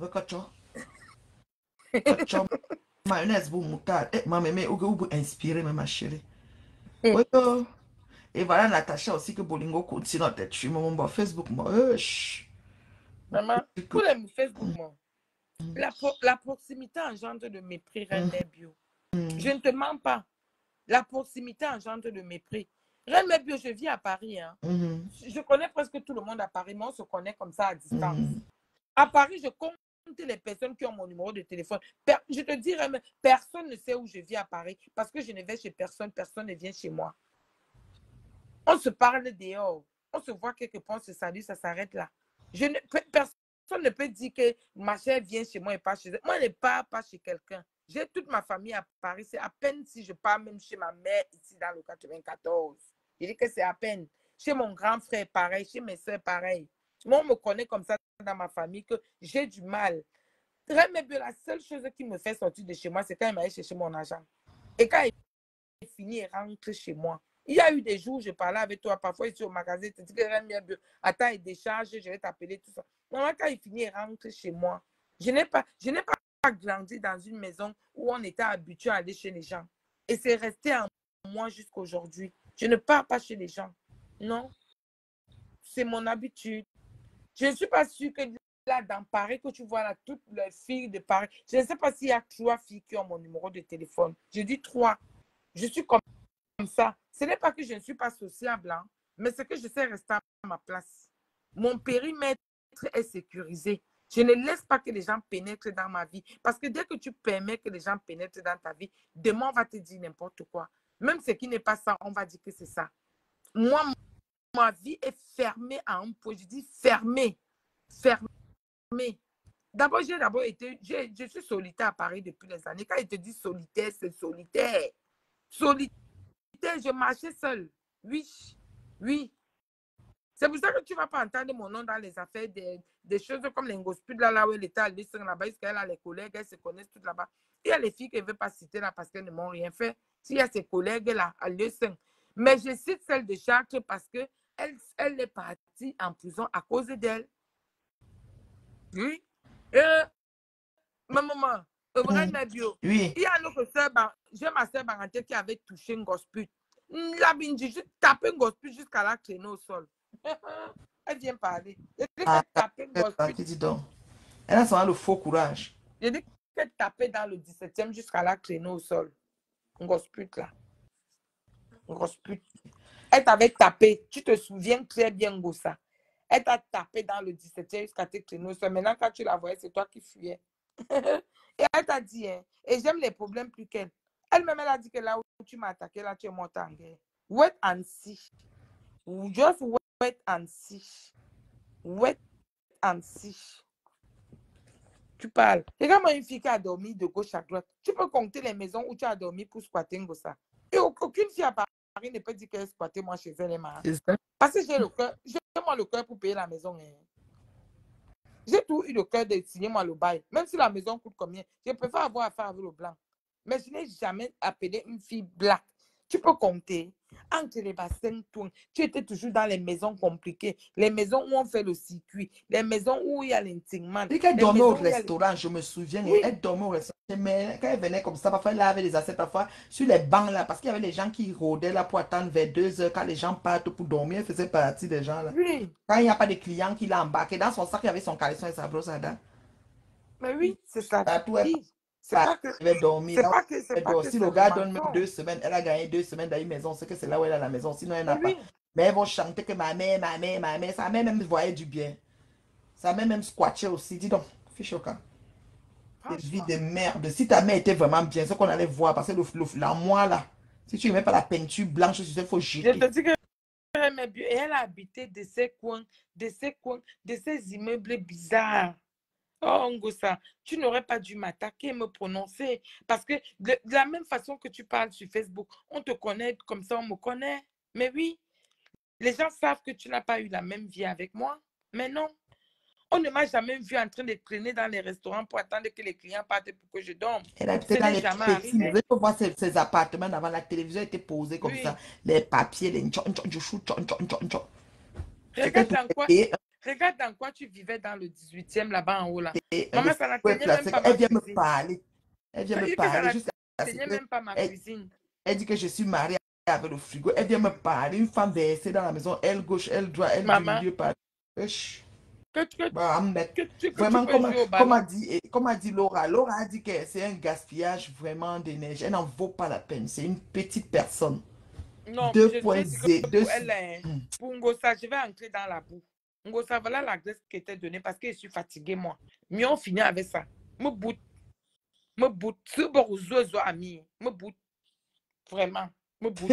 mayonnaise, vous moutarde. Ma mémé, vous inspirez, ma chérie. Oui, et voilà Natacha aussi que Bolingo continue à être sur mon Facebook. Maman, pour les Facebook, moi. La proximité engendre le mépris, Reine Mebio. Je ne te mens pas. La proximité engendre le mépris. Reine Mebio, je vis à Paris. Hein. Je connais presque tout le monde à Paris, mais on se connaît comme ça à distance. À Paris, je compte les personnes qui ont mon numéro de téléphone. Je te dirais, personne ne sait où je vis à Paris parce que je ne vais chez personne, personne ne vient chez moi. On se parle dehors. On se voit quelque part, on se salue, ça s'arrête là. Personne ne peut dire que ma chère vient chez moi et pas chez elle. Moi, je ne pars pas chez quelqu'un. J'ai toute ma famille à Paris. C'est à peine si je pars même chez ma mère ici dans le 94. Je dis que c'est à peine. Chez mon grand frère, pareil. Chez mes soeurs, pareil. Moi, on me connaît comme ça dans ma famille que j'ai du mal. Mais la seule chose qui me fait sortir de chez moi, c'est quand il m'a cherché mon argent. Et quand il est fini, il rentre chez moi. Il y a eu des jours où je parlais avec toi, parfois ici au magasin, tu te dis que j'aime bien, attends, il décharge, je vais t'appeler, tout ça. Maman, quand il finit, il rentre chez moi. Je n'ai pas grandi dans une maison où on était habitué à aller chez les gens. Et c'est resté en moi jusqu'à aujourd'hui. Je ne pars pas chez les gens. Non, c'est mon habitude. Je ne suis pas sûre que là, dans Paris, que tu vois là, toutes les filles de Paris, je ne sais pas s'il y a 3 filles qui ont mon numéro de téléphone. Je dis 3. Je suis comme ça. Ce n'est pas que je ne suis pas sociable, hein, mais c'est que je sais rester à ma place. Mon périmètre est sécurisé. Je ne laisse pas que les gens pénètrent dans ma vie. Parce que dès que tu permets que les gens pénètrent dans ta vie, demain, on va te dire n'importe quoi. Même ce qui n'est pas ça, on va dire que c'est ça. Moi, ma vie est fermée à un point. Je dis fermée. Fermée. D'abord, je suis solitaire à Paris depuis les années. Quand il te dit solitaire, c'est solitaire. Solitaire, je marchais seule. Oui, oui. C'est pour ça que tu ne vas pas entendre mon nom dans les affaires des choses comme l'Ingospud, là où elle était à l'Esseng, là-bas, parce qu'elle a les collègues, elles se connaissent toutes là-bas. Il y a les filles qu'elle ne veut pas citer là parce qu'elles ne m'ont rien fait. S'il y a ses collègues là, à l'Esseng. Mais je cite celle de Chartres parce qu'elle est partie en prison à cause d'elle. Oui. Ma maman, Oui. il y a notre soeur, j'ai ma soeur Baranté qui avait touché une gospute. La binji, je tapé une gospute jusqu'à la traîner au sol. Elle vient parler. Je dis Ah, qu'elle tapait une gospute. dis donc. Elle a souvent le faux courage. Je dis qu'elle tapait dans le 17e jusqu'à la traîner au sol. Une gospute là. Une gospute. Elle t'avait tapé. Tu te souviens très bien, Gossa. Elle t'a tapé dans le 17e jusqu'à te traîner au sol. Maintenant, quand tu la voyais, c'est toi qui fuyais. Et elle t'a dit, hein, et j'aime les problèmes plus qu'elle. Elle-même, elle a dit que là où tu m'as attaqué, là, tu es morte en guerre. Wait and see. Just wait and see. Wait and see. Tu parles. Regarde-moi une fille qui a dormi de gauche à droite. Tu peux compter les maisons où tu as dormi pour squatter ça. Et aucune fille à Paris ne peut dire qu'elle squattait moi chez elle. Parce que j'ai le cœur. J'ai moi le cœur pour payer la maison. Hein. J'ai tout eu le cœur de signer moi le bail. Même si la maison coûte combien, je préfère avoir affaire avec le blanc. Mais je n'ai jamais appelé une fille black. Tu peux compter. Entre les bassins, tu étais toujours dans les maisons compliquées. Les maisons où on fait le circuit. Les maisons où il y a l'intimement. Dès qu'elle dormait au restaurant, je me souviens, oui. Elle dormait au restaurant. Mais quand elle venait comme ça, parfois elle avait des assiettes, parfois sur les bancs là, parce qu'il y avait les gens qui rôdaient là pour attendre vers 2 heures. Quand les gens partent pour dormir, elle faisait partie des gens là. Oui. Quand il n'y a pas de clients qui l'a embarqué, dans son sac, il y avait son caleçon et sa brosse à dents. Mais oui, c'est ça. C'est pas que elle dormir. C'est pas que c'est pas que si le gars donne même 2 semaines, elle a gagné 2 semaines dans une maison, c'est que c'est là où elle a la maison. Sinon, elle n'a pas. Mais elles vont chanter que ma mère, ma mère, ma mère. Sa mère même voyait du bien. Sa mère même squatchait aussi. Dis donc, fiche au camp. Des vies de merde. Si ta mère était vraiment bien, c'est qu'on allait voir. Parce que l'armoire là, si tu ne mets pas la peinture blanche, il faut jeter. Je te dis que elle a habité de ces coins, de ces immeubles bizarres. Oh, Ngosa, tu n'aurais pas dû m'attaquer, me prononcer. Parce que de la même façon que tu parles sur Facebook, on te connaît comme ça, on me connaît. Mais oui, les gens savent que tu n'as pas eu la même vie avec moi. Mais non, on ne m'a jamais vu en train de traîner dans les restaurants pour attendre que les clients partent pour que je dorme. Elle habitait dans les petits maisons. Il faut voir ses appartements avant. La télévision était posée comme ça. Les papiers, les Regarde dans quoi tu vivais dans le 18e là-bas en haut là. Maman, ça n'atteignait même pas ma cuisine. Me parler. Elle vient me parler. Ça n'atteignait même pas ma cuisine. Elle dit que je suis mariée avec le frigo. Elle vient me parler. Une femme versée dans la maison. Elle gauche, elle droite, elle du milieu. Vraiment, comme a dit Laura. Laura a dit que c'est un gaspillage vraiment d'énergie. Elle n'en vaut pas la peine. C'est une petite personne. Non, 2.0. Pour Ngosa, je vais entrer dans la boue. Ngosa, voilà la graisse qui était donnée parce que je suis fatiguée, moi. Mieux on finit avec ça. Me boute. C'est bon aux amis. Me boute. Vraiment. Me boute.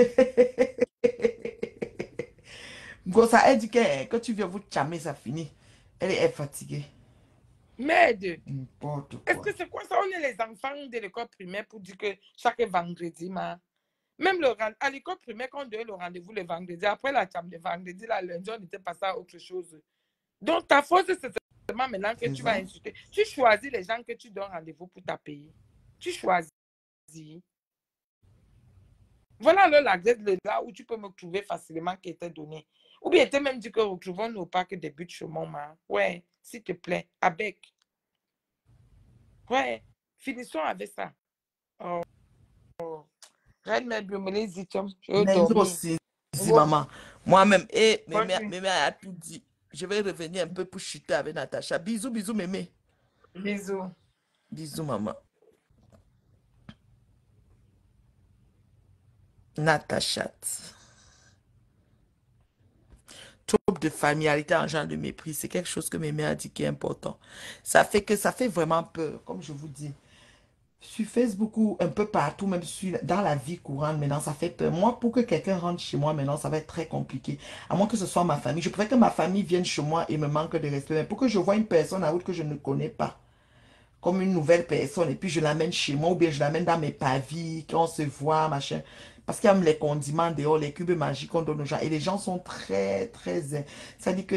Ngosa, elle dit que quand tu viens vous chammer, ça finit. Elle est fatiguée. Merde. Est-ce que c'est quoi ça? On est les enfants de l'école primaire pour dire que chaque vendredi, même à l'école primaire, quand on donnait le rendez-vous le vendredi, après la chambre de vendredi, la lundi, on était passé à autre chose. Donc, ta force, c'est seulement maintenant que tu vas insulter. Tu choisis les gens que tu donnes rendez-vous pour t'appeler. Tu choisis. Voilà l'adresse là où tu peux me trouver facilement qui était donné. Ou bien, était même dit que retrouvons au parc des buts chemin, ma. Ouais, s'il te plaît, avec. Ouais, finissons avec ça. Oh, reine mère de me les dit, je veux Mais dormir. aussi, dis Bonne maman. Moi-même, et nuit. mémé a tout dit. Je vais revenir un peu pour chuter avec Natacha. Bisous, bisous, mémé. Bisous. Bisous, maman. Natacha. Trouble de familiarité en genre de mépris, c'est quelque chose que mémé a dit qui est important. Ça fait vraiment peur, comme je vous dis. Sur Facebook ou un peu partout, même dans la vie courante, maintenant, ça fait peur. Moi, pour que quelqu'un rentre chez moi, maintenant, ça va être très compliqué. À moins que ce soit ma famille. Je préfère que ma famille vienne chez moi et me manque de respect. Mais pour que je vois une personne en route que je ne connais pas, comme une nouvelle personne, et puis je l'amène chez moi, ou bien je l'amène dans mes pavis, qu'on se voit, machin. Parce qu'il y a même les condiments dehors, les cubes magiques qu'on donne aux gens. Et les gens sont très, très, ça dit que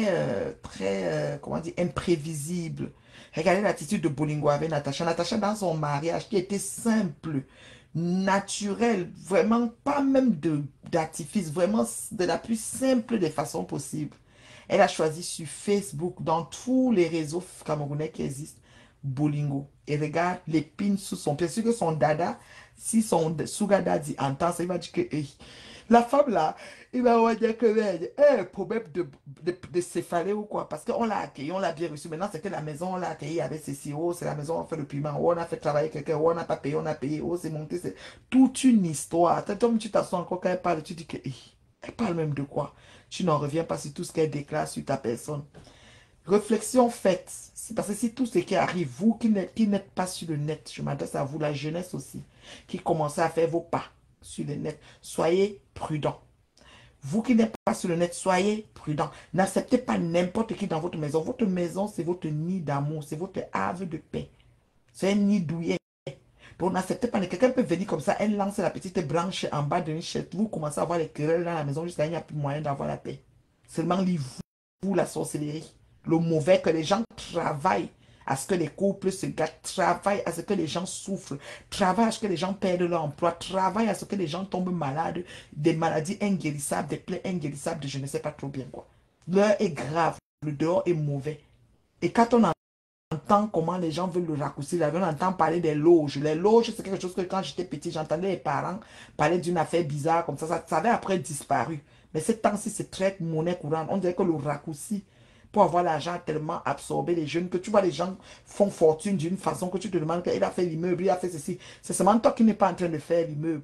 comment dire, imprévisibles. Regardez l'attitude de Bolingo avec Natacha. Natacha, dans son mariage, qui était simple, naturel, vraiment pas même d'artifice, vraiment de la plus simple des façons possibles. Elle a choisi sur Facebook, dans tous les réseaux camerounais qui existent, Bolingo. Et regarde l'épine sous son pied. C'est que son dada, si son sugar daddy entend ça, il va dire que la femme là, il va dire que problème de céphalée ou quoi. Parce qu'on l'a accueilli, on l'a bien reçu. Maintenant, c'est que la maison, on l'a accueilli avec ses sirops, c'est la maison, on fait le piment, on a fait travailler quelqu'un, on n'a pas payé, on a payé, c'est monté, c'est toute une histoire. Toi, tu t'assois encore quand elle parle, tu dis que elle parle même de quoi? Tu n'en reviens pas sur tout ce qu'elle déclare sur ta personne. Réflexion faite. C'est parce que si tout ce qui arrive, vous qui n'êtes pas sur le net, je m'adresse à vous, la jeunesse aussi, qui commencez à faire vos pas sur le net, soyez prudents. Vous qui n'êtes pas sur le net, soyez prudents. N'acceptez pas n'importe qui dans votre maison. Votre maison, c'est votre nid d'amour, c'est votre havre de paix. C'est un nid douillet. Donc n'acceptez pas, quelqu'un peut venir comme ça, elle lance la petite branche en bas d'une chaise, vous commencez à avoir les querelles dans la maison jusqu'à il n'y a plus moyen d'avoir la paix. Seulement vous la sorcellerie, le mauvais, que les gens travaillent à ce que les couples se gâtent, travaillent à ce que les gens souffrent, travaillent à ce que les gens perdent leur emploi, travaillent à ce que les gens tombent malades, des maladies inguérissables, des plaies inguérissables, de je ne sais pas trop bien quoi. L'heure est grave, le dehors est mauvais. Et quand on entend comment les gens veulent le raccourcir, on entend parler des loges. Les loges, c'est quelque chose que quand j'étais petit, j'entendais les parents parler d'une affaire bizarre comme ça avait après disparu. Mais ce temps-ci, c'est très monnaie courante. On dirait que le raccourci, pour avoir l'argent, a tellement absorbé les jeunes que tu vois, les gens font fortune d'une façon que tu te demandes qu'il a fait l'immeuble, il a fait ceci. C'est seulement toi qui n'es pas en train de faire l'immeuble.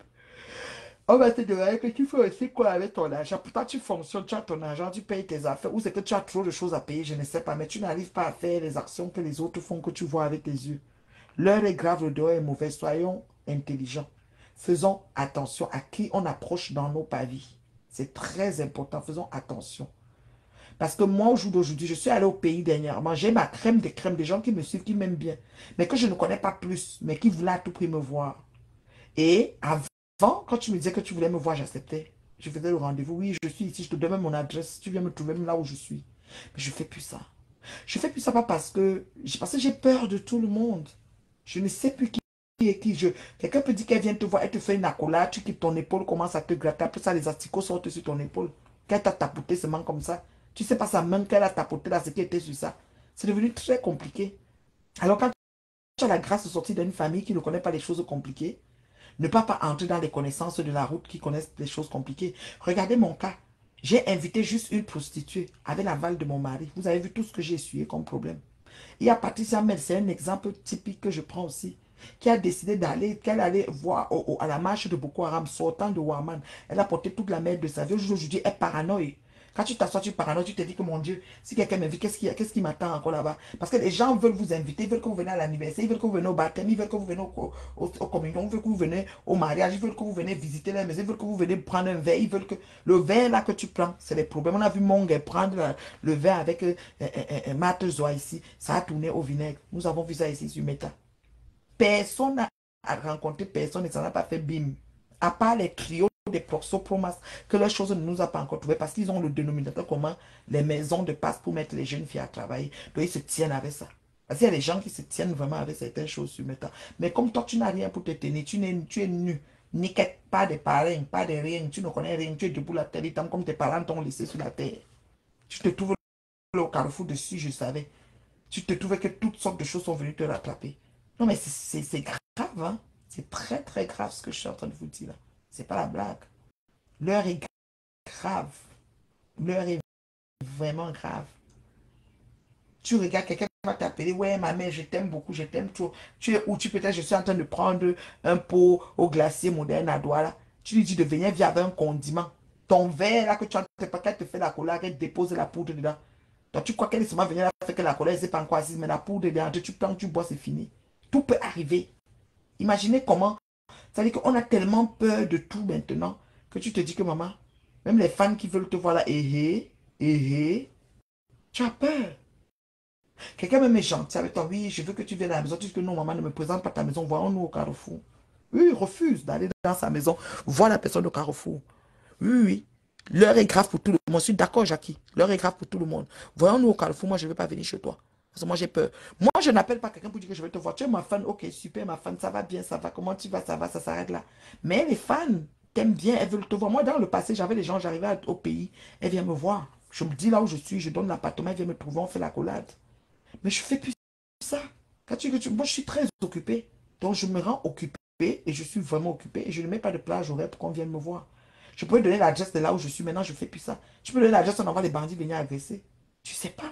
On va te demander que tu fais aussi quoi avec ton argent. Pourtant, tu fonctionnes, tu as ton argent, tu payes tes affaires. Ou c'est que tu as trop de choses à payer, je ne sais pas. Mais tu n'arrives pas à faire les actions que les autres font, que tu vois avec tes yeux. L'heure est grave, le dehors est mauvais. Soyons intelligents. Faisons attention à qui on approche dans nos pavis. C'est très important. Faisons attention. Parce que moi, au jour d'aujourd'hui, je suis allé au pays dernièrement. J'ai ma crème des crèmes, des gens qui me suivent, qui m'aiment bien. Mais que je ne connais pas plus, mais qui voulaient à tout prix me voir. Et avant, quand tu me disais que tu voulais me voir, j'acceptais. Je faisais le rendez-vous. Oui, je suis ici, je te donne même mon adresse. Tu viens me trouver même là où je suis. Mais je ne fais plus ça. Je ne fais plus ça pas parce que j'ai peur de tout le monde. Je ne sais plus qui est qui. Quelqu'un peut dire qu'elle vient te voir, elle te fait une accolade, tu quittes ton épaule, commence à te gratter. Après ça, les asticots sortent sur ton épaule. Qu'elle t'a tapoté seulement comme ça. Tu ne sais pas sa main qu'elle a tapoté là, ce qui était sur ça. C'est devenu très compliqué. Alors quand tu as la grâce de sortir d'une famille qui ne connaît pas les choses compliquées, ne pas entrer dans les connaissances de la route qui connaissent des choses compliquées. Regardez mon cas. J'ai invité juste une prostituée avec l'aval de mon mari. Vous avez vu tout ce que j'ai essuyé comme problème. Il y a Patricia Mel, c'est un exemple typique que je prends aussi, qui a décidé qu'elle allait voir à la marche de Boko Haram, sortant de Ouaman. Elle a porté toute la merde de sa vie. Aujourd'hui, elle est paranoïe. Quand tu t'assois, tu paranoïes, tu te dis que mon Dieu, si quelqu'un m'invite, qu'est-ce qui m'attend encore là-bas? Parce que les gens veulent vous inviter, ils veulent que vous venez à l'anniversaire, ils veulent que vous venez au baptême, ils veulent que vous venez au communion, ils veulent que vous venez au mariage, ils veulent que vous venez visiter la maison, ils veulent que vous venez prendre un verre, ils veulent que le verre là que tu prends, c'est les problèmes. On a vu Mongue prendre le verre avec Mate Zoa ici, ça a tourné au vinaigre. Nous avons vu ça ici sur Meta. Personne n'a rencontré personne et ça n'a pas fait bim. À part les trios des proxopromas, que leur chose ne nous a pas encore trouvé parce qu'ils ont le dénominateur commun, les maisons de passe pour mettre les jeunes filles à travailler. Donc ils se tiennent avec ça. Parce qu'il y a des gens qui se tiennent vraiment avec certaines choses sur Meta. Mais comme toi, tu n'as rien pour te tenir, tu es nu. N'inquiète pas des parrains, pas de rien. Tu ne connais rien. Tu es debout la terre. Comme tes parents t'ont laissé sur la terre. Tu te trouves au carrefour dessus, je savais. Tu te trouvais que toutes sortes de choses sont venues te rattraper. Non, mais c'est grave, hein. C'est très, très grave ce que je suis en train de vous dire là. C'est pas la blague. L'heure est grave. L'heure est vraiment grave. Tu regardes, quelqu'un va t'appeler, ouais, ma mère, je t'aime beaucoup, je t'aime trop. Tu es où? Tu peut-être, je suis en train de prendre un pot au glacier moderne à Douala. Tu lui dis de venir via avec un condiment. Ton verre là que tu as, pas qu'elle te fait la cola, qu'elle dépose la poudre dedans. Donc tu crois qu'elle est seulement venue là, fait que la cola, elle sait pas encore assise, mais la poudre dedans, tu prends, tu bois, c'est fini. Tout peut arriver. Imaginez comment. Ça veut dire qu'on a tellement peur de tout maintenant que tu te dis que maman, même les fans qui veulent te voir là, tu as peur. Quelqu'un même est gentil avec toi. Oui, je veux que tu viennes à la maison. Tu dis que non, maman, ne me présente pas ta maison. Voyons-nous au carrefour. Oui, il refuse d'aller dans sa maison. Voir la personne au carrefour. Oui, oui. L'heure est grave pour tout le monde. Je suis d'accord, Jackie. L'heure est grave pour tout le monde. Voyons-nous au carrefour. Moi, je ne vais pas venir chez toi. Parce que moi, j'ai peur. Moi, je n'appelle pas quelqu'un pour dire que je vais te voir. Tu es ma fan. Ok, super, ma fan. Ça va bien, ça va. Comment tu vas? Ça va, ça s'arrête là. Mais les fans t'aiment bien. Elles veulent te voir. Moi, dans le passé, j'avais des gens, j'arrivais au pays. Elles viennent me voir. Je me dis là où je suis. Je donne l'appartement. Elles viennent me trouver. On fait la collade. Mais je fais plus ça. Moi, je suis très occupé. Donc, je me rends occupé et je suis vraiment occupé. Et je ne mets pas de plage horaire pour qu'on vienne me voir. Je peux donner l'adresse de là où je suis. Maintenant, je ne fais plus ça. Tu peux donner l'adresse, on envoie les bandits venir agresser. Tu sais pas.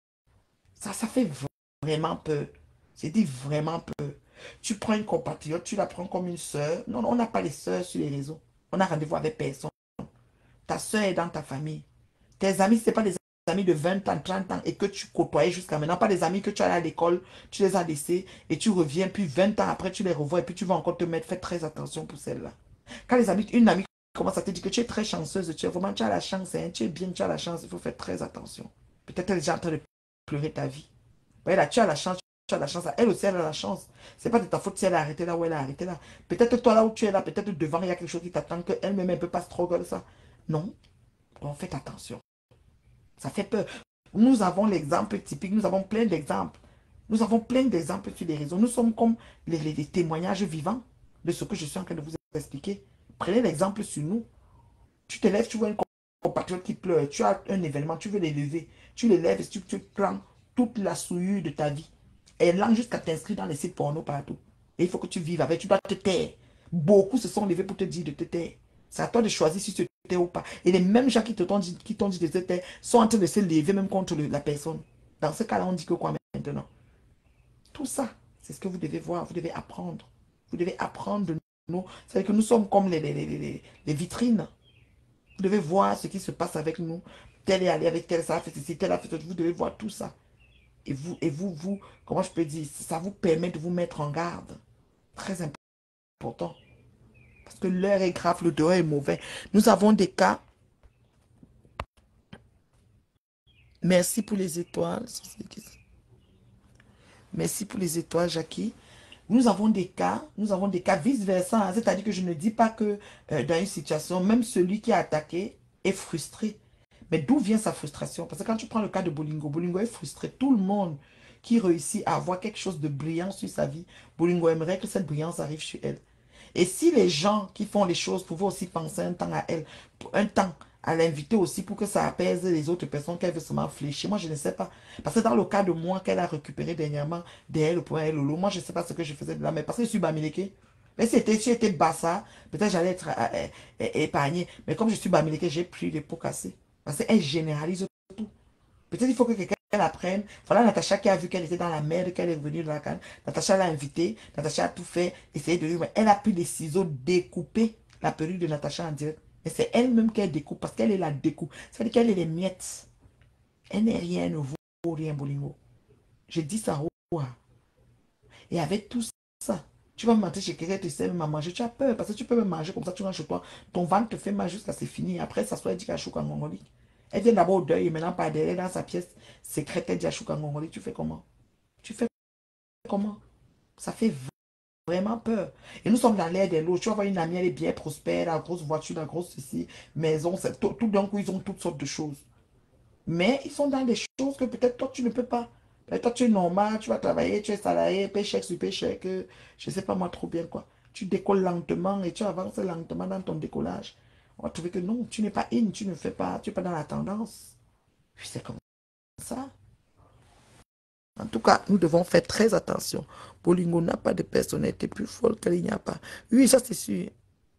Ça fait vraiment peur. J'ai dit vraiment peur. Tu prends une compatriote, tu la prends comme une sœur. Non, non, on n'a pas les sœurs sur les réseaux. On a rendez-vous avec personne. Ta sœur est dans ta famille. Tes amis, ce n'est pas des amis de 20 ans, 30 ans et que tu côtoyais jusqu'à maintenant. Pas des amis que tu allais à l'école, tu les as laissés et tu reviens, puis 20 ans après, tu les revois et puis tu vas encore te mettre. Fais très attention pour celle-là. Quand les amis, une amie commence à te dire que tu es très chanceuse, tu as la chance, hein, tu es bien, tu as la chance, il faut faire très attention. Peut-être elle est déjà en train de pleurer ta vie. Ouais, là, tu as la chance, tu as la chance. Elle aussi, elle a la chance. C'est pas de ta faute si elle a arrêté là ou elle a arrêté là. Peut-être toi, là où tu es là, peut-être devant, il y a quelque chose qui t'attend, qu'elle-même, elle ne peut pas se struggle ça. Non, donc faites attention. Ça fait peur. Nous avons l'exemple typique, nous avons plein d'exemples. Nous avons plein d'exemples sur les réseaux. Nous sommes comme les témoignages vivants de ce que je suis en train de vous expliquer. Prenez l'exemple sur nous. Tu te lèves, tu vois une compatriote qui pleure, tu as un événement, tu veux l'élever. Tu le lèves et tu prends toute la souillure de ta vie. Et là, jusqu'à t'inscrire dans les sites porno partout. Et il faut que tu vives avec, tu dois te taire. Beaucoup se sont levés pour te dire de te taire. C'est à toi de choisir si tu te tais ou pas. Et les mêmes gens qui t'ont dit de te taire sont en train de se lever même contre la personne. Dans ce cas-là, on dit que quoi maintenant? Tout ça, c'est ce que vous devez voir, vous devez apprendre. Vous devez apprendre de nous. C'est que nous sommes comme les vitrines. Vous devez voir ce qui se passe avec nous. Tel est allé avec tel, ça a fait ceci, tel a fait ceci. Vous devez voir tout ça. Et vous, comment je peux dire, ça vous permet de vous mettre en garde. Très important. Parce que l'heure est grave, le dehors est mauvais. Nous avons des cas. Merci pour les étoiles. Merci pour les étoiles, Jackie. Nous avons des cas vice-versa. Hein. C'est-à-dire que je ne dis pas que dans une situation, même celui qui a attaqué est frustré. Mais d'où vient sa frustration? Parce que quand tu prends le cas de Bolingo, Bolingo est frustré. Tout le monde qui réussit à avoir quelque chose de brillant sur sa vie, Bolingo aimerait que cette brillance arrive chez elle. Et si les gens qui font les choses pouvaient aussi penser un temps à elle, un temps à l'inviter aussi pour que ça apaise les autres personnes qu'elle veut seulement fléchir. Moi, je ne sais pas. Parce que dans le cas de moi qu'elle a récupéré dernièrement, d'elle, pour elle, Lolo, moi, je ne sais pas ce que je faisais de là, mais parce que je suis Bamileke. Mais si j'étais Bassa, peut-être j'allais être épargné. Mais comme je suis Bamileke, j'ai pris les pots cassés. Parce qu'elle généralise tout. Peut-être il faut que quelqu'un l'apprenne. Voilà Natacha qui a vu qu'elle était dans la merde, qu'elle est revenue de la canne. Natacha l'a invitée. Natacha a tout fait, essayé de lui. Elle a pris des ciseaux, découpé la perruque de Natacha en direct. Et c'est elle-même qu'elle découpe parce qu'elle est la découpe. Ça veut dire qu'elle est les miettes. Elle n'est rien, ne vaut rien, Bolingo. Je dis ça haut. Et avec tout ça, tu vas manger chez quelqu'un, tu sais même à manger. Tu as peur parce que tu peux même manger comme ça, tu rentres chez toi. Ton ventre te fait mal jusqu'à c'est fini. Après, ça soit dit qu'à Chouka Ngongoli. Elle vient d'abord au deuil et maintenant par derrière dans sa pièce secrète, elle dit à Chouka Ngongoli. Tu fais comment? Tu fais comment? Ça fait vraiment peur. Et nous sommes dans l'air des lots. Tu vas voir une amie, elle est bien prospère, la grosse voiture, la grosse ceci, maison, tout d'un coup, ils ont toutes sortes de choses. Mais ils sont dans des choses que peut-être toi, tu ne peux pas. Toi, tu es normal, tu vas travailler, tu es salarié, paye chèque sur paye chèque, je ne sais pas moi trop bien quoi. tu décolles lentement et tu avances lentement dans ton décollage. On va trouver que non, tu n'es pas in, tu ne fais pas, tu n'es pas dans la tendance. Puis c'est comme ça. En tout cas, nous devons faire très attention. Bolingo n'a pas de personnalité plus folle qu'elle n'y a pas. Oui, ça c'est sûr.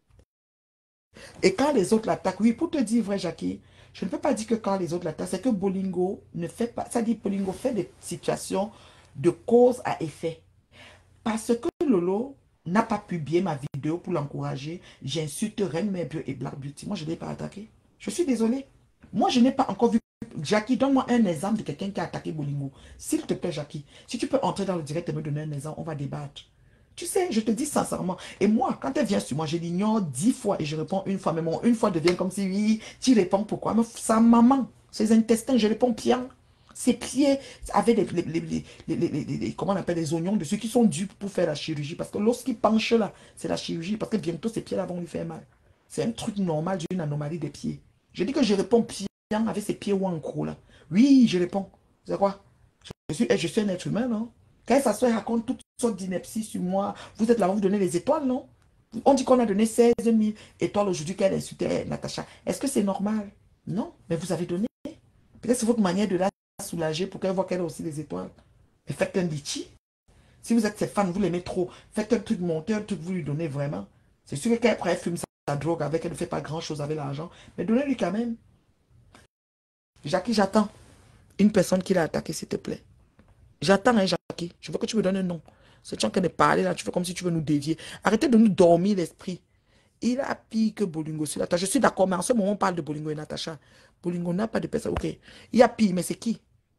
Et quand les autres l'attaquent, oui, pour te dire vrai, Jackie, je ne peux pas dire que quand les autres l'attaquent, c'est que Bolingo ne fait pas, ça dit Bolingo fait des situations de cause à effet. Parce que Lolo n'a pas publié ma vidéo pour l'encourager, j'insulte Reine Mère et Black Beauty. Moi, je ne l'ai pas attaqué. Je suis désolé. Moi, je n'ai pas encore vu. Jackie, donne-moi un exemple de quelqu'un qui a attaqué Bolingo. S'il te plaît, Jackie, si tu peux entrer dans le direct et me donner un exemple, on va débattre. Tu sais, je te dis sincèrement. Et moi, quand elle vient sur moi, je l'ignore 10 fois et je réponds une fois. Mais mon une fois devient comme si, oui, tu réponds pourquoi? Mais sa maman, ses intestins, je réponds bien. Ses pieds avec comment on appelle, les oignons dessus qui sont dus pour faire la chirurgie. Parce que lorsqu'il penche là, c'est la chirurgie. Parce que bientôt, ces pieds-là vont lui faire mal. C'est un truc normal d'une anomalie des pieds. Je dis que je réponds bien avec ses pieds ou en gros là. Oui, je réponds. C'est quoi? Je suis un être humain, non? Quand elle s'assoit et raconte toutes sortes d'inepties sur moi, vous êtes là, vous donnez les étoiles, non? On dit qu'on a donné 16 000 étoiles aujourd'hui qu'elle insultait Natacha. Est-ce que c'est normal? Non, mais vous avez donné. Peut-être c'est votre manière de la soulager pour qu'elle voit qu'elle a aussi des étoiles. Et faites un litchi. Si vous êtes ses fans, vous l'aimez trop, faites un truc monter, un truc vous lui donnez vraiment. C'est sûr qu'après elle fume sa drogue avec, elle ne fait pas grand-chose avec l'argent. Mais donnez-lui quand même. Jackie, j'attends une personne qui l'a attaqué, s'il te plaît. J'attends, hein, Jackie. Je veux que tu me donnes un nom. Ce temps qu'elle est parlé là, tu fais comme si tu veux nous dévier. Arrêtez de nous dormir l'esprit. Il a pire que Bolingo sur la tâche. Je suis d'accord, mais en ce moment, on parle de Bolingo et Natacha. Bolingo n'a pas de personne. Ok. Il y a pire, mais c'est qui?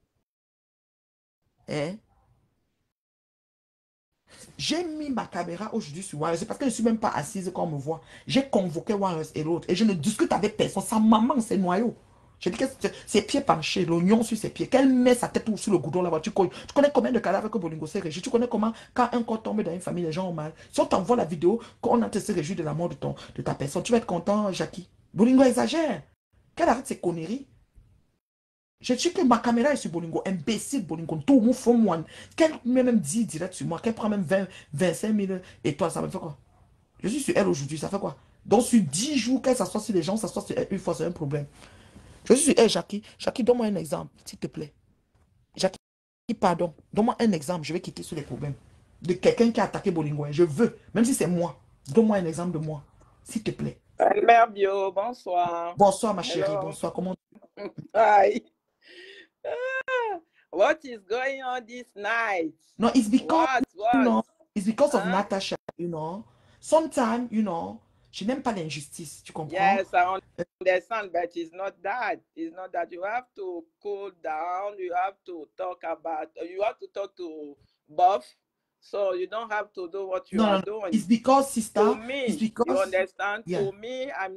Hein? J'ai mis ma caméra aujourd'hui sur Wireless. C'est parce que je ne suis même pas assise quand on me voit. J'ai convoqué Wireless et l'autre. Et je ne discute avec personne. Sa maman, c'est noyau. Je dis que ses pieds penchés, l'oignon sur ses pieds, qu'elle met sa tête sur le goudron là-bas. Tu connais combien de cadavres que Bolingo s'est régi? Tu connais comment, quand un corps tombe dans une famille, les gens ont mal? Si on t'envoie la vidéo, quand on a se réjoui de la mort de ta personne, tu vas être content, Jackie. Bolingo exagère. Qu'elle arrête ses conneries. Je dis que ma caméra est sur Bolingo, imbécile Bolingo, tout mon fond moi. Qu'elle même dit direct sur moi, qu'elle prend même 25 000 étoiles, ça me fait quoi? Je suis sur elle aujourd'hui, ça fait quoi? Donc sur 10 jours qu'elle s'assoit sur les gens, s'assoit sur elle une fois, c'est un problème. Je suis sur elle, Jackie. Jackie, donne-moi un exemple, s'il te plaît. Jackie, pardon, donne-moi un exemple, je vais quitter sur les problèmes. De quelqu'un qui a attaqué Bolingo, je veux, même si c'est moi, donne-moi un exemple de moi, s'il te plaît. Mère Bio, bonsoir. Bonsoir ma chérie, Hello. bonsoir, comment? Hi. What is going on this night? No, it's because, What? you know, it's because of Huh? Natasha, you know. Sometimes, you know, je n'aime pas l'injustice, tu comprends? Yes, I understand, but it's not that. It's not that. You have to cool down. You have to talk about, you have to talk to Buff. So you don't have to do what you No, are no, doing. it's because, sister, To it's me, you because, understand? yeah. To me, I'm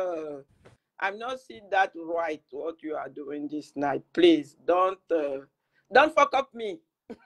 not seeing that right what you are doing this night. Please don't fuck up me.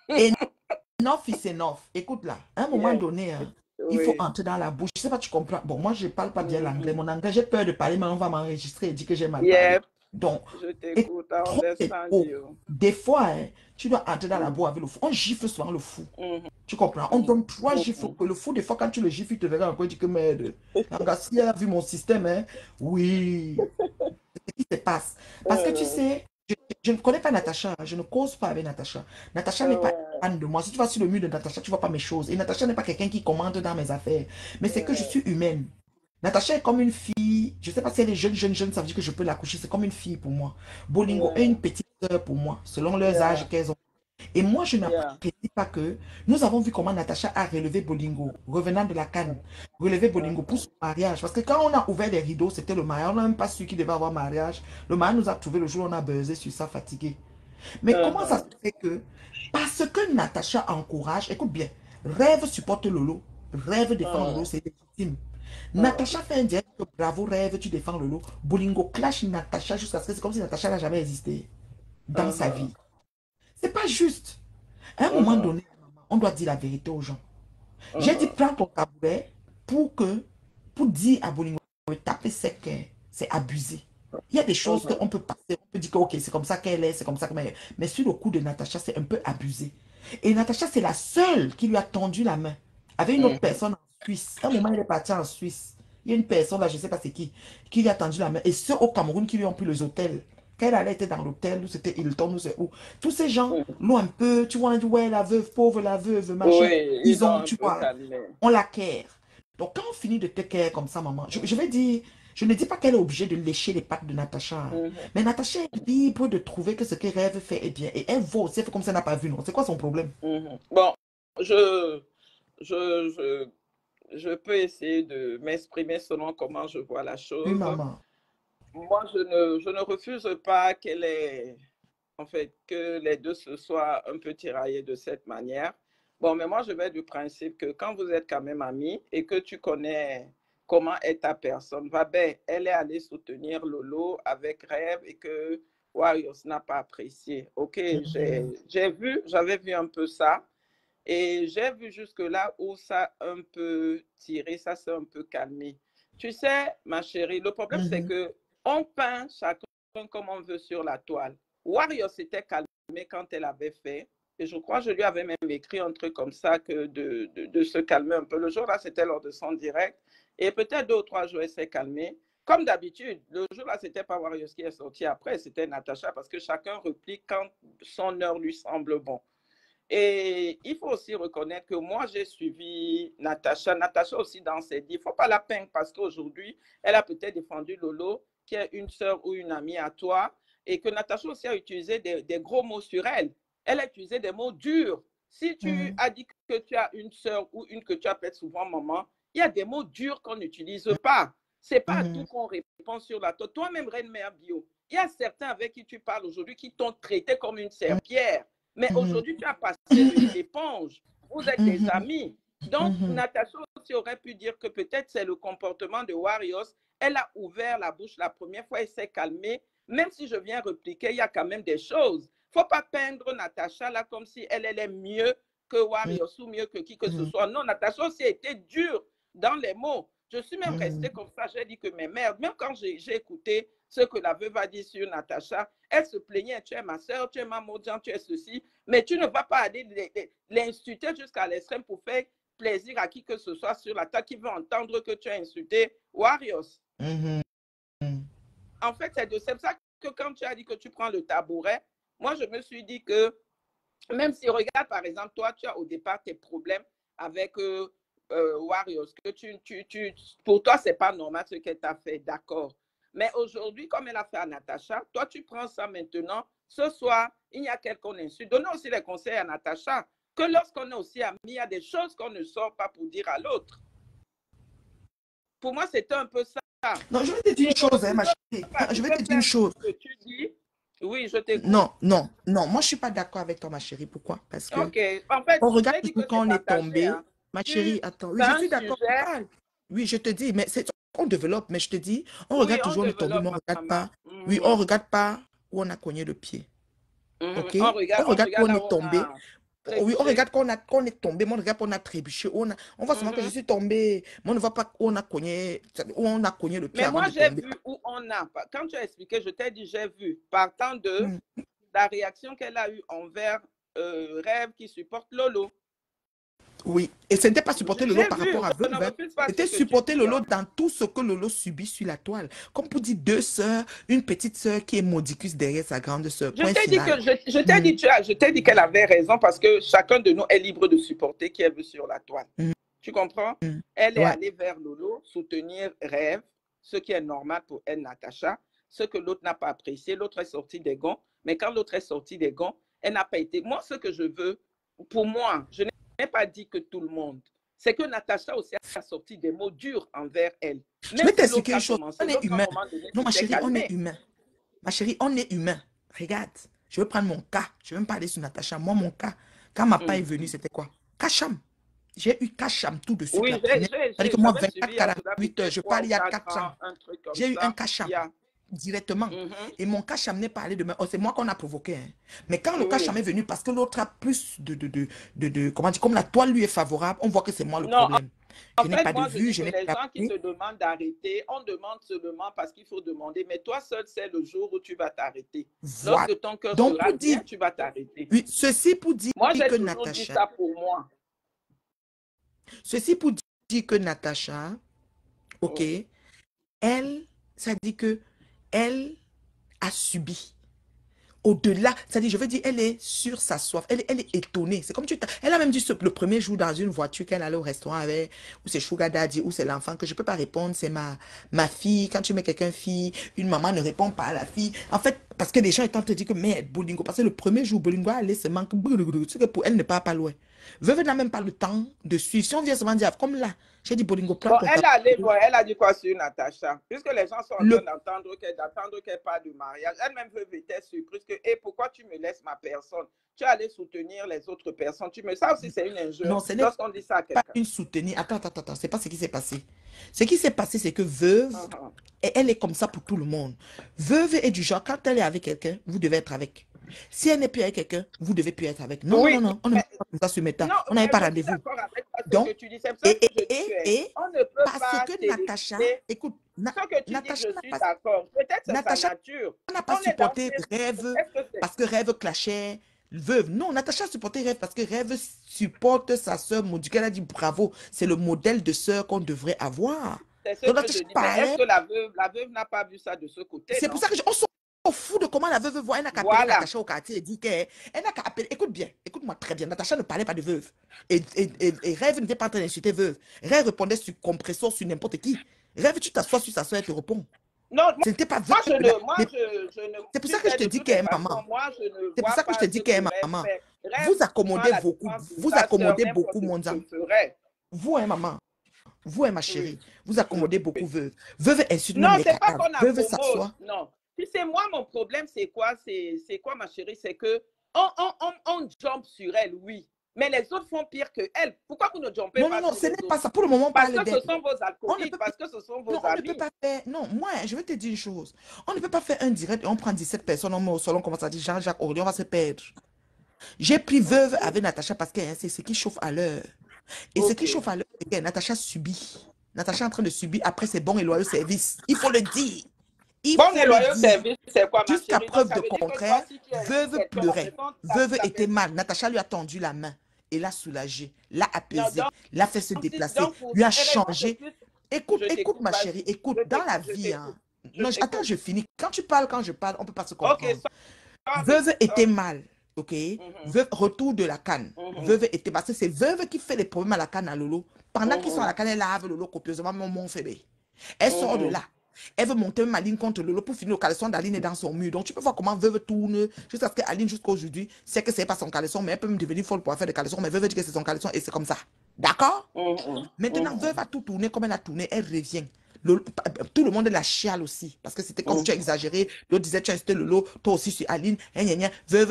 Enough is enough. Écoute là, à un moment Yeah. donné, hein, il faut entrer dans la bouche. Je sais pas, tu comprends. Bon, moi, je parle pas bien l'anglais. Mon anglais, j'ai peur de parler, mais on va m'enregistrer et dire que j'ai mal parlé. Yeah, Donc, je t'écoute, I trop, c'est understand trop. you. Des fois, hein, tu dois entrer dans la boue avec le fou. On gifle souvent le fou. Tu comprends? On donne 3 gifles. Le fou, des fois, quand tu le gifles, il te verra encore, il dit que merde. Si elle a vu mon système, hein, oui. C'est ce qui se passe. Parce que tu sais, je ne connais pas Natacha. Je ne cause pas avec Natacha. Natacha n'est pas fan de moi. Si tu vas sur le mur de Natacha, tu ne vois pas mes choses. Et Natacha n'est pas quelqu'un qui commande dans mes affaires. Mais c'est que je suis humaine. Natacha est comme une fille. Je ne sais pas si elle est jeune, ça veut dire que je peux la coucher. C'est comme une fille pour moi. Bolingo est une petite sœur pour moi, selon leurs âges qu'elles ont. Et moi, je n'apprécie pas que nous avons vu comment Natacha a relevé Bolingo, revenant de la Cannes, relevé Bolingo pour son mariage. Parce que quand on a ouvert les rideaux, c'était le mariage. On n'a même pas su qu'il devait avoir mariage. Le mariage nous a trouvé le jour où on a buzzé sur ça, fatigué. Mais comment ça se fait que, parce que Natacha encourage, écoute bien, Rêve supporte Lolo, Rêve défend Lolo, c'est légitime. Natacha fait un direct, bravo Rêve, tu défends Lolo. Bolingo clash Natacha jusqu'à ce que c'est comme si Natacha n'a jamais existé dans sa vie. C'est pas juste. À un moment donné, on doit dire la vérité aux gens. J'ai dit, prends ton tabouret pour dire à Bolingo, taper sec, c'est abusé. Il y a des choses qu'on peut passer, on peut dire que ok, c'est comme ça qu'elle est, c'est comme ça que... Mais sur le coup de Natacha, c'est un peu abusé. Et Natacha, c'est la seule qui lui a tendu la main. Avec une autre personne Suisse. À un moment, il est parti en Suisse. Il y a une personne là, je ne sais pas c'est qui lui a tendu la main. Et ceux au Cameroun qui lui ont pris les hôtels. Quand elle était dans l'hôtel, où c'était Hilton, ou c'est où. Tous ces gens l'ont un peu, tu vois, on dit, ouais, la veuve, pauvre, la veuve, machin. Oui, ils Ils ont ont, un tu peu vois, calmé. on la care. Donc, quand on finit de te care comme ça, maman, je vais dire, je ne dis pas qu'elle est obligée de lécher les pattes de Natacha. Mhm. Mais Natacha est libre de trouver que ce qu'elle rêve fait est bien. Et elle va aussi, elle fait comme si elle n'a pas vu, non? C'est quoi son problème? Mhm. Bon, je, je, je, je peux essayer de m'exprimer selon comment je vois la Oui, chose. maman. Moi, je ne refuse pas en fait, que les deux se soient un peu tiraillés de cette manière. Bon, mais moi, je vais du principe que quand vous êtes quand même amis et que tu connais comment est ta personne, elle est allée soutenir Lolo avec Rêve et que Warriors n'a pas apprécié. Ok, j'avais vu un peu ça. Et j'ai vu jusque-là où ça a un peu tiré, ça s'est un peu calmé. Tu sais, ma chérie, le problème, c'est que on peint chacun comme on veut sur la toile. Warrior s'était calmé quand elle avait fait. Et je crois que je lui avais même écrit un truc comme ça, que de se calmer un peu. Le jour-là, c'était lors de son direct. Et peut-être 2 ou 3 jours, elle s'est calmée. Comme d'habitude, le jour-là, c'était pas Warrior qui est sorti après, c'était Natacha, parce que chacun replique quand son heure lui semble bon. Et il faut aussi reconnaître que moi, j'ai suivi Natacha. Natacha aussi dans ses dits. Il ne faut pas la peindre parce qu'aujourd'hui, elle a peut-être défendu Lolo, qui est une sœur ou une amie à toi, et que Natacha aussi a utilisé des gros mots sur elle. Elle a utilisé des mots durs. Si tu as dit que tu as une sœur ou une que tu appelles souvent maman, il y a des mots durs qu'on n'utilise pas. Ce n'est pas à tout qu'on répond sur la toile. Toi-même, Reine Mère Bio, il y a certains avec qui tu parles aujourd'hui qui t'ont traité comme une serpillère. Mais aujourd'hui, tu as passé l'éponge. Vous êtes des amis. Donc, Natacha aussi aurait pu dire que peut-être c'est le comportement de Warriors. Elle a ouvert la bouche la première fois, elle s'est calmée. Même si je viens répliquer, il y a quand même des choses. Il ne faut pas peindre Natacha là comme si elle est mieux que Warriors ou mieux que qui que ce soit. Non, Natacha aussi a été dure dans les mots. Je suis même restée comme ça. J'ai dit que mais merde, même quand j'ai écouté ce que la veuve a dit sur Natacha, elle se plaignait, tu es ma soeur, tu es ma maudite, tu es ceci, mais tu ne vas pas aller l'insulter jusqu'à l'extrême pour faire plaisir à qui que ce soit sur la table qui veut entendre que tu as insulté Warriors. En fait, c'est ça que quand tu as dit que tu prends le tabouret, moi je me suis dit que même si, regarde par exemple, toi tu as au départ tes problèmes avec Warriors, que pour toi c'est pas normal ce qu'elle t'a fait, d'accord. Mais aujourd'hui, comme elle a fait à Natacha, toi, tu prends ça maintenant. Ce soir, il y a quelqu'un insulte. Donnez aussi les conseils à Natacha que lorsqu'on est aussi amis, il y a des choses qu'on ne sort pas pour dire à l'autre. Pour moi, c'est un peu ça. Non, je vais te dire une chose, hein, ma chérie. Je vais te dire une chose. Que tu dis. Oui, je t'écoute. Non, moi, je ne suis pas d'accord avec toi, ma chérie. Pourquoi? Parce que en fait, on regarde toujours quand on est tombé. Hein. Ma chérie, attends. Oui, je suis d'accord. Oui, je te dis, mais on développe, mais je te dis, on regarde toujours on est tombé, mais on ne regarde pas. Oui, on ne regarde pas où on a cogné le pied. Ok? On regarde où on est tombé. Oui, on regarde quand on est tombé, mais on regarde qu'on a trébuché. On voit seulement que je suis tombé, mais on ne voit pas où on a cogné le pied. Mais moi, j'ai vu où on a. Quand tu as expliqué, je t'ai dit, j'ai vu, partant de la réaction qu'elle a eue envers Rêve qui supporte Lolo. Oui, et ce n'était pas supporter Lolo par rapport à Veuve. C'était supporter Lolo dans tout ce que Lolo subit sur la toile. Comme pour dire 2 sœurs, une petite sœur qui est maudicus derrière sa grande sœur. Je t'ai dit qu'elle avait raison parce que chacun de nous est libre de supporter qui elle veut sur la toile. Tu comprends? Elle est allée vers Lolo, soutenir Rêve, ce qui est normal pour elle, Natacha, ce que l'autre n'a pas apprécié. L'autre est sorti des gonds, mais quand l'autre est sorti des gonds, elle n'a pas été. Moi, ce que je veux, pour moi, je n'ai pas dit que tout le monde. C'est que Natacha aussi a sorti des mots durs envers elle. Je vais t'expliquer une chose. On est humain. Non, ma chérie, on est humain. Ma chérie, on est humain. Regarde, je vais prendre mon cas. Je ne vais même pas aller sur Natacha. Moi, mon cas, quand ma part est venue, c'était quoi? Kacham. J'ai eu Kacham tout de suite. Oui, c'est-à-dire que moi, 24 48 heures, je parle, il y a 4 ans. J'ai eu un Kacham. Directement. Et mon Kacham n'est pas allé demain. Oh, c'est moi qu'on a provoqué. Hein. Mais quand le Kacham est venu, parce que l'autre a plus comment dire, comme la toile lui est favorable, on voit que c'est moi le problème. Je n'ai pas de vue, je n'ai pas de les gens qui te demandent d'arrêter, on demande seulement parce qu'il faut demander. Mais toi seul, c'est le jour où tu vas t'arrêter. Voilà. Lorsque ton cœur sera bien, tu vas t'arrêter. Oui, ceci pour dire moi, que Natacha... dit ça pour moi. Ceci pour dit que Natacha, ok, elle, ça dit que elle a subi. Au-delà, c'est-à-dire, je veux dire, elle est sur sa soif, elle est étonnée. C'est comme elle a même dit le premier jour dans une voiture qu'elle allait au restaurant avec, ou c'est Sugar Daddy, ou c'est l'enfant que je ne peux pas répondre, c'est ma fille. Quand tu mets quelqu'un fille, une maman ne répond pas à la fille. En fait, parce que les gens étant te dire que merde, Bolingo, parce que le premier jour, Bolingo allait se manque, c'est que pour elle ne part pas loin. Veuve n'a même pas le temps de suivre. Si on vient seulement dire, comme là, j'ai dit Bolingo, prends Bon, ton elle café. est allée voir, elle a dit quoi sur Natacha? Puisque les gens sont en Le train d'attendre qu'elle parle du mariage. Elle-même était surprise que, et pourquoi tu me laisses ma personne? Tu es allé soutenir les autres personnes. Ça aussi, c'est une injure Non, ce n'est lorsqu'on dit ça à pas quelqu'un. une soutenue. Attends, c'est pas ce qui s'est passé. Ce qui s'est passé, c'est que Veuve, elle est comme ça pour tout le monde. Veuve est du genre, quand elle est avec quelqu'un, vous devez être avec. Si elle n'est plus avec quelqu'un, vous devez plus être avec. Non, Oui, non, non, non, on ne met pas comme ça sur Meta. non, On n'avait pas je suis rendez-vous. d'accord avec toi, ce Donc, que tu dis. C'est pour ça que je dis que on ne peut parce pas que Natacha, téléviser. écoute, Ce que tu Natacha dis, je n'a suis pas, d'accord. Peut-être c'est sa Natacha nature. n'a pas On est dans supporté Facebook. Rêve Est-ce que c'est... parce que Rêve clashait Veuve. Non, Natacha a supporté Rêve parce que Rêve supporte sa sœur Maudit. Elle a dit bravo, c'est le modèle de sœur qu'on devrait avoir. C'est ce Donc que Natacha je dis. Mais parlait. est-ce que la veuve n'a pas vu ça de ce côté, C'est pour non? ça que on s'en fout de comment la veuve voit. Elle n'a qu'à appeler Voilà. Natacha au quartier et dit qu'elle n'a qu'à appeler. Écoute bien, écoute-moi très bien. Natacha ne parlait pas de veuve. Et Rêve n'était pas en train d'insulter veuve. Rêve répondait sur compresseur sur n'importe qui. Rêve, tu t'assois sur sa soeur et te réponds. Non, Ce n'était pas moi, veuve. je ne... C'est pour Tu ça que je sais, te de dis toutes qu'elle les est façons, maman. moi, je ne C'est pour vois ça que je pas te ce dis que qu'elle est Rêve maman. fait. Rêve Vous prend accommodez la beaucoup. défense de Vous sa sœur, accommodez n'importe beaucoup, mon qui âme. le ferait. Vous, hein, maman. Vous, hein, ma chérie. Oui. Vous accommodez beaucoup veuve. Veuve insulte Non, même les c'est pas cadavres. qu'on Veuve accommode. s'assoit. Non. Tu sais, moi, mon problème, c'est quoi? C'est quoi, ma chérie? C'est que on jump sur elle, oui. Mais les autres font pire que elle. Pourquoi vous ne jumpez Non, pas non, non, sur ce les n'est autres? pas ça. Pour le moment, on Parce parle que d'elle. ce sont vos On ne alcooliques, peut parce que ce sont vos Non, on ne peut amis. pas faire. Non, moi, je vais te dire une chose. On ne peut pas faire un direct et on prend 17 personnes, on met au salon, on commence à dire Jean-Jacques Aurélien, on va se perdre. J'ai pris veuve avec Natacha parce que hein, c'est ce qui chauffe à l'heure. Et ce qui chauffe à l'heure, c'est que Natacha subit. Natacha est en train de subir après ses bons et loyaux services. Il faut le dire. Il Bon faut et le loyal dire. service, c'est quoi, ma Jusqu'à chérie? Donc, preuve ça de veut dire que toi, contraire, si tu inventes veuve quelqu'un à la pleurait. maison, Veuve ça était fait... mal. Natacha lui a tendu la main et l'a soulagée, l'a Non, apaisée, l'a fait se déplacer, donc pour lui a ces raisons de changé. plus, Écoute, je écoute, t'écoute, ma vas-y. chérie, écoute, Je dans la t'écoute, je vie, hein. t'écoute. Je Non, attends, t'écoute. je finis. Quand tu parles, quand je parle, on ne peut pas se Ok, comprendre. sorry, Veuve était sorry. mal, ok? Mhm, Veuve, retour de la canne. mhm, Veuve était parce que c'est Veuve qui fait les problèmes à la canne à Lolo. Pendant qu'ils sont à mhm, la canne, elle lave Lolo copieusement, mon fébé. Elle sort de mhm. là. Elle veut monter ma ligne contre Lolo pour finir le caleçon d'Aline est dans son mur. Donc tu peux voir comment Veuve tourne jusqu'à ce qu'Aline, jusqu'à aujourd'hui, sait que c'est pas son caleçon, mais elle peut même devenir folle pour faire des caleçons. Mais Veuve dit que c'est son caleçon et c'est comme ça. D'accord? Mhm, Maintenant, mhm, Veuve a tout tourné comme elle a tourné. Elle revient. Tout le monde la chiale aussi. Parce que c'était comme tu as mhm. exagéré. L'autre disait, tu as insisté Lolo, toi aussi sur Aline. Gna, gna, Veuve.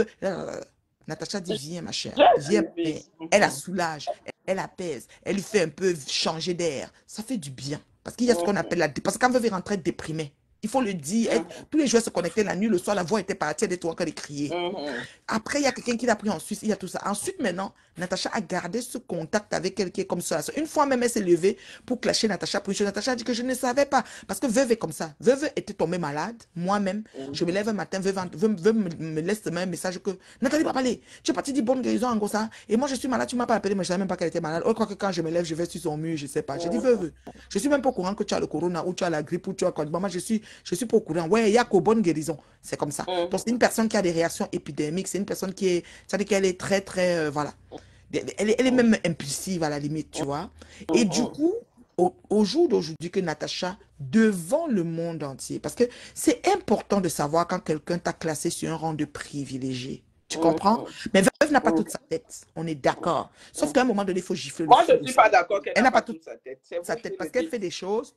Natacha dit, viens, ma chère. Viens. J'ai Elle la soulage. Elle apaise. Elle lui fait un peu changer d'air. Ça fait du bien. Parce qu'il y a ce qu'on appelle la... Parce que quand Veuve est rentrée déprimée, il faut le dire. Tous les joueurs se connectaient la nuit, le soir, la voix était partie, elle était encore de crier. Après, il y a quelqu'un qui l'a pris en Suisse, il y a tout ça. Ensuite, maintenant, Natacha a gardé ce contact avec quelqu'un comme ça. Une fois même, elle s'est levée pour clasher Natacha. Pour une chose, Natacha a dit que je ne savais pas. Parce que Veuve est comme ça. Veuve était tombée malade. Moi-même, je me lève un matin, Veuve me laisse un message que Nathalie va parler. Tu es partie dire bonne guérison en gros ça. Et moi, je suis malade, tu ne m'as pas appelé, mais je ne savais même pas qu'elle était malade. Je crois que quand je me lève, je vais sur son mur, je ne sais pas. J'ai dit Veuve, je ne suis même pas au courant que tu as le corona ou tu as la grippe ou tu as quoi. Maman, je suis pas au courant. Ouais, il n'y a qu'aux bonnes guérisons. C'est comme ça. Donc, c'est une personne qui a des réactions épidémiques. C'est une personne qui est, ça veut dire qu'elle est très, très, voilà. Elle est même impulsive à la limite, tu vois. Et du coup, au jour d'aujourd'hui que Natacha, devant le monde entier, parce que c'est important de savoir quand quelqu'un t'a classé sur un rang de privilégié. Tu comprends? Mais Veuve n'a pas toute sa tête. On est d'accord. Sauf qu'à un moment donné, il faut gifler le Moi, je fou ne suis aussi. pas d'accord qu'elle Elle n'a n'a pas pas toute toute sa tête. C'est sa vous tête qui parce le qu'elle dites. fait des choses.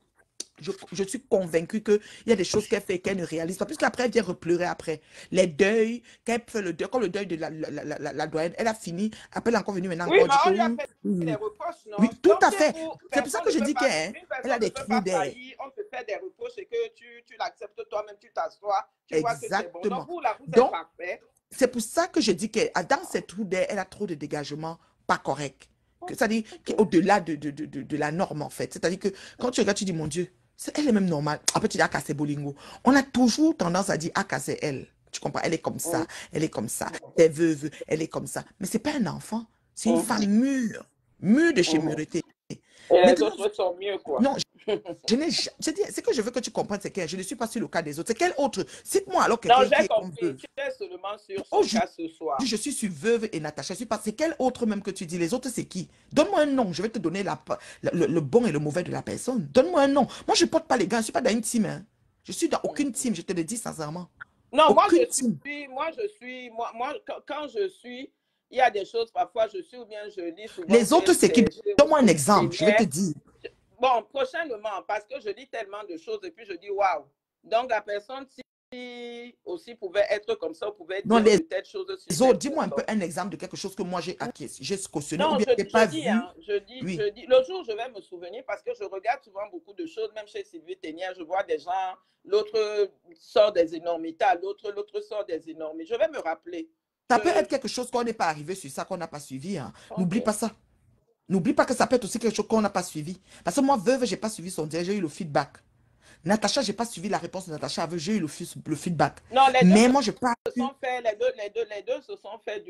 Je suis convaincue qu'il y a des choses qu'elle fait et qu'elle ne réalise pas. Puisqu'après, elle vient repleurer après. Les deuils, quand elle fait le deuil, comme le deuil de la doyenne, elle a fini. Après, elle est encore venue maintenant. Oui, mais Encore on dit lui a que fait oui, des reproches, non? oui, tout Donc, à chez fait. vous, C'est pour ça personne que ne je peut dis pas, qu'elle une elle a personne des ne peut trous pas d'air. faillir, on te fait des reproches et que tu l'acceptes toi-même, tu t'assois, tu vois que c'est bon. Donc, Exactement. vous, là, vous êtes Donc, parfait. c'est pour ça que je dis que dans ces trous d'air, elle a trop de dégagement pas correct. C'est-à-dire qu'au-delà de la norme, en fait. C'est-à-dire que quand tu regardes, tu dis, mon Dieu, elle est même normale. Après, tu dis, ah, c'est Bolingo. On a toujours tendance à dire, ah, c'est elle. Tu comprends? Elle est comme ça. Elle est comme ça. T'es veuve. Elle est comme ça. Mais c'est pas un enfant. C'est une femme mûre. Mûre de chez Mureté. Et les Maintenant, autres sont mieux, quoi. non, ce que je veux que tu comprennes, c'est que je ne suis pas sur le cas des autres. C'est quel autre? Cite-moi alors Non, quelqu'un qui j'ai est comme compris. veuve. Tu es seulement sur son Aujourd'hui, cas ce soir. je suis sur veuve et Natacha. Je suis pas. C'est quel autre même que tu dis? Les autres, c'est qui? Donne-moi un nom. Je vais te donner le bon et le mauvais de la personne. Donne-moi un nom. Moi, je ne porte pas les gars. Je ne suis pas dans une team. Hein. Je suis dans aucune team. Je te le dis sincèrement. Non, Aucune team. quand je suis, il y a des choses, parfois je suis ou bien je lis souvent Les autres, c'est qui? TLC ou Donne-moi un exemple. Je vais te Ténière. dire. Bon, prochainement, parce que je lis tellement de choses et puis je dis waouh. Donc la personne, si aussi pouvait être comme ça, pouvait Non, dire de telles choses sur les autres, cette dis-moi un peu personne. un exemple de quelque chose que moi j'ai acquis, j'ai cautionné ou Non, bien je n'ai pas vu. hein, Oui. je dis. Le jour, je vais me souvenir parce que je regarde souvent beaucoup de choses, même chez Sylvie Ténière, je vois des gens, l'autre sort des énormités, l'autre sort des énormités. Je vais me rappeler. Ça peut être quelque chose qu'on n'est pas arrivé sur ça, qu'on n'a pas suivi. Hein. N'oublie Ok. pas ça. N'oublie pas que ça peut être aussi quelque chose qu'on n'a pas suivi. Parce que moi, veuve, je n'ai pas suivi son direct, j'ai eu le feedback. Natacha, je n'ai pas suivi la réponse de Natacha, j'ai eu le feedback. Non, les deux Mais moi, je parle. se sont fait, les deux se sont fait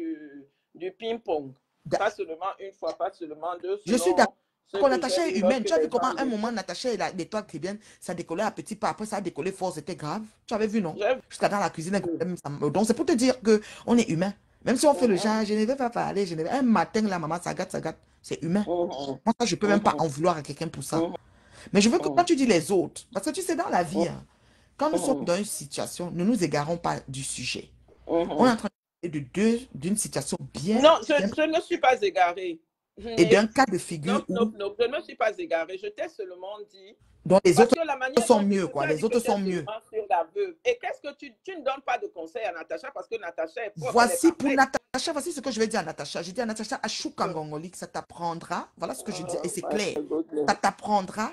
du ping-pong. Pas seulement une fois, pas seulement deux. Je suis selon d'accord. ce Quand que Natacha j'ai est vu humaine, lorsque tu as vu les comment gens à un le moment, font. Natacha et l'étoile trivienne, ça décollait à petits pas. Après, ça a décollé fort, c'était grave. Tu avais vu, non? J'ai vu. Jusqu'à dans la cuisine. Donc, c'est pour te dire qu'on est humain. Même si on fait le genre, je ne vais pas parler. Un matin, la maman, ça gâte, c'est humain. Moi, ça, je ne peux même pas en vouloir à quelqu'un pour ça. Mais je veux que quand tu dis les autres, parce que tu sais, dans la vie, hein, quand nous sommes dans une situation, ne nous égarons pas du sujet. On est en train de parler d'une situation bien. Non, je ne suis pas égarée. Et d'un cas de figure Non, je ne me suis pas égarée. Je t'ai seulement dit. Donc les autres Que la manière sont dont mieux, quoi. Les autres sont mieux. Sur la veuve. Et qu'est-ce que tu ne donnes pas de conseils à Natacha parce que Natacha est propre. Voici pour Natacha, voici ce que je vais dire à Natacha. Je dis à Natacha, à Choukangongoli, ça t'apprendra, voilà ce que je dis, et c'est clair, ça t'apprendra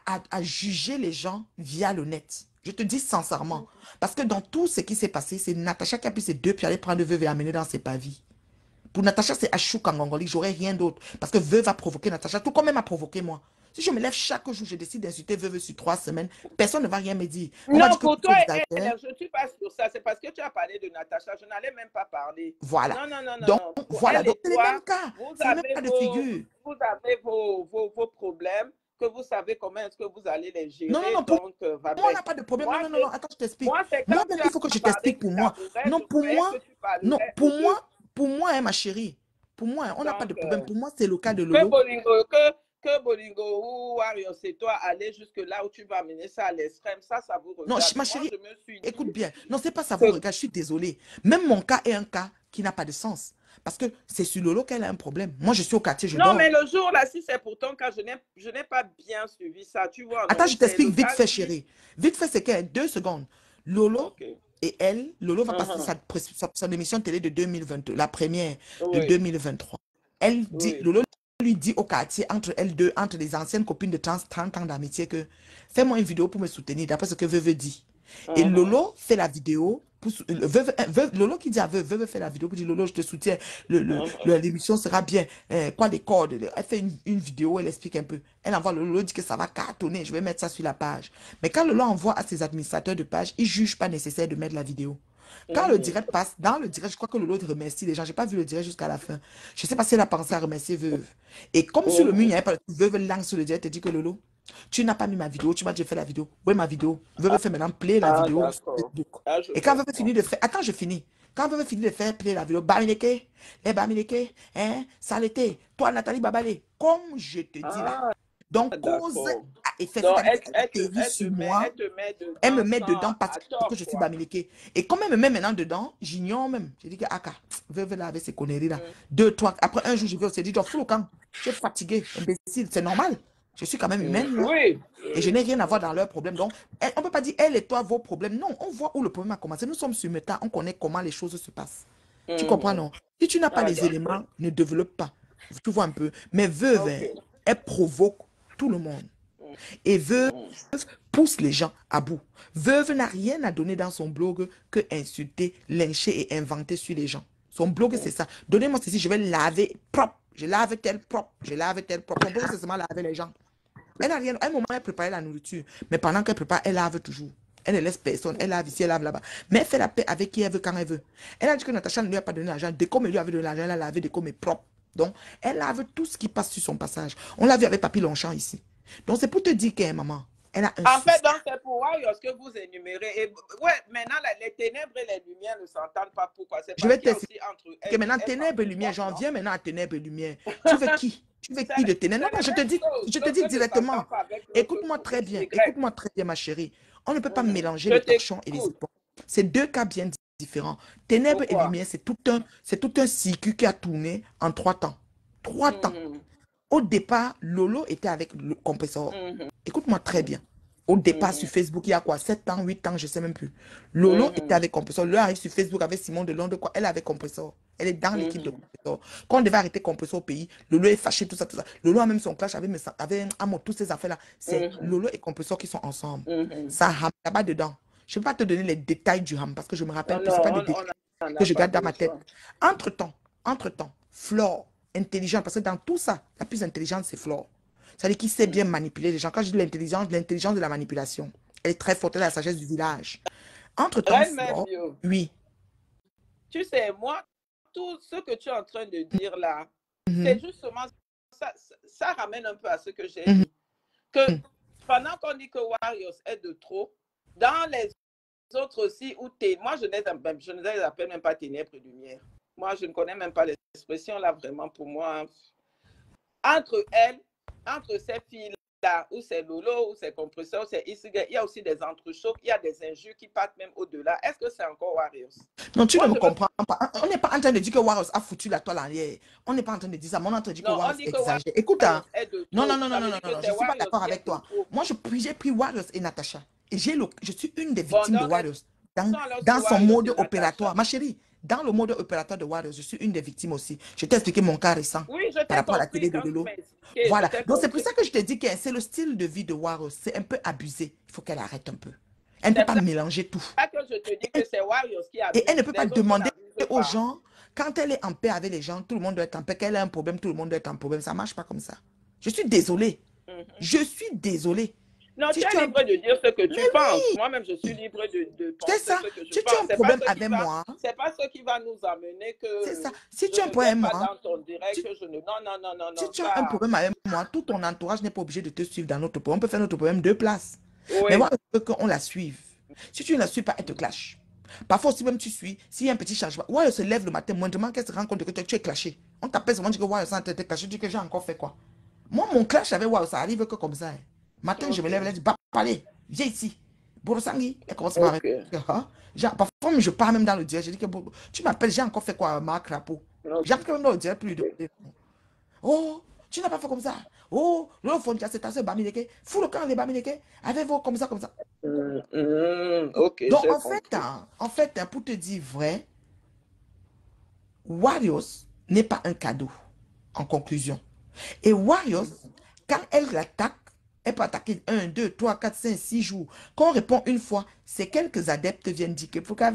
à juger les gens via le net. Je te dis sincèrement. Parce que dans tout ce qui s'est passé, c'est Natacha qui a pris ses deux pieds, aller prendre veuve et amener dans ses pavis. Pour Natacha, c'est à Choukangongoli, j'aurais rien d'autre. Parce que veuve a provoqué Natacha, tout comme elle m'a provoqué moi. Si je me lève chaque jour, je décide d'insulter veuve sur 3 semaines, personne ne va rien me dire. Non, pour toi, je ne suis pas sur ça. C'est parce que tu as parlé de Natacha. Je n'allais même pas parler. Voilà. Non. Donc, voilà. Donc, c'est les mêmes cas. Vous avez vos problèmes, que vous savez comment est-ce que vous allez les gérer. Non, donc, moi, on n'a pas de problème. Non, attends, je t'explique. Moi, il faut que je t'explique pour moi. Non, pour moi, hein, ma chérie. Pour moi, on n'a pas de problème. Pour moi, c'est le cas de Lolo. Que Bolingo ou Wario, c'est toi aller jusque là où tu vas amener ça à l'extrême, ça vous regarde. Non, ma chérie, écoute bien. Non, c'est pas ça vous regarde, je suis désolée. Même mon cas est un cas qui n'a pas de sens. Parce que c'est sur Lolo qu'elle a un problème. Moi, je suis au quartier, je dors. Non, mais le jour là, si c'est pour ton cas, je n'ai pas bien suivi ça, tu vois. Attends, je t'explique vite fait, chérie. Vite fait, c'est qu'elle 2 secondes. Lolo et elle, Lolo va passer sa émission télé de 2022, la première de 2023. Elle dit, Lolo lui dit au quartier, entre elles deux, entre les anciennes copines de 30 ans d'amitié, que fais-moi une vidéo pour me soutenir, d'après ce que Veuve dit. Et Lolo fait la vidéo. Lolo qui dit à Veuve fait la vidéo pour dire Lolo, je te soutiens, l'émission sera bien. Quoi les cordes? Elle fait une vidéo, elle explique un peu. Elle envoie Lolo, dit que ça va cartonner, je vais mettre ça sur la page. Mais quand Lolo envoie à ses administrateurs de page, ils ne jugent pas nécessaire de mettre la vidéo. Quand le direct passe, dans le direct, je crois que Lolo remercie les gens. Je n'ai pas vu le direct jusqu'à la fin. Je ne sais pas si elle a pensé à remercier Veuve. Et comme sur le mur, il n'y avait pas Veuve lance sur le direct et dit que Lolo, tu n'as pas mis ma vidéo, tu m'as déjà fait la vidéo. Oui, ma vidéo. Veuve fait maintenant play la vidéo sur Facebook. Et quand Veuve finit de faire... Attends, je finis. Quand Veuve finit de faire play la vidéo, Bamileke, les Bamileke, hein, ça l'était. Toi, Nathalie Babalé, comme je te dis là. Donc, cause à effet, elle sur moi, elle me met dedans parce que je suis Bamileke. Et comme elle me met maintenant dedans, j'ignore même. Je dis que Aka, Veuve là avec ces conneries là. 2, 3, après un jour, je vais au dit, fous le camp. Je suis fatigué, imbécile, c'est normal. Je suis quand même humaine. Là. Oui. Et je n'ai rien à voir dans leurs problèmes. Donc, on ne peut pas dire, elle et toi, vos problèmes. Non, on voit où le problème a commencé. Nous sommes sur Meta, on connaît comment les choses se passent. Tu comprends, non? Si tu n'as pas les éléments, ne développe pas. Tu vois un peu. Mais Veuve, elle provoque tout le monde. Et Veuve pousse les gens à bout. Veuve n'a rien à donner dans son blog que insulter, lyncher et inventer sur les gens. Son blog, c'est ça. Donnez-moi ceci, je vais laver propre. Je lave tel propre. Je lave tel propre. Son blog, c'est seulement laver les gens. Elle n'a rien. À un moment, elle préparait la nourriture. Mais pendant qu'elle prépare, elle lave toujours. Elle ne laisse personne. Elle lave ici, elle lave là-bas. Mais elle fait la paix avec qui elle veut, quand elle veut. Elle a dit que Natacha ne lui a pas donné l'argent. Dès qu'on lui avait donné l'argent, elle a lavé, dès qu'on est propre. Donc, elle lave tout ce qui passe sur son passage. On l'a vu avec Papy Longchamp ici. Donc, c'est pour te dire qu'elle, maman, elle a un En fait, souci. donc, c'est pour Warriors que vous énumérez. Et, ouais, maintenant, les ténèbres et les lumières ne s'entendent pas. Pourquoi? C'est Je parce vais qu'il y a t'expliquer. aussi entre Que elles maintenant, et ténèbres et entre lumière, toi, j'en non? viens maintenant à ténèbres et lumière. Tu veux qui? Tu veux qui de ténèbres? Non, non, C'est la même chose. je te L'autre dis ne directement. s'entend pas avec l'autre Écoute-moi pour très X, bien. Y. Écoute-moi très bien, ma chérie. On ne peut pas mélanger Je les torchons et les t'écoute. hippos. C'est deux cas bien différents. Ténèbres et Pourquoi? lumière, c'est tout un circuit qui a tourné en 3 temps. 3 temps. Au départ, Lolo était avec le compresseur. Écoute-moi très bien. Au départ, sur Facebook, il y a quoi? 7 ans, 8 ans, je ne sais même plus. Lolo était avec compresseur. Lolo arrive sur Facebook avec Simon de Londres. Elle est avec compresseur. Elle est dans l'équipe de compresseur. Quand on devait arrêter compresseur au pays, Lolo est fâché, tout ça, tout ça. Lolo a même son clash avec Amo, toutes ces affaires-là. C'est Lolo et compresseur qui sont ensemble. Ça ham là-bas dedans. Je ne vais pas te donner les détails du ham parce que je me rappelle Non, que ce n'est pas des on détails n'en que a je pas garde dans ma tête. besoin. Entre-temps, Flore, intelligente, parce que dans tout ça, la plus intelligente, c'est Flore. C'est-à-dire qu'il sait bien manipuler les gens. Quand je dis l'intelligence de la manipulation, elle est très forte, elle a la sagesse du village. Entre-temps, Reine Flore, Mervio, oui. tu sais, moi, tout ce que tu es en train de dire là, c'est justement ça ramène un peu à ce que j'ai dit. Que pendant qu'on dit que Warriors est de trop, dans les autres aussi, où moi, je ne les appelle même pas ténèbres et lumière. Moi, je ne connais même pas l'expression là, vraiment, pour moi. Entre elles, entre ces filles-là, où c'est Lolo, où c'est compresseur, c'est ici, il y a aussi des entrechocs, il y a des injures qui partent même au-delà. Est-ce que c'est encore Warriors? Non, tu ne me comprends pas. On n'est pas en train de dire que Warriors a foutu la toile en l'air. On n'est pas en train de dire ça. Mais on est en train de dire que Warriors exagère. Écoute, hein. Non, je ne suis pas d'accord avec toi. Moi, j'ai pris Warriors et Natacha. Et je suis une des victimes de Warriors. Dans son mode opératoire. Ma chérie, dans le mode opératoire de Warriors, je suis une des victimes aussi. Je t'ai expliqué mon cas récent. Oui, je par t'ai rapport à la compris télé de quand tu Lolo. m'as expliqué. Voilà. Donc, c'est pour ça que je te dis que c'est le style de vie de Warriors. C'est un peu abusé. Il faut qu'elle arrête un peu. Elle ne peut pas mélanger tout. C'est que je te dis que c'est Warriors qui abuse. Et elle ne peut pas demander aux gens, quand elle est en paix avec les gens, tout le monde doit être en paix. Qu'elle a un problème, tout le monde doit être en problème. Ça ne marche pas comme ça. Je suis désolée. Je suis désolée. Non, tu es libre de dire ce que tu penses. Moi-même, je suis libre de penser ce que je pense. Si tu as un problème avec moi, c'est pas ce qui va nous amener que. C'est ça. Si tu as un problème avec moi, dans ton direct, que je ne. Non. Si tu as un problème avec moi, tout ton entourage n'est pas obligé de te suivre dans notre problème. On peut faire notre problème 2 places. Oui. Mais moi, je veux qu'on la suive. Si tu ne la suis pas, elle te clash. Parfois, si même tu suis, s'il y a un petit changement, ouais, elle se lève le matin, moindrement qu'elle se rend compte que tu es clashé. On t'appelle souvent, on dit que ouais, ça t'es clashé, tu dis que j'ai encore fait quoi. Moi, mon clash avec wow, ça arrive que comme ça. Hein. Matin, je me lève, elle dit, bah, allez, viens ici. Borosangui, elle commence à m'arrêter. Parfois, je pars même dans le direct, je dis que tu m'appelles, j'ai encore fait quoi, Marc Rapo. J'appelle même dans le direct plus de. Oh, tu n'as pas fait comme ça. Oh, le fond, tu as cette assez bamileke. Fous le camp des bamileke. Avez-vous comme ça, comme ça. Ok. Donc, en fait, pour te dire vrai, Warriors n'est pas un cadeau, en conclusion. Et Warriors, quand elle l'attaque, elle peut attaquer 1, 2, 3, 4, 5, 6 jours. Quand on répond une fois, c'est quelques adeptes viennent dire que pourquoi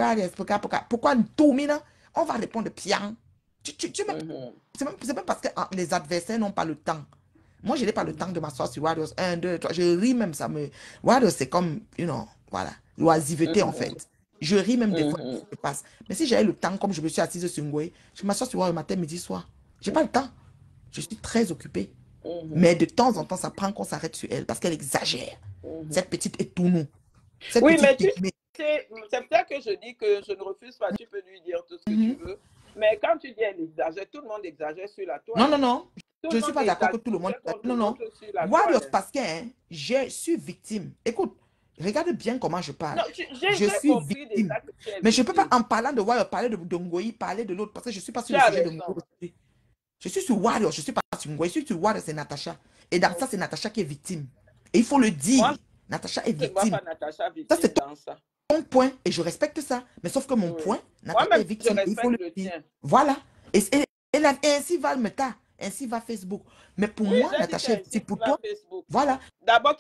tout mina, on va répondre bien. C'est même parce que les adversaires n'ont pas le temps. Moi, je n'ai pas le temps de m'asseoir sur Warriors 1, 2, 3. Je ris même, ça me. Warriors, c'est comme, voilà, l'oisiveté en fait. Je ris même des fois que ça se passe. Mais si j'avais le temps, comme je me suis assise sur Ngoué, je m'assois sur Warriors matin, midi, soir. Je n'ai pas le temps. Je suis très occupée. Mais de temps en temps, ça prend qu'on s'arrête sur elle parce qu'elle exagère. Cette petite étounou. Oui, mais tu sais, c'est peut-être que je dis que je ne refuse pas. Tu peux lui dire tout ce que tu veux. Mais quand tu dis elle exagère, tout le monde exagère sur la toile. Non. Je ne suis pas d'accord que tout le monde. Non. Warriors, parce que je suis victime. Écoute, regarde bien comment je parle. Non, je suis victime. Mais je ne peux pas, en parlant de Warriors, parler de Ngoyi, parler de l'autre, parce que je ne suis pas sur le sujet de Ngoyi. Je suis sur Warriors, je ne suis pas sur Ngoyi. Je suis sur Warriors, c'est Natacha. Et dans ça, c'est Natacha qui est victime. Et il faut le dire. Moi, Natacha est victime. Ça, c'est ton point, et je respecte ça. Mais sauf que mon point, Natacha est victime. Il faut le dire. Voilà. Et ainsi va le méta. Ainsi va Facebook. Mais pour moi, Natacha, c'est pour toi. Facebook. Voilà. D'abord,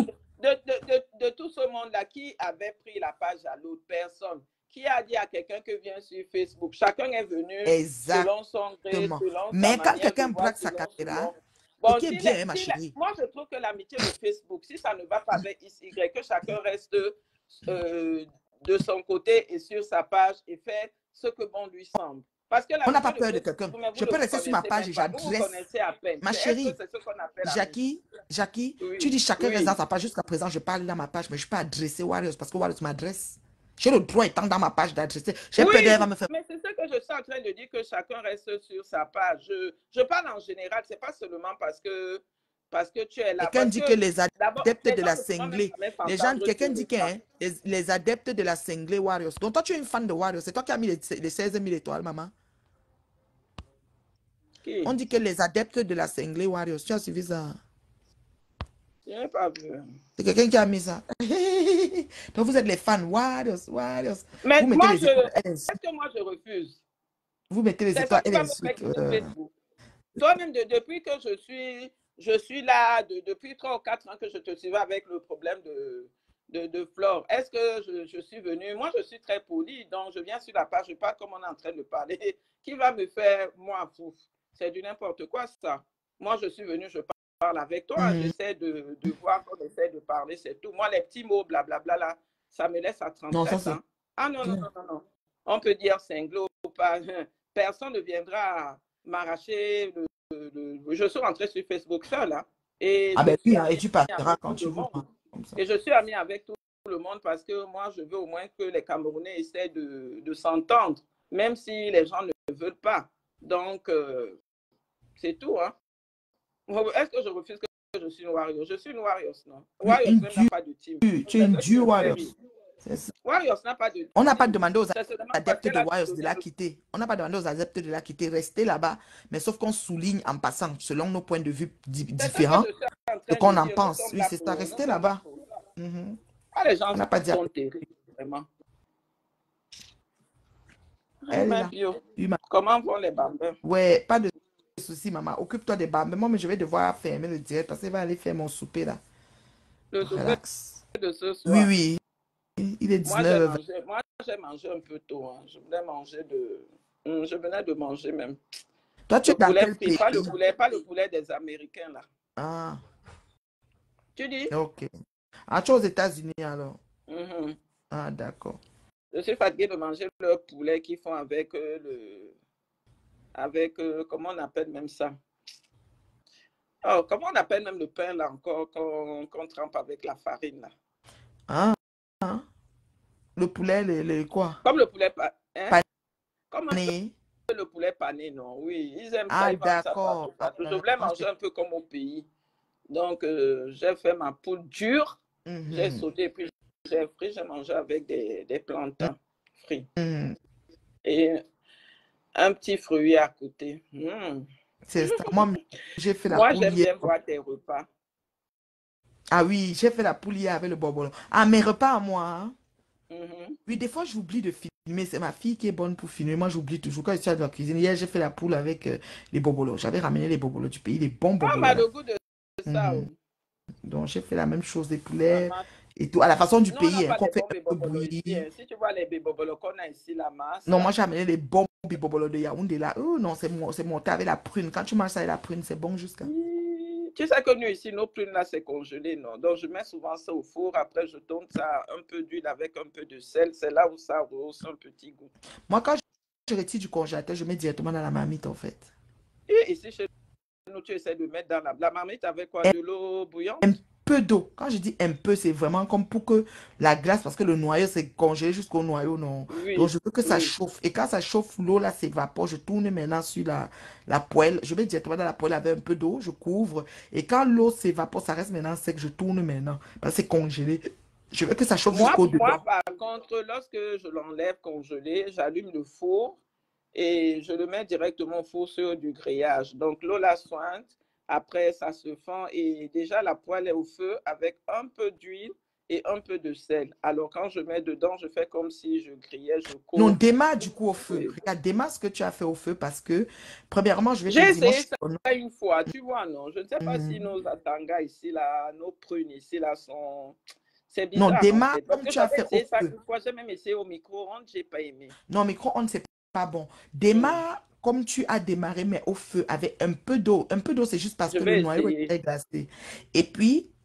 de tout ce monde-là, qui avait pris la page à l'autre personne? Qui a dit à quelqu'un que vient sur Facebook? Chacun est venu selon son gré, selon mais sa quand quelqu'un braque sa caméra, bon, ok, bien, ma chérie. Moi, je trouve que l'amitié de Facebook, si ça ne va pas avec XY, que chacun reste de son côté et sur sa page et fait ce que bon lui semble. Parce que la On n'a raison pas de peur de plus, quelqu'un. mais vous Je ne peux vous rester sur ma connaissez page même et pas. Vous vous j'adresse. connaissez à peine. Ma Est-ce que chérie, c'est ce qu'on appelle ami? Jackie, tu Oui, dis chacun reste dans oui. sa page. Jusqu'à présent, je parle dans ma page, mais je peux adresser Warriors parce que Warriors m'adresse. J'ai le droit, étant dans ma page, d'adresser. J'ai peur d'elle va Oui, me faire. mais c'est ce que je suis en train de dire, que chacun reste sur sa page. Je parle en général, c'est pas seulement parce que tu es là. Quelqu'un Parce dit que que les d'abord, adeptes les de gens la ne sont même cinglée, jamais les gens, s'entendre quelqu'un sur dit le que pas. hein, les adeptes de la cinglée Warriors. Donc toi, tu es une fan de Warriors. C'est toi qui as mis les 16 000 étoiles, maman. On Qui? dit que les adeptes de la cinglée Warriors, tu as suivi ça. Je n'ai pas vu. C'est quelqu'un qui a mis ça. Donc vous êtes les fans Warriors, Warriors. Mais Vous mettez moi, les étoiles, elle insulte. est-ce que moi je refuse? Vous mettez les C'est ça étoiles, qui elle va me insulte. faire quitter Facebook. Toi-même, depuis que je suis là, depuis 3 ou 4 ans que je te suivais avec le problème de Flore, est-ce que je suis venue? Moi, je suis très polie, donc je viens sur la page, je parle comme on est en train de parler. Qui va me faire, moi, fou? C'est du n'importe quoi, ça. Moi, je suis venue, je parle avec toi, j'essaie de voir qu'on essaie de parler, c'est tout. Moi, les petits mots, blablabla, là, ça me laisse à Non, ça 37 c'est. ans. Ah non, non, non, non, non. On peut dire cinglo ou pas. Personne ne viendra m'arracher je suis rentrée sur Facebook seule, hein, et Ah je ben suis oui, hein, et amie tu partiras avec quand tout tu le voudras. monde. Comme ça. Et je suis amie avec tout le monde parce que moi, je veux au moins que les Camerounais essaient de s'entendre, même si les gens ne veulent pas. Donc, c'est tout. Hein. Est-ce que je refuse que je suis une Warriors? Je suis une Warriors, non? Warriors même n'a pas de team. Tu es une dure Warriors. Warriors n'a pas de team. On n'a pas demandé aux C'est seulement parce adeptes qu'elle de a Warriors de donné la le- quitter. On n'a pas demandé aux adeptes de la quitter. Restez là-bas, mais sauf qu'on souligne en passant, selon nos points de vue C'est ça que différents, je suis en ce train qu'on de en dire. Nous pense. sommes Oui, là c'est ça. pour. Nous Restez sommes là là-bas. pour. Mhm. Ah, les gens On n'a pas dit. sont terribles, vraiment. Elle est Mais là. Pio, Oui, comment vont les bambins? ouais, pas de souci, maman. Occupe-toi des bambins. Moi, mais je vais devoir fermer le direct parce qu'il va aller faire mon souper là. Le souper Relax. de ce Oui, soir. oui. Il est Moi, j'ai 19h20. mangé un peu tôt. Hein. Je venais de manger même. Toi, tu es Le dans poulet quel frit, pays? pas le poulet des Américains, là. Ah, Tu dis? ok. Ah, tu es aux États-Unis alors? Mhm. Ah, d'accord. Je suis fatiguée de manger le poulet qu'ils font avec comment on appelle même ça? Oh, comment on appelle même le pain, là, encore, qu'on trempe avec la farine, là? Ah, ah. Le poulet, les quoi? Comme le poulet, hein? Comme Pané. le poulet pané, non? Oui, ils aiment ça, Ah, ils vendent ça d'accord. partout. Je voulais Moi, manger un peu comme au pays. Donc, j'ai fait ma poule dure, j'ai sauté, puis j'ai frit, j'ai mangé avec des plantains frits. Et un petit fruit à côté. C'est ça. Moi, j'ai fait la Moi, poule j'aime hier. bien boire tes repas. Ah oui, j'ai fait la poule hier avec le bobolo. Ah, mes repas à moi. Hein. Mhm. Oui, des fois, j'oublie de filmer. C'est ma fille qui est bonne pour filmer. Moi, j'oublie toujours. Quand je suis dans la cuisine, hier, j'ai fait la poule avec les bobolos. J'avais ramené les bobolos du pays, les bons Ah, bobolos. mais Là. le goût de ça. Mhm. Donc, j'ai fait la même chose, des poulets Maman. et tout. À la façon du Nous, on n'a pays, hein, pas qu'on les fait bons un peu bébobolos ici. bouillir. Hein. Si tu vois les bébobolos qu'on a ici, la masse. Non, moi, j'ai amené les bons bobolos de Yaoundé là. Oh non, c'est monté avec la prune. Quand tu manges ça avec la prune, c'est bon jusqu'à. Tu sais que nous ici, nos prunes là, c'est congelé, non? Donc, je mets souvent ça au four. Après, je tourne ça un peu d'huile avec un peu de sel. C'est là où ça rehausse un petit goût. Moi, quand je retire du congélateur, je mets directement dans la marmite en fait. Et ici, chez nous, tu essaies de mettre dans la marmite avec quoi? De l'eau bouillante? Un peu d'eau. Quand je dis un peu, c'est vraiment comme pour que la glace, parce que le noyau, c'est congelé jusqu'au noyau, non. Oui. Donc, je veux que ça Oui. chauffe. Et quand ça chauffe, l'eau là s'évapore. Je tourne maintenant sur la poêle. Je mets directement dans la poêle avec un peu d'eau. Je couvre. Et quand l'eau s'évapore, ça reste maintenant sec. Je tourne maintenant. Parce que c'est congelé. Je veux que ça chauffe jusqu'au dedans. Moi, par contre, lorsque je l'enlève congelé, j'allume le four et je le mets directement au four sur du grillage. Donc, l'eau la sointe. Après, ça se fend et déjà la poêle est au feu avec un peu d'huile et un peu de sel. Alors, quand je mets dedans, je fais comme si je grillais, je cours. Non, démarre du coup au feu. Oui. Regarde, démarre ce que tu as fait au feu parce que, premièrement, je vais te J'ai dire, moi, essayé ça une fois, tu vois, non? Je ne sais pas si Mhm. nos atangas ici, là, nos prunes ici, là, sont... C'est Non, bizarre, en démarre fait. Parce comme que tu as j'avais fait au essayé ça feu. une fois, j'ai même essayé au micro-ondes, j'ai pas aimé. Non, micro-ondes, c'est pas bon. Démarre comme tu as démarré, mais au feu, avec un peu d'eau. Un peu d'eau, c'est juste parce Je que le vais noyau est essayer. très glacé. Et puis,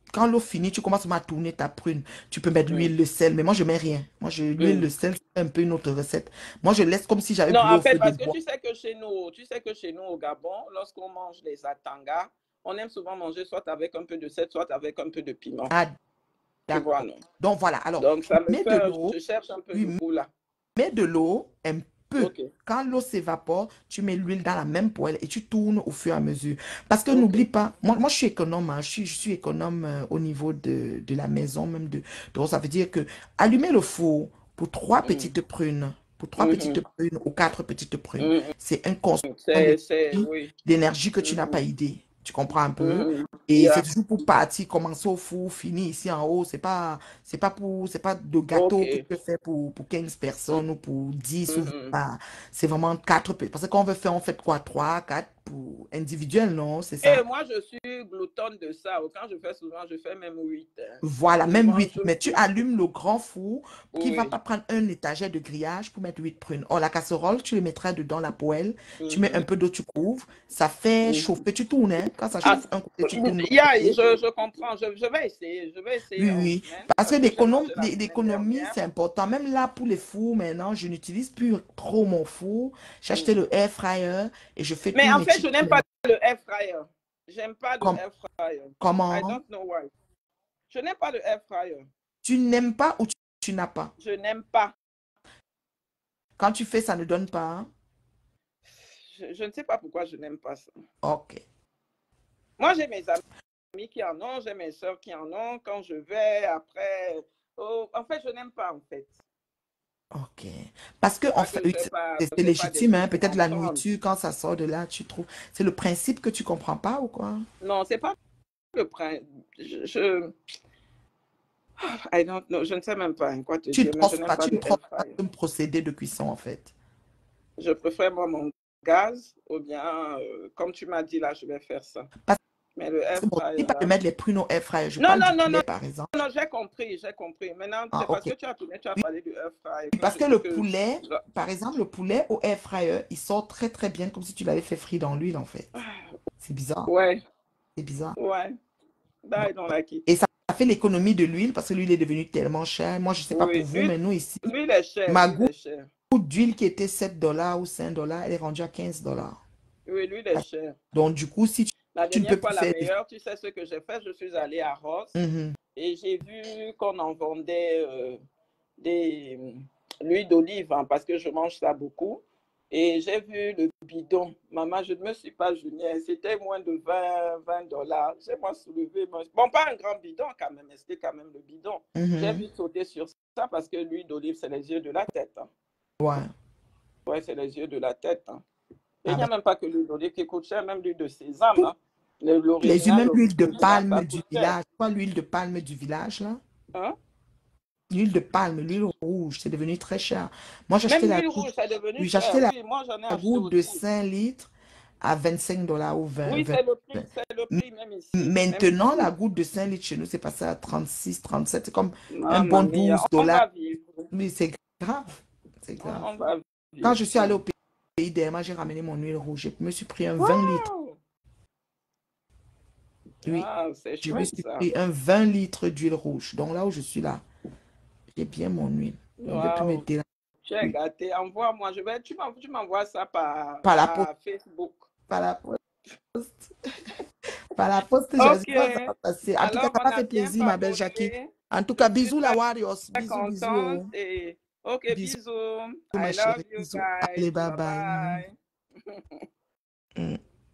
quand l'eau finit, tu commences à tourner ta prune. Tu peux mettre l'huile, le sel, mais moi, je mets rien. Moi, l'huile, le sel, c'est un peu une autre recette. Moi, je laisse comme si j'avais Non, brûlé en au fait, feu de parce que bois. tu sais que chez nous au Gabon, lorsqu'on mange les atangas, on aime souvent manger soit avec un peu de sel, soit avec un peu de piment. Ah, Tu vois, d'accord. non? Donc, voilà. Alors, Donc, tu ça me mets de fait, l'eau. je cherche un peu Oui, le goût là. mets de l'eau un peu. Ok, Quand l'eau s'évapore, tu mets l'huile dans la même poêle et tu tournes au fur et à mesure. Parce que ok. n'oublie pas, moi je suis économe, hein, je suis économe au niveau de la maison, même donc ça veut dire que allumer le four pour trois Mm. petites prunes, pour trois petites Mhm. prunes ou quatre petites prunes, Mhm. c'est un consommation Oui. d'énergie que tu n'as Mhm. pas idée. Tu comprends un peu? Mhm. Et c'est Yeah. toujours pour partir, commencer au four, finir ici en haut. C'est pas de gâteau que tu Ok. peux faire pour 15 personnes ou pour 10 ou 20. Mhm. C'est vraiment 4. Parce que quand on veut faire, on fait quoi? 3, 4 pour individuel, non? C'est Et ça. moi, je suis gloutonne de ça. Quand je fais souvent, je fais même 8. Voilà, Je même 8. mange Mais tu beaucoup. allumes le grand four qui ne va Oui. pas prendre un étagère de grillage pour mettre 8 prunes. Or, la casserole, tu les mettras dedans la poêle. Tu mets un Mhm. peu d'eau, tu couvres. Ça fait Mhm. chauffer. Tu tournes, hein. Quand ça Ah, chauffe un côté, tu tournes l'autre yeah, côté. je comprends. Je vais essayer. Je vais essayer Oui, en oui. semaine Parce que parce que j'ai mangé la semaine l'économie, dernière. c'est important. Même là, pour les fours, maintenant, je n'utilise plus trop mon four. J'ai acheté Mhm. le air fryer et je fais Mais tout en fait, métier je n'aime pas le air fryer. J'aime pas le comme, air fryer. I comment? don't know why. Je n'aime pas le air fryer. Tu n'aimes pas ou tu n'as pas? Je n'aime pas. Quand tu fais, ça ne donne pas, hein? Je ne sais pas pourquoi je n'aime pas ça. Ok. Moi, j'ai mes amis qui en ont, j'ai mes soeurs qui en ont. Quand je vais, après... Oh, en fait, je n'aime pas, en fait. Ok. Parce que, en Pas fait, que c'est c'est pas des légitime, choses hein. qui Peut-être la m'entendent. nourriture, quand ça sort de là, tu trouves. C'est le principe que tu comprends pas ou quoi? Non, c'est pas le principe. I don't know. Je ne sais même pas quoi te dire, mais je n'aime pas Tu ne le air trosses pas fryer. un procédé de cuisson, en fait. Je préfère, moi, mon gaz, ou bien, comme tu m'as dit, là, je vais faire ça. Parce Mais le air que, bon, je dis fryer, pas de là... mettre les pruneaux air fryer. Je Non, parle du non, non, poulet, non, par exemple. non, j'ai compris, j'ai compris. Maintenant, Ah, c'est parce ok. que tu as tourné, tu as Oui, parlé du air fryer que parce je que sais le que... poulet, par exemple, le poulet au air fryer, il sort très très bien comme si tu l'avais fait frire dans l'huile en fait. C'est bizarre. Ouais, C'est bizarre. ouais. Donc, That I don't like it. et ça fait l'économie de l'huile parce que l'huile est devenue tellement chère. Moi, je ne sais pas pour Oui, vous, mais nous ici, l'huile est chère, ma l'huile goutte est chère. d'huile qui était 7 dollars ou 5 dollars, elle est rendue à 15 dollars. Oui, l'huile est chère. Donc, du coup, si La tu ne dernière peux plus fois, la faire... meilleure, tu sais ce que j'ai fait? Je suis allée à Ross Mhm. et j'ai vu qu'on en vendait des l'huile d'olive, hein, parce que je mange ça beaucoup. Et j'ai vu le bidon. Maman, je ne me suis pas gênée. C'était moins de 20 dollars. J'ai moi soulevé. Bon, pas un grand bidon quand même, mais c'était quand même le bidon. J'ai Mhm. vu sauter sur ça parce que l'huile d'olive, c'est les yeux de la tête. Hein. Ouais. Ouais, c'est les yeux de la tête. Hein. Et il Ah n'y a ben, même pas que l'huile d'olive qui coûte cher, même l'huile de sésame. tous Hein. les huiles, L'original, même l'huile de l'original, ça palme du coûte cher. village. Quoi, l'huile de palme du village, là? Hein? L'huile de palme, l'huile rouge, c'est devenu très cher. Moi, Même j'achetais la l'huile goutte, rouge, c'est devenu oui, j'achetais cher. la Oui, moi, j'en ai acheté goutte de aussi. 5 litres à 25 dollars ou 20, Oui, 20. c'est le prix même ici. Même Maintenant, la ici. goutte de 5 litres chez nous, c'est passé à 36, 37. C'est comme un bon Mamma mia, 12 on dollars. va vivre. Mais c'est grave. C'est grave. On va Quand vivre. je suis allée au pays d'Emma, j'ai ramené mon huile rouge. Je me suis pris un 20 litres. Wow! Oui, Ah, c'est je me chouette suis ça. pris un 20 litres d'huile rouge. Donc là où je suis là, j'ai bien mon huile. On ne veut plus me Wow! déranger. Tu es Oui. gâté. Envoie-moi. Tu m'envoies ça Par la poste. par Facebook. Par la poste. Par la poste, je Ok. sais pas ça va passer. En tout cas, Alors, ça on m'a a fait bien plaisir, ma belle Jackie. papoté. En tout Je cas, suis bisous la très Warriors. Bisous, bisous. contente. Oh. Et ok, Bisous, bisous. ma I chérie. love you Bisous. Allez, guys. bye Bye bye. bye. Mm.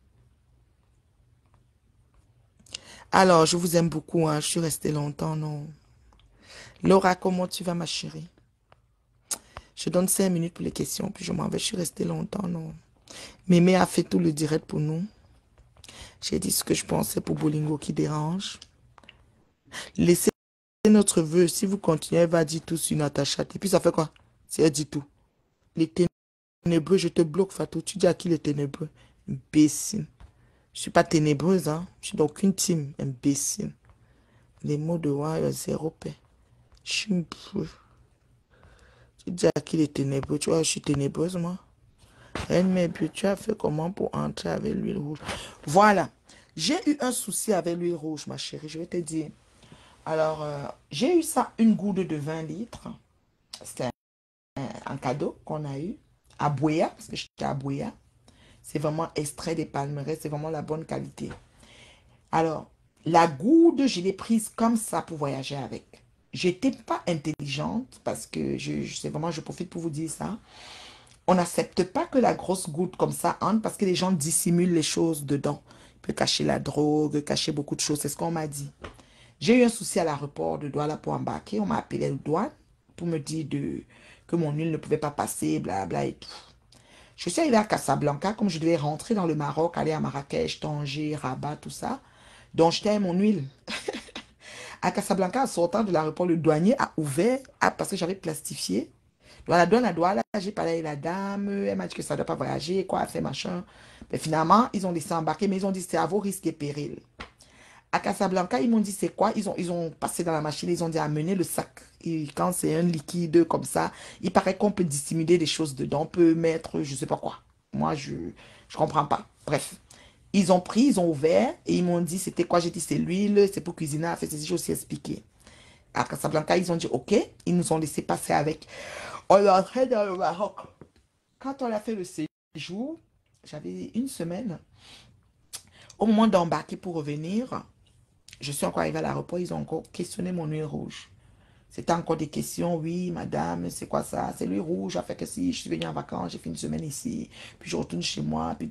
Alors, je vous aime beaucoup, hein. Je suis restée longtemps, non? Laura, comment tu vas, ma chérie? Je donne 5 minutes pour les questions, puis je m'en vais. Je suis restée longtemps, non? Mémé a fait tout le direct pour nous. J'ai dit ce que je pensais pour Bolingo qui dérange. Laissez notre vœu. Si vous continuez, elle va dire tout sur Natacha. Et puis ça fait quoi? Si elle dit tout. Les ténébreux, je te bloque, Fatou. Tu dis à qui les ténébreux? Imbécile. Je suis pas ténébreuse, hein. Je suis d'aucune team. Imbécile. Les mots de Warrior, zéro paix. Je suis une... Tu dis à qui les ténébreux? Tu vois, je suis ténébreuse, moi. Mais puis tu as fait comment pour entrer avec l'huile rouge? Voilà. J'ai eu un souci avec l'huile rouge, ma chérie. Je vais te dire. Alors, j'ai eu ça, une goutte de 20 litres. C'était un cadeau qu'on a eu à Buea, parce que j'étais à Buea. C'est vraiment extrait des palmeraies, c'est vraiment la bonne qualité. Alors, la gourde, je l'ai prise comme ça pour voyager avec. J'étais pas intelligente parce que c'est vraiment, je profite pour vous dire ça. On n'accepte pas que la grosse goutte comme ça entre parce que les gens dissimulent les choses dedans. Il peut cacher la drogue, cacher beaucoup de choses, c'est ce qu'on m'a dit. J'ai eu un souci à l'aéroport de Douala pour embarquer. On m'a appelé le douane pour me dire que mon huile ne pouvait pas passer, blabla et tout. Je suis arrivée à Casablanca, comme je devais rentrer dans le Maroc, aller à Marrakech, Tanger, Rabat, tout ça. Donc, j'étais avec mon huile. À Casablanca, en sortant de l'aéroport, le douanier a ouvert, parce que j'avais plastifié. Donc, la douane à Douala, j'ai parlé avec la dame, elle m'a dit que ça ne doit pas voyager, quoi, elle fait machin. Mais finalement, ils ont laissé embarquer, mais ils ont dit c'est à vos risques et périls. À Casablanca, ils m'ont dit c'est quoi? Ils ont passé dans la machine, ils ont dit amenez le sac. Et quand c'est un liquide comme ça, il paraît qu'on peut dissimuler des choses dedans, on peut mettre je sais pas quoi. Moi, je comprends pas. Bref. Ils ont pris, ils ont ouvert et ils m'ont dit c'était quoi? J'ai dit c'est l'huile, c'est pour cuisiner. En fait, j'ai aussi expliqué. À Casablanca, ils ont dit ok. Ils nous ont laissé passer avec. On est entré dans le Maroc. Quand on a fait le séjour, j'avais une semaine. Au moment d'embarquer pour revenir, je suis encore arrivée à l'aéroport, ils ont encore questionné mon huile rouge. C'était encore des questions, oui, madame, c'est quoi ça? C'est l'huile rouge, ça fait que si je suis venue en vacances, j'ai fait une semaine ici, puis je retourne chez moi, puis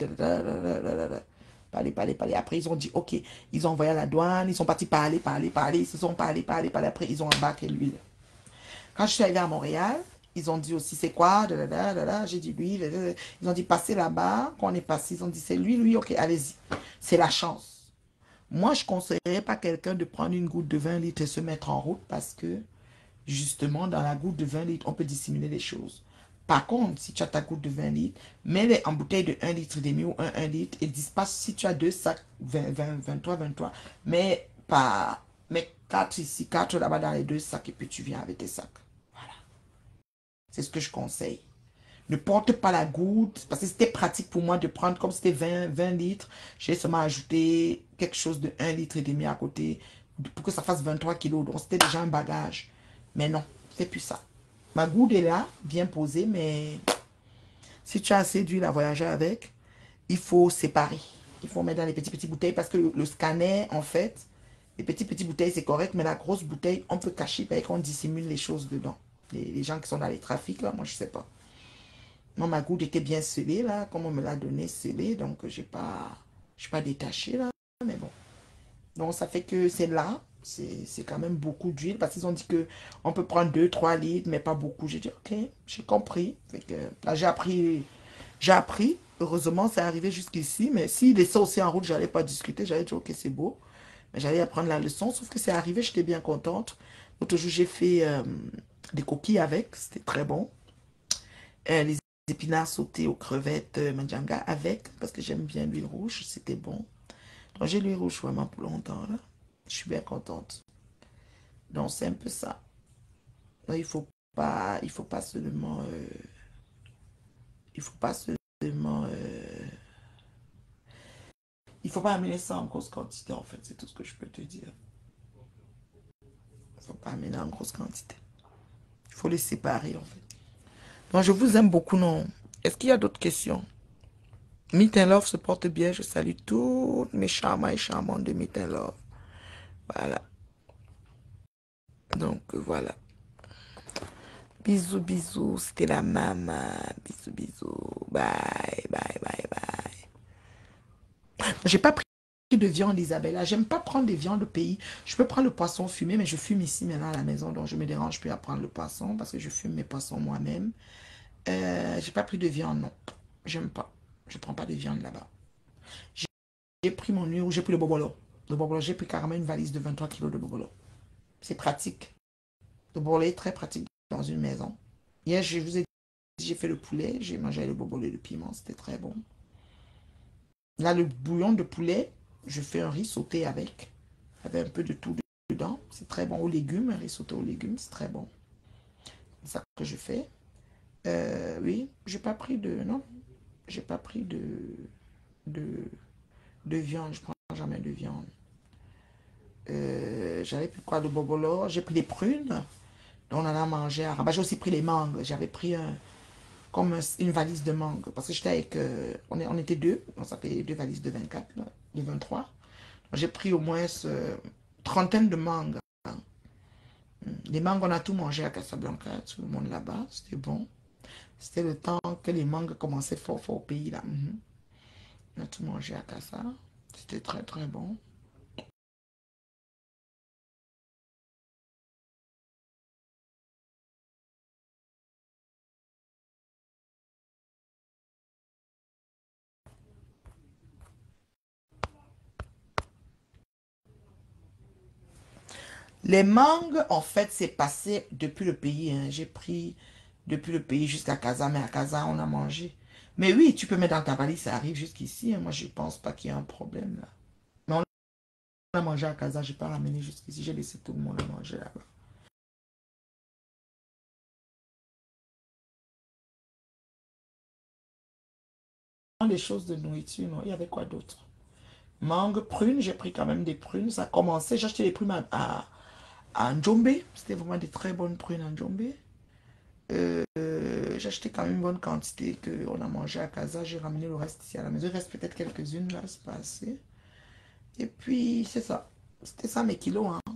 parler. Après, ils ont dit, ok, ils ont envoyé à la douane, ils sont partis parler, ils se sont parlé. Après, ils ont embarqué l'huile. Quand je suis arrivée à Montréal, ils ont dit aussi, c'est quoi? J'ai dit l'huile. Ils ont dit, passez là-bas. Quand on est passé, ils ont dit, c'est lui, ok, allez-y. C'est la chance. Moi, je ne conseillerais pas quelqu'un de prendre une goutte de 20 litres et se mettre en route parce que, justement, dans la goutte de 20 litres, on peut dissimuler les choses. Par contre, si tu as ta goutte de 20 litres, mets-les en bouteille de 1 litre et demi ou 1 litre et dispasse si tu as deux sacs, 23. Mais pas, mais 4 ici, 4 là-bas dans les deux sacs et puis tu viens avec tes sacs. Voilà. C'est ce que je conseille. Ne porte pas la goutte, parce que c'était pratique pour moi de prendre, comme c'était 20 litres, j'ai seulement ajouté quelque chose de 1 litre et demi à côté, pour que ça fasse 23 kilos. Donc c'était déjà un bagage. Mais non, c'est plus ça. Ma goutte est là, bien posée, mais si tu as assez d'huile à voyager avec, il faut séparer. Il faut mettre dans les petites bouteilles, parce que le scanner, en fait, les petites bouteilles, c'est correct, mais la grosse bouteille, on peut cacher, parce qu'on dissimule les choses dedans. Les gens qui sont dans les trafics, là, moi, je sais pas. Non, ma goutte était bien scellée, là, comme on me l'a donné scellée, donc je n'ai pas détaché, là, mais bon. Donc, ça fait que c'est là, c'est quand même beaucoup d'huile, parce qu'ils ont dit que on peut prendre 2-3 litres, mais pas beaucoup. J'ai dit, ok, j'ai compris. Fait que, là, j'ai appris, heureusement, c'est arrivé jusqu'ici, mais s'il laissait aussi en route, j'allais pas discuter, j'allais dire, ok, c'est beau, mais j'allais apprendre la leçon, sauf que c'est arrivé, j'étais bien contente. L'autre jour, j'ai fait des coquilles avec, c'était très bon. Les épinards sautés aux crevettes manjanga avec, parce que j'aime bien l'huile rouge, c'était bon. Donc j'ai l'huile rouge vraiment pour longtemps, là. Je suis bien contente. Donc c'est un peu ça. Donc, il faut pas seulement, il faut pas seulement, il faut pas amener ça en grosse quantité, en fait, c'est tout ce que je peux te dire. Il faut pas amener en grosse quantité. Il faut les séparer, en fait. Donc je vous aime beaucoup, non? Est-ce qu'il y a d'autres questions? Meet and Love se porte bien. Je salue toutes mes charmants et charmantes de Meet and Love. Voilà. Donc, voilà. Bisous, bisous. C'était la maman. Bisous, bisous. Bye. J'ai pas pris de viande, Isabella. J'aime pas prendre des viandes de pays. Je peux prendre le poisson fumé, mais je fume ici maintenant à la maison. Donc, je me dérange plus à prendre le poisson parce que je fume mes poissons moi-même. J'ai pas pris de viande, non. J'aime pas. Je prends pas de viande là-bas. J'ai pris mon huile, j'ai pris le bobolo. Le bobolo, j'ai pris carrément une valise de 23 kilos de bobolo. C'est pratique. Le bobolo est très pratique dans une maison. Hier, je vous ai dit, j'ai fait le poulet, j'ai mangé le bobolo et le piment, c'était très bon. Là, le bouillon de poulet, je fais un riz sauté avec un peu de tout dedans. C'est très bon aux légumes, un riz sauté aux légumes, c'est très bon. C'est ça que je fais. Oui, j'ai pas pris de, non, j'ai pas pris de viande, je prends jamais de viande. J'avais pris quoi de bobolo? J'ai pris des prunes. On en a mangé à Rabat. J'ai aussi pris les mangues. J'avais pris une valise de mangues. Parce que j'étais avec... on était deux. Donc ça fait deux valises de 24, là, de 23. J'ai pris au moins trentaine de mangues. Les mangues, on a tout mangé à Casablanca. Tout le monde là-bas. C'était bon. C'était le temps que les mangues commençaient fort, fort au pays, là. On a tout mangé à Casa. C'était très, très bon. Les mangues, en fait, c'est passé depuis le pays, hein. J'ai pris depuis le pays jusqu'à Casa, mais à Casa, on a mangé. Mais oui, tu peux mettre dans ta valise, ça arrive jusqu'ici, hein. Moi, je pense pas qu'il y ait un problème, là. Mais on a mangé à Casa, je n'ai pas ramené jusqu'ici. J'ai laissé tout le monde à manger là-bas. Les choses de nourriture, non, il y avait quoi d'autre? Mangue, prunes, j'ai pris quand même des prunes. Ça a commencé, j'ai acheté des prunes à Njombe. C'était vraiment des très bonnes prunes à Njombe. J'ai acheté quand même une bonne quantité qu'on a mangé à Casa. J'ai ramené le reste ici à la maison. Il reste peut-être quelques-unes là, c'est pas assez. Et puis, c'est ça. C'était ça mes kilos, hein.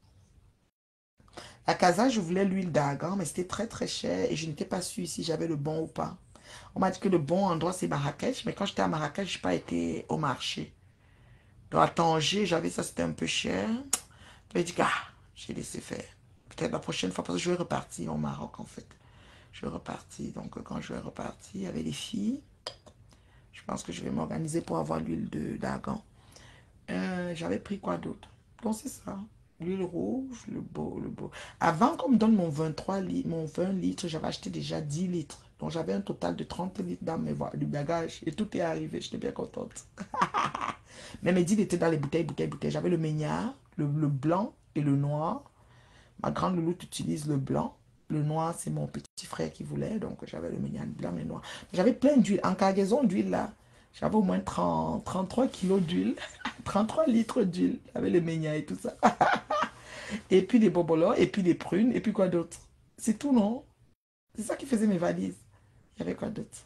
À Casa, je voulais l'huile d'argan, mais c'était très très cher et je n'étais pas sûre si j'avais le bon ou pas. On m'a dit que le bon endroit c'est Marrakech, mais quand j'étais à Marrakech, je n'ai pas été au marché. Donc à Tanger, j'avais ça, c'était un peu cher. J'ai dit, ah, j'ai laissé faire. Peut-être la prochaine fois, parce que je vais repartir au Maroc en fait. Je vais repartir. Donc quand je vais repartir avec les filles, je pense que je vais m'organiser pour avoir l'huile d'argan. J'avais pris quoi d'autre? Donc c'est ça. L'huile rouge, le beau, le beau. Avant qu'on me donne mon 23 litres, mon 20 litres, j'avais acheté déjà 10 litres. Donc j'avais un total de 30 litres dans du bagage. Et tout est arrivé. J'étais bien contente. Mais mes 10 étaient dans les bouteilles, bouteilles, bouteilles. J'avais le mégnard, le blanc et le noir. Ma grande louloute utilise le blanc. Le noir, c'est mon petit frère qui voulait. Donc j'avais le mégnard blanc et noir. J'avais plein d'huile. En cargaison d'huile là, j'avais au moins 33 kilos d'huile. 33 litres d'huile. J'avais le mégnard et tout ça. Et puis des bobolos, et puis des prunes, et puis quoi d'autre? C'est tout, non? C'est ça qui faisait mes valises. Il y avait quoi d'autre?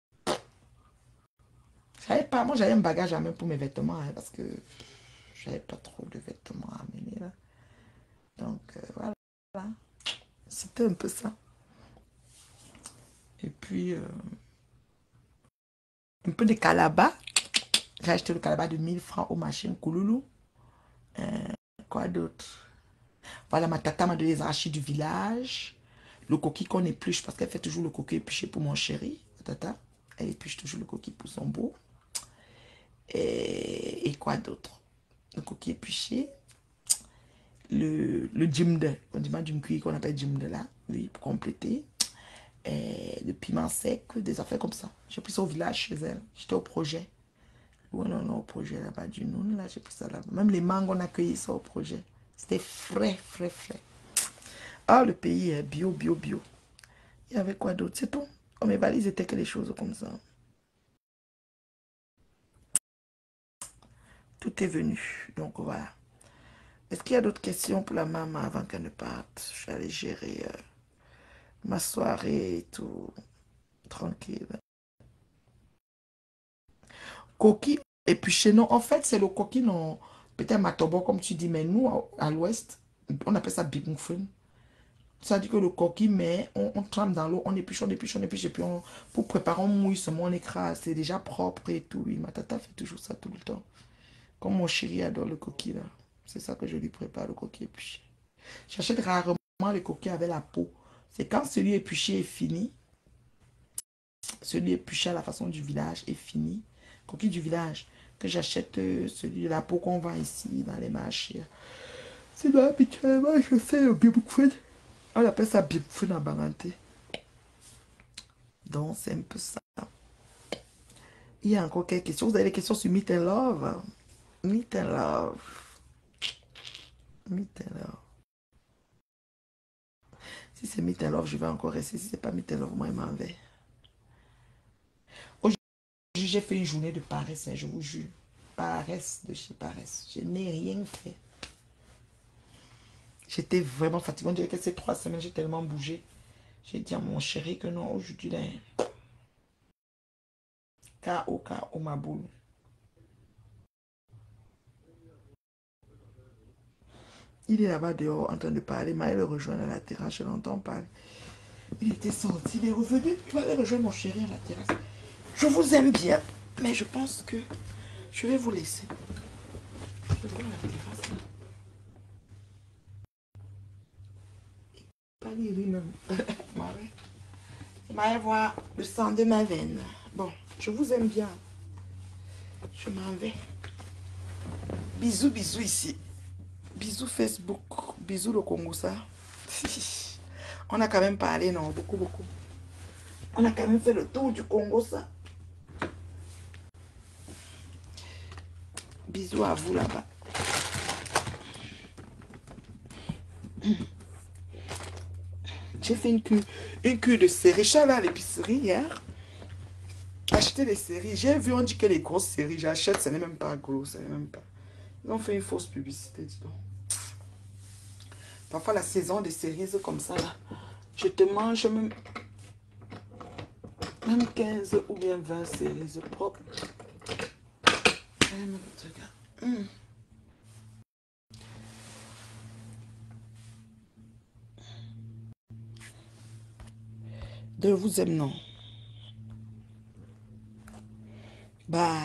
J'avais pas, moi j'avais un bagage à main pour mes vêtements, hein, parce que j'avais pas trop de vêtements à amener là. Donc voilà. C'était un peu ça. Et puis un peu de calaba. J'ai acheté le calaba de 1000 francs au marché Kouloulou. Quoi d'autre? Voilà, ma tata m'a donné les arachis du village. Le coquille qu'on épluche, parce qu'elle fait toujours le coquille épluché pour mon chéri. Ma tata, elle épluche toujours le coquille pour son beau. Et quoi d'autre? Le coquille épluché. Le djimde, on dit pas djimkuy qu'on appelle djimde là, oui, pour compléter. Et le piment sec, des affaires comme ça. J'ai pris ça au village chez elle. J'étais au projet. Oui, non, non, au projet là-bas du Noun, là, j'ai pris ça là-bas. Même les mangues, on a cueilli ça au projet. C'était frais, frais, frais. Ah, le pays est bio, bio, bio. Il y avait quoi d'autre? C'est tout. Oh, mes valises étaient que des choses comme ça. Tout est venu. Donc voilà. Est-ce qu'il y a d'autres questions pour la maman avant qu'elle ne parte? Je vais aller gérer ma soirée et tout. Tranquille. Coquille épluchée, non. En fait, c'est le coquille, non. Peut-être matobo, comme tu dis, mais nous, à l'ouest, on appelle ça bigmoufin. Ça dit que le coquille, mais on trempe dans l'eau, on épluche, on épluche, on épluche, et puis pour préparer, on mouille seulement, on écrase. C'est déjà propre et tout. Oui, ma tata fait toujours ça tout le temps. Comme mon chéri adore le coquille, là. C'est ça que je lui prépare, le coquille épluché. J'achète rarement les coquilles avec la peau. C'est quand celui épluché est fini, celui épluché à la façon du village est fini, coquille du village, que j'achète celui de la peau qu'on vend ici dans les marchés. Sinon, habituellement, je fais le biboufoun. On appelle ça biboufoun en baranté. Donc, c'est un peu ça. Il y a encore quelques questions. Vous avez des questions sur Meet and Love? Meet and Love. Meet and Love. Si c'est Meet and Love, je vais encore rester. Si c'est pas Meet and Love, moi, je m'en vais. Aujourd'hui, j'ai fait une journée de paresse, hein, je vous jure. Paresse de chez paresse. Je n'ai rien fait. J'étais vraiment fatiguée. On dirait que ces 3 semaines, j'ai tellement bougé. J'ai dit à mon chéri que non, aujourd'hui, là, KO, ma boule. Il est là-bas dehors en train de parler. Maël le rejoint à la terrasse, je l'entends parler. Il était sorti, il est revenu. Il va aller rejoindre mon chéri à la terrasse. Je vous aime bien, mais je pense que je vais vous laisser. Je vais à la terrasse, là. Pas lire même. Maël voit le sang de ma veine. Bon, je vous aime bien. Je m'en vais. Bisous, bisous ici. Bisous Facebook. Bisous le Congo, ça. On a quand même parlé, non? Beaucoup, beaucoup. On a quand même fait le tour du Congo, ça. Bisous à vous là-bas. J'ai fait une cure de série. Je suis allée à l'épicerie hier. Acheter des séries. J'ai vu, on dit que les grosses séries, j'achète, ce n'est même pas gros, ce n'est même pas. Ils ont fait une fausse publicité, dis donc. Parfois, la saison des séries, c'est comme ça, là. Je te mange même 15 ou bien 20 séries propres. De vous aime, non. Bye.